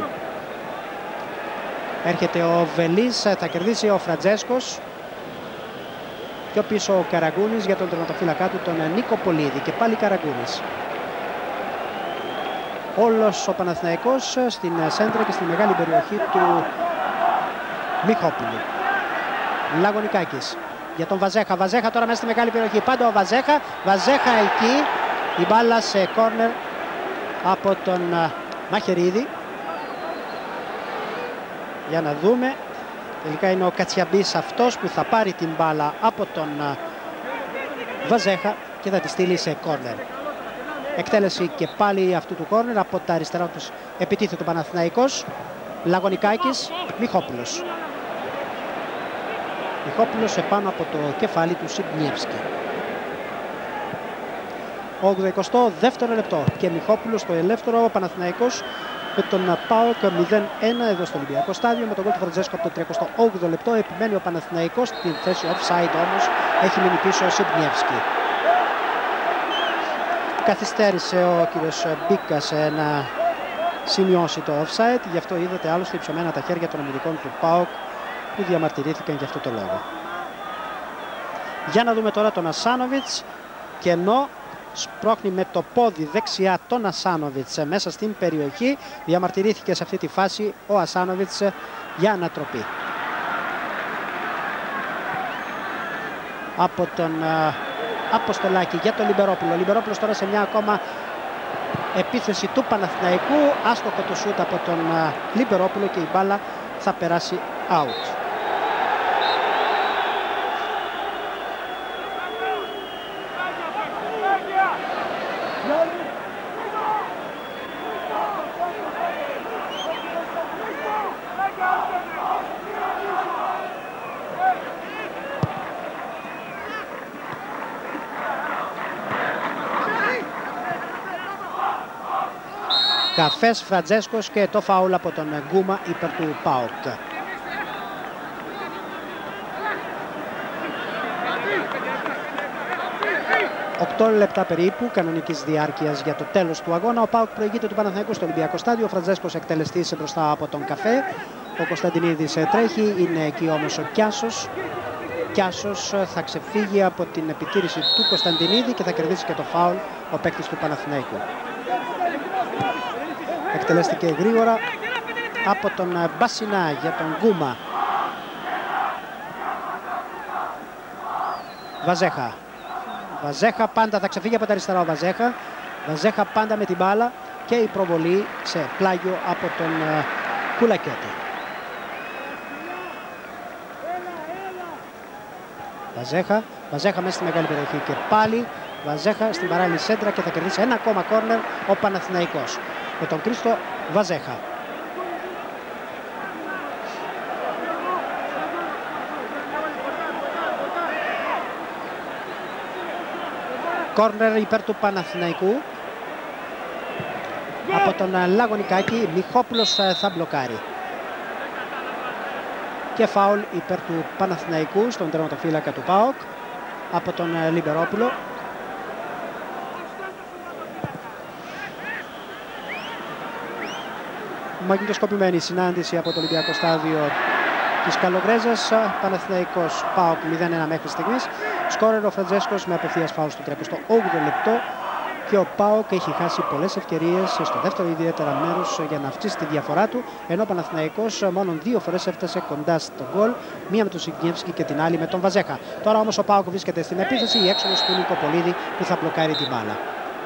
Έρχεται ο Βελής, θα κερδίσει ο Φραντζέσκος. Πιο πίσω ο Καραγκούνης για τον τερματοφύλακά του, τον Νίκο Πολίδη. Και πάλι Καραγκούνης. Όλος ο Παναθηναϊκός στην σέντρα και στη μεγάλη περιοχή του Μιχόπουλου. Λαγωνικάκης για τον Βαζέχα. Βαζέχα τώρα μέσα στη μεγάλη περιοχή. Πάντα ο Βαζέχα. Βαζέχα εκεί. Η μπάλα σε κόρνερ από τον Μαχαιρίδη. Για να δούμε. Τελικά είναι ο Κατσιαμπής αυτός που θα πάρει την μπάλα από τον Βαζέχα και θα τη στείλει σε κόρνερ. Εκτέλεση και πάλι αυτού του κόρνερ από τα αριστερά τους επιτίθεται ο Παναθηναϊκός. Λαγωνικάκης, Μιχόπουλος. Μιχόπουλος επάνω από το κεφάλι του Σιμπνιεύσκι. ογδοηκοστό δεύτερο λεπτό και Μιχόπουλος στο ελεύθερο. Ο Παναθηναϊκός με τον ΠΑΟΚ μηδέν ένα εδώ στο Ολυμπιακό Στάδιο. Με τον γκολ του Φραντζέσκο από το τριακοστό όγδοο λεπτό επιμένει ο Παναθηναϊκός στην θέση offside, όμως έχει μείνει πίσω ο Σιμπνιεύσκι. Καθυστέρησε ο κύριος Μπίκας να σημειώσει το offside, γι' αυτό είδατε άλλωστε υψωμένα τα χέρια των αμυντικών του ΠΑΟΚ που διαμαρτυρήθηκαν για αυτό το λόγο. Για να δούμε τώρα τον Ασάνοβιτς, και ενώ σπρώχνει με το πόδι δεξιά τον Ασάνοβιτς μέσα στην περιοχή, διαμαρτυρήθηκε σε αυτή τη φάση ο Ασάνοβιτς για ανατροπή. Από τον Αποστολάκη για τον Λιμπερόπουλο. Ο Λιμπερόπουλος τώρα σε μια ακόμα επίθεση του Παναθηναϊκού. Άστοχο το σούτ από τον Λιμπερόπουλο και η μπάλα θα περάσει out. Καφές Φραντζέσκος και το φάουλ από τον Γκούμα υπέρ του ΠΑΟΚ. οκτώ λεπτά περίπου κανονικής διάρκειας για το τέλος του αγώνα. Ο ΠΑΟΚ προηγείται του Παναθηναϊκού στο Ολυμπιακό Στάδιο. Ο Φραντζέσκος εκτελεστής μπροστά από τον Καφέ. Ο Κωνσταντινίδης τρέχει, είναι εκεί όμως ο Κιάσος. Κιάσος θα ξεφύγει από την επιτήρηση του Κωνσταντινίδη και θα κερδίσει και το φάουλ ο παίκτης του Παναθηναϊκού. Εκτελέστηκε γρήγορα από τον Μπασινά για τον Γκούμα. Βαζέχα. Βαζέχα πάντα θα ξεφύγει από τα αριστερά ο Βαζέχα. Βαζέχα πάντα με την μπάλα και η προβολή σε πλάγιο από τον Κουλακέτη. Βαζέχα. Βαζέχα μέσα στη μεγάλη περιοχή και πάλι Βαζέχα στην παράλληλη σέντρα και θα κερδίσει ένα ακόμα κόρνερ ο Παναθηναϊκός με τον Κρίστο Βαζέχα. Κόρνερ υπέρ του Παναθηναϊκού από τον Λαγωνικάκη. Μιχόπουλος θα μπλοκάρει. Και φάουλ υπέρ του Παναθηναϊκού στον τερματοφύλακα του ΠΑΟΚ από τον Λιμπερόπουλο. Μαγνητοσκοπημένη συνάντηση από το Ολυμπιακό Στάδιο της Καλογρέζας. Παναθηναϊκός ΠΑΟΚ μηδέν ένα μέχρι στιγμής. Σκόρερ ο Φραντζέσκος με απευθείας φάουλ στο τριακοστό όγδοο λεπτό. Και ο ΠΑΟΚ έχει χάσει πολλές ευκαιρίες στο δεύτερο ιδιαίτερα μέρος για να αυξήσει τη διαφορά του, ενώ ο Παναθηναϊκός μόνο δύο φορές έφτασε κοντά στο γκολ, μία με τον Σιγνιεύσκι και την άλλη με τον Βαζέχα. Τώρα όμως ο ΠΑΟΚ βρίσκεται στην επίθεση, η έξοδος του Νικοπολίδη που θα μπλοκάρει την μπάλα.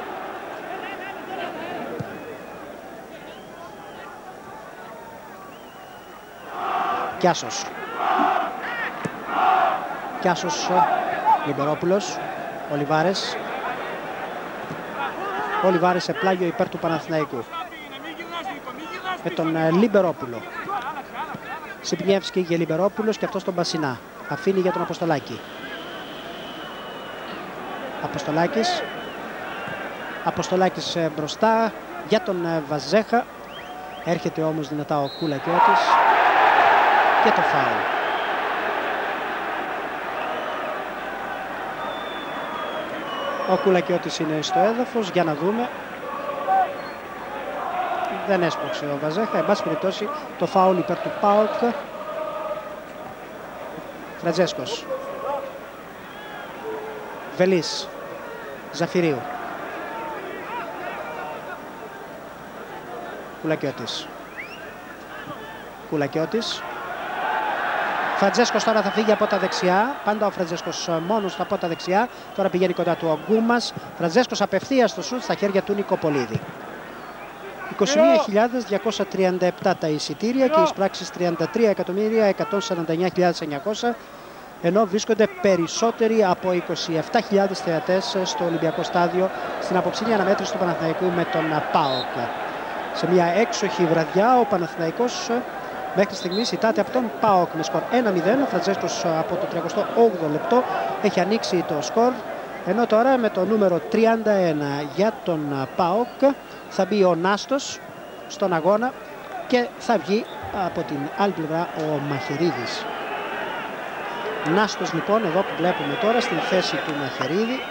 Κιάσος. Κιάσος, Λιμπερόπουλος, Ολιβάρες. Ο Ολιβάρες σε πλάγιο υπέρ του Παναθηναϊκού με τον Λιμπερόπουλο. Σιμπνιεύσκι για Λιμπερόπουλος και αυτός τον Μπασινά. Αφήνει για τον Αποστολάκη. Αποστολάκης. Αποστολάκης μπροστά για τον Βαζέχα. Έρχεται όμως δυνατά ο Κουλακιώτης και το φάουλ. Ο Κουλακιώτης είναι στο έδαφος, για να δούμε. Δεν έσπρωξε ο Βαζέχα, εν πάση περιπτώσει το φάουλ υπέρ του ΠΑΟΚ. Φραντζέσκος. Βελής. Ζαφυρίου. Κουλακιώτης. Κουλακιώτης. Φραντζέσκος τώρα θα φύγει από τα δεξιά. Πάντα ο Φραντζέσκος μόνος από τα δεξιά. Τώρα πηγαίνει κοντά του ο Γκούμας. Φραντζέσκος απευθείας στο σουτ στα χέρια του Νικοπολίδη. είκοσι μία χιλιάδες διακόσια τριάντα επτά τα εισιτήρια και οι εισπράξεις τριάντα τρία εκατομμύρια εκατόν σαράντα εννιά χιλιάδες εννιακόσια, ενώ βρίσκονται περισσότεροι από είκοσι επτά χιλιάδες θεατές στο Ολυμπιακό Στάδιο στην αποψινή αναμέτρηση του Παναθηναϊκού με τον ΠΑΟΚ. Σε μια έξοχη βραδιά ο Παναθηναϊκός μέχρι στιγμής ητάται από τον ΠΑΟΚ με σκορ ένα μηδέν. Ο Φραντζέσκος από το τριακοστό όγδοο λεπτό έχει ανοίξει το σκορ, ενώ τώρα με το νούμερο τριάντα ένα για τον ΠΑΟΚ θα μπει ο Νάστος στον αγώνα και θα βγει από την άλλη πλευρά ο Μαχαιρίδης. Νάστος λοιπόν εδώ που βλέπουμε τώρα στην θέση του Μαχαιρίδη.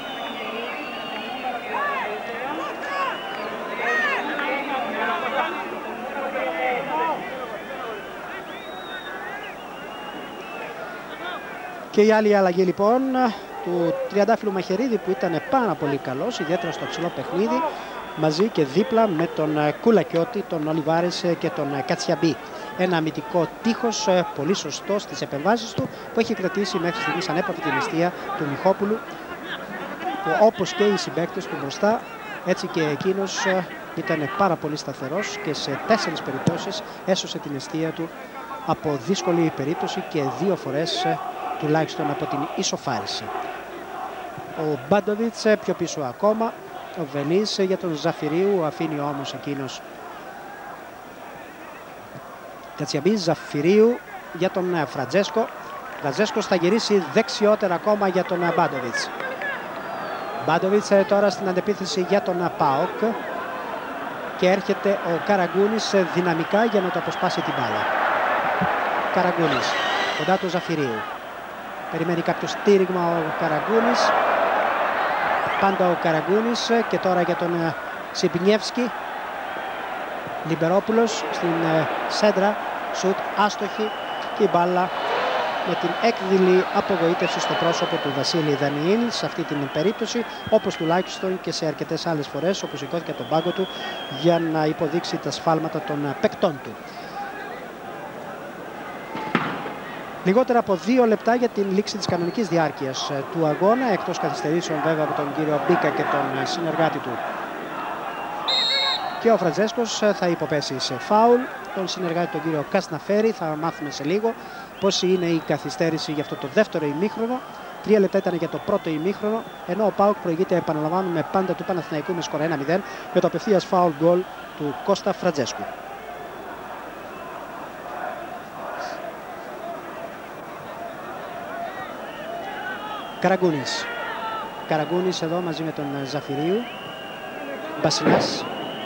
Και η άλλη αλλαγή λοιπόν του τριαντάφυλλου Μαχαιρίδη που ήταν πάρα πολύ καλός, ιδιαίτερα στο ψηλό παιχνίδι, μαζί και δίπλα με τον Κουλακιώτη, τον Ολιβάρες και τον Κατσιαμπή. Ένα αμυντικό τείχος πολύ σωστό στις επεμβάσεις του που έχει κρατήσει μέχρι στιγμής ανέπαυτη την αιστεία του Μιχόπουλου, που όπως και οι συμπαίκτες του μπροστά, έτσι και εκείνος ήταν πάρα πολύ σταθερός και σε τέσσερις περιπτώσεις έσωσε την αιστεία του από δύσκολη περίπτωση και δύο φορές τουλάχιστον από την ισοφάριση. Ο Μπάντοβιτς πιο πίσω ακόμα, ο Βελής για τον Ζαφυρίου, αφήνει όμως εκείνος. Κατσιαμπή, Ζαφυρίου για τον Φραντζέσκο. Φραντζέσκος θα γυρίσει δεξιότερα ακόμα για τον Μπάντοβιτς. Μπάντοβιτς τώρα στην αντεπίθεση για τον ΠΑΟΚ και έρχεται ο Καραγκούνης δυναμικά για να το αποσπάσει την μπάλα. Καραγκούνης κοντά του Ζαφυρίου. Περιμένει κάποιο στήριγμα ο Καραγκούνης. Πάντα ο Καραγκούνης και τώρα για τον Σιμπνιεύσκι. Λιμπερόπουλος στην σέντρα, σουτ άστοχη και η μπάλα με την έκδηλη απογοήτευση στο πρόσωπο του Βασίλη Δανιήλ σε αυτή την περίπτωση, όπως τουλάχιστον και σε αρκετές άλλες φορές όπου σηκώθηκε από τον πάγκο του για να υποδείξει τα σφάλματα των παικτών του. Λιγότερα από δύο λεπτά για την λήξη της κανονικής διάρκειας του αγώνα, εκτός καθυστερήσεων βέβαια από τον κύριο Μπίκα και τον συνεργάτη του. Και ο Φραντζέσκος θα υποπέσει σε φάουλ τον συνεργάτη τον κύριο Κασναφέρη. Θα μάθουμε σε λίγο πώς είναι η καθυστέρηση για αυτό το δεύτερο ημίχρονο. Τρία λεπτά ήταν για το πρώτο ημίχρονο, ενώ ο ΠΑΟΚ προηγείται, επαναλαμβάνουμε, πάντα του Παναθηναϊκού με σκορ ένα μηδέν με το απευθείας φάουλ γκολ του Κώστα Φραντζέσκου. Καραγκούνης. Καραγκούνης εδώ μαζί με τον Ζαφυρίου. Μπασινάς.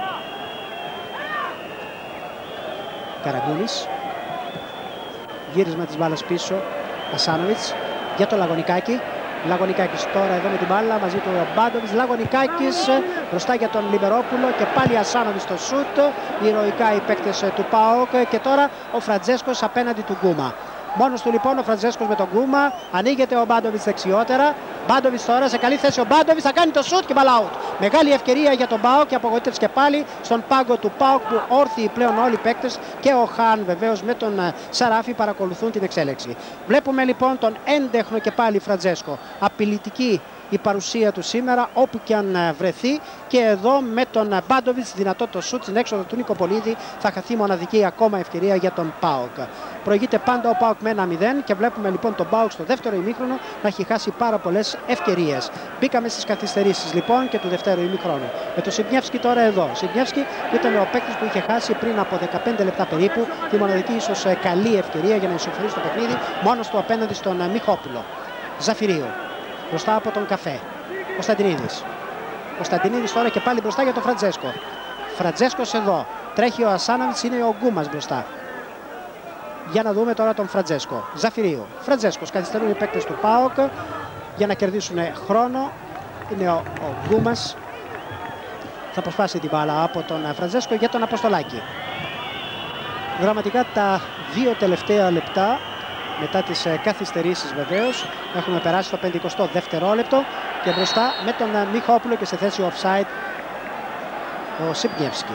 Καραγκούνης. Γύρισμα της μπάλας πίσω. Ασάνοβιτς για το Λαγωνικάκη. Λαγωνικάκης τώρα εδώ με την μπάλα μαζί του Μπάντοβιτς. Λαγωνικάκης μπροστά για τον Λιμπερόπουλο και πάλι Ασάνοβιτς στο σουτ. Ηρωικά οι παίκτες του ΠΑΟΚ και τώρα ο Φραντζέσκος απέναντι του Γκούμα. Μόνος του λοιπόν ο Φραντζέσκος με τον Γκούμα. Ανοίγεται ο Μπάντοβιτς δεξιότερα. Μπάντοβιτς τώρα σε καλή θέση. Ο Μπάντοβιτς θα κάνει το σουτ και μπαλ out. Μεγάλη ευκαιρία για τον ΠΑΟΚ και απογοήτευση και πάλι στον πάγκο του ΠΑΟΚ που όρθιοι πλέον όλοι οι παίκτες και ο Χάν βεβαίως με τον Σαράφη παρακολουθούν την εξέλιξη. Βλέπουμε λοιπόν τον έντεχνο και πάλι Φραντζέσκο. Απειλητική η παρουσία του σήμερα όπου και αν βρεθεί και εδώ με τον Μπάντοβιτς δυνατό το σουτ στην έξοδο του Νικοπολίδη θα χαθεί μοναδική ακόμα ευκαιρία για τον ΠΑΟΚ. Προηγείται πάντα ο ΠΑΟΚ με ένα μηδέν και βλέπουμε λοιπόν τον ΠΑΟΚ στο δεύτερο ημίχρονο να έχει χάσει πάρα πολλές ευκαιρίες. Μπήκαμε στις καθυστερήσεις λοιπόν και του δεύτερου ημίχρονου. Με τον Σιμπνιεύσκι τώρα εδώ. Σιμπνιεύσκι ήταν ο παίκτης που είχε χάσει πριν από δεκαπέντε λεπτά περίπου τη μοναδική ίσως καλή ευκαιρία για να ισοφαρίσει το παιχνίδι μόνος του απέναντι στον Μιχόπουλο. Ζαφυρίου. Μπροστά από τον Καφέ. Κωνσταντινίδης. Κωνσταντινίδης τώρα και πάλι μπροστά για τον Φραντζέσκο. Φραντζέσκος εδώ. Τρέχει ο Ασάνοβιτς, είναι ο Γκούμας μπροστά. Για να δούμε τώρα τον Φραντζέσκο. Ζαφυρίου. Φραντζέσκος. Καθυστερούν οι παίκτες του ΠΑΟΚ για να κερδίσουν χρόνο. Είναι ο, ο Γκούμας. Θα προσπάσει την μπάλα από τον Φραντζέσκο για τον Αποστολάκη. Δραματικά τα δύο τελευταία λεπτά. Μετά τις καθυστερήσεις βεβαίως έχουμε περάσει το πενηκοστό δευτερόλεπτο και μπροστά με τον Μιχόπουλο και σε θέση offside ο Σιμπνιεύσκι.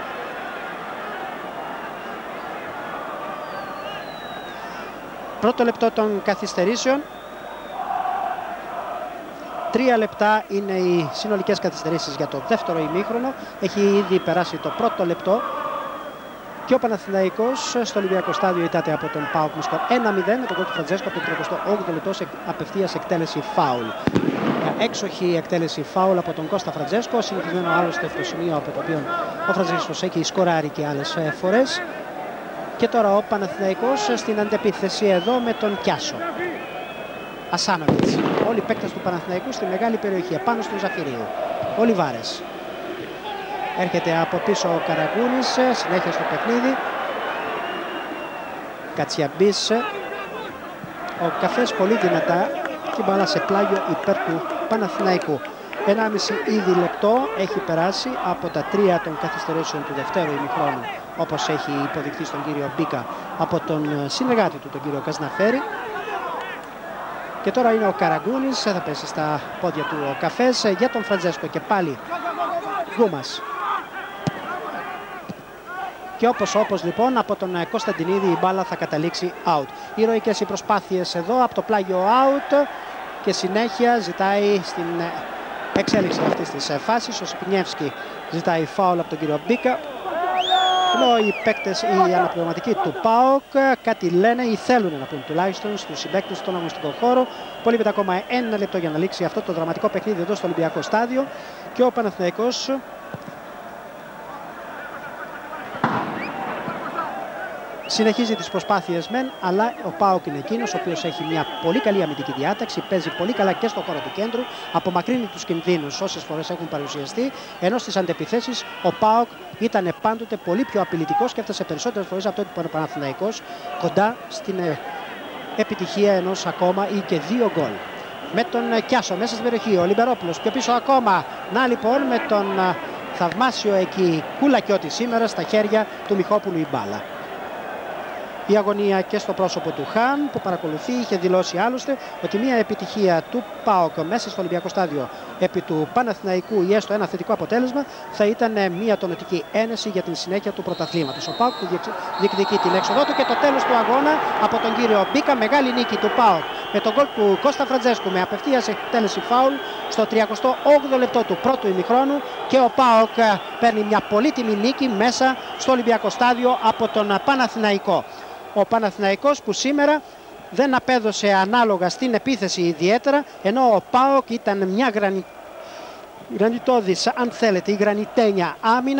Πρώτο λεπτό των καθυστερήσεων. Τρία λεπτά είναι οι συνολικές καθυστερήσεις για το δεύτερο ημίχρονο. Έχει ήδη περάσει το πρώτο λεπτό. Και ο Παναθηναϊκός στο Ολυμπιακό Στάδιο ήτταται από τον ΠΑΟΚ με σκορ ένα μηδέν με τον γκολ του Φραντζέσκο από το τρидцатο όγδοο λεπτό σε απευθείας εκτέλεση φάουλ. Έξοχη εκτέλεση φάουλ από τον Κώστα Φραντζέσκο, συνηθισμένο άλλωστε στο σημείο από το οποίο ο Φραντζέσκος έχει σκοράρει και άλλες φορές. Και τώρα ο Παναθηναϊκός στην αντεπίθεση εδώ με τον Κιάσο. Ασάνοβιτς. Όλοι οι παίκτες του Παναθηναϊκού στη μεγάλη περιοχή επάνω στον Ζαφυρίου. Ο Λιβάρες. Έρχεται από πίσω ο Καραγκούνης, συνέχεια στο παιχνίδι. Κατσιαμπής. Ο Καφές πολύ δυνατά και μπάλα σε πλάγιο υπέρ του Παναθηναϊκού. ενάμιση ήδη λεπτό έχει περάσει από τα τρία των καθυστερήσεων του δευτέρου ημιχρόνου, όπως έχει υποδειχθεί στον κύριο Μπίκα από τον συνεργάτη του, τον κύριο Κασναφέρη. Και τώρα είναι ο Καραγκούνης, θα πέσει στα πόδια του ο Καφές για τον Φραντζέσκο και πάλι Γκούμας. Και όπως όπως λοιπόν από τον Κωνσταντινίδη η μπάλα θα καταλήξει out. Ηρωικές οι προσπάθειες εδώ από το πλάγιο out και συνέχεια ζητάει στην εξέλιξη αυτής της φάσης. Ο Σιμπνιεύσκι ζητάει φάουλ από τον κύριο Μπίκα. Ενώ οι παίκτες, οι αναπληρωματικοί του ΠΑΟΚ κάτι λένε ή θέλουν να πούν τουλάχιστον στους συμπαίκτες στον αγωνιστικό χώρο. Πολύ μετά ακόμα ένα λεπτό για να λήξει αυτό το δραματικό παιχνίδι εδώ στο Ολυμπιακό Στάδιο. Και ο Παναθηναϊκός συνεχίζει τις προσπάθειες μεν, αλλά ο ΠΑΟΚ είναι εκείνος ο οποίος έχει μια πολύ καλή αμυντική διάταξη, παίζει πολύ καλά και στο χώρο του κέντρου, απομακρύνει τους κινδύνους όσες φορές έχουν παρουσιαστεί, ενώ στις αντεπιθέσεις ο ΠΑΟΚ ήταν πάντοτε πολύ πιο απειλητικός και έφτασε περισσότερες φορές από το ότι ο Παναθηναϊκός κοντά στην επιτυχία ενός ακόμα ή και δύο γκολ. Με τον Κιάσο μέσα στην περιοχή, ο Λιμπερόπουλος πιο πίσω ακόμα. Να λοιπόν με τον θαυμάσιο εκεί Κουλακιώτη σήμερα στα χέρια του Μιχόπουλου η μπάλα. Η αγωνία και στο πρόσωπο του Χάν που παρακολουθεί είχε δηλώσει άλλωστε ότι μια επιτυχία του ΠΑΟΚ μέσα στο Ολυμπιακό Στάδιο επί του Παναθηναϊκού ή έστω ένα θετικό αποτέλεσμα θα ήταν μια τονωτική ένεση για την συνέχεια του πρωταθλήματος. Ο ΠΑΟΚ που διεκδικεί την έξοδό του και το τέλος του αγώνα από τον κύριο Μπίκα. Μεγάλη νίκη του ΠΑΟΚ με τον γκολ του Κώστα Φραντζέσκου με απευθείας εκτέλεση φάουλ στο τρидцатο όγδοο λεπτό του πρώτου ημιχρόνου και ο ΠΑΟΚ παίρνει μια πολύτιμη νίκη μέσα στο Ολυμπιακό Στάδιο από τον Παναθηναϊκό. Ο Παναθηναϊκός που σήμερα δεν απέδωσε ανάλογα στην επίθεση ιδιαίτερα, ενώ ο ΠΑΟΚ ήταν μια γρανι... γρανιτώδης, αν θέλετε, η γρανιτένια άμυνα,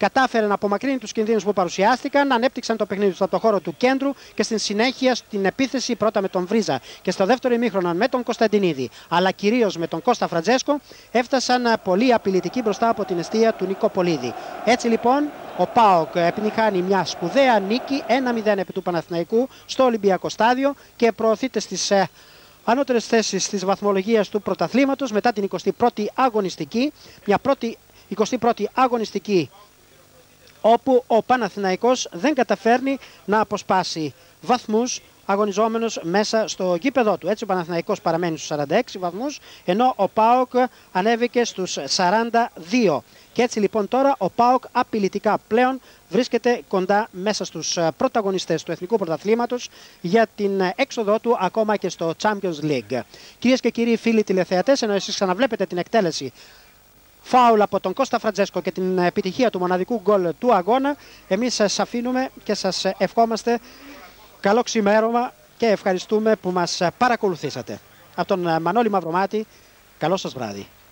κατάφερε να απομακρύνει τους κινδύνους που παρουσιάστηκαν, ανέπτυξαν το παιχνίδι του από το χώρο του κέντρου και στην συνέχεια στην επίθεση πρώτα με τον Βρίζα και στο δεύτερο ημίχρονο με τον Κωνσταντινίδη, αλλά κυρίως με τον Κώστα Φραντζέσκο, έφτασαν πολύ απειλητικοί μπροστά από την εστία του Νικοπολίδη. Έτσι λοιπόν ο ΠΑΟΚ επιτυχάνει μια σπουδαία νίκη ένα μηδέν επί του Παναθηναϊκού στο Ολυμπιακό Στάδιο και προωθείται στις ε, ανώτερες θέσεις της βαθμολογίας του πρωταθλήματος μετά την εικοστή πρώτη αγωνιστική, μια πρώτη, εικοστή πρώτη αγωνιστική όπου ο Παναθηναϊκός δεν καταφέρνει να αποσπάσει βαθμούς αγωνιζόμενος μέσα στο γήπεδό του. Έτσι ο Παναθηναϊκός παραμένει στους σαράντα έξι βαθμούς, ενώ ο ΠΑΟΚ ανέβηκε στους σαράντα δύο. Και έτσι λοιπόν τώρα ο ΠΑΟΚ απειλητικά πλέον βρίσκεται κοντά μέσα στους πρωταγωνιστές του Εθνικού Πρωταθλήματος για την έξοδό του ακόμα και στο Champions League. Κυρίες και κύριοι φίλοι τηλεθεατές, ενώ εσείς ξαναβλέπετε την εκτέλεση φάουλ από τον Κώστα Φραντζέσκο και την επιτυχία του μοναδικού γκολ του αγώνα, εμείς σας αφήνουμε και σας ευχόμαστε καλό ξημέρωμα και ευχαριστούμε που μας παρακολουθήσατε. Από τον Μανώλη Μαυρομάτη, καλό σας βράδυ.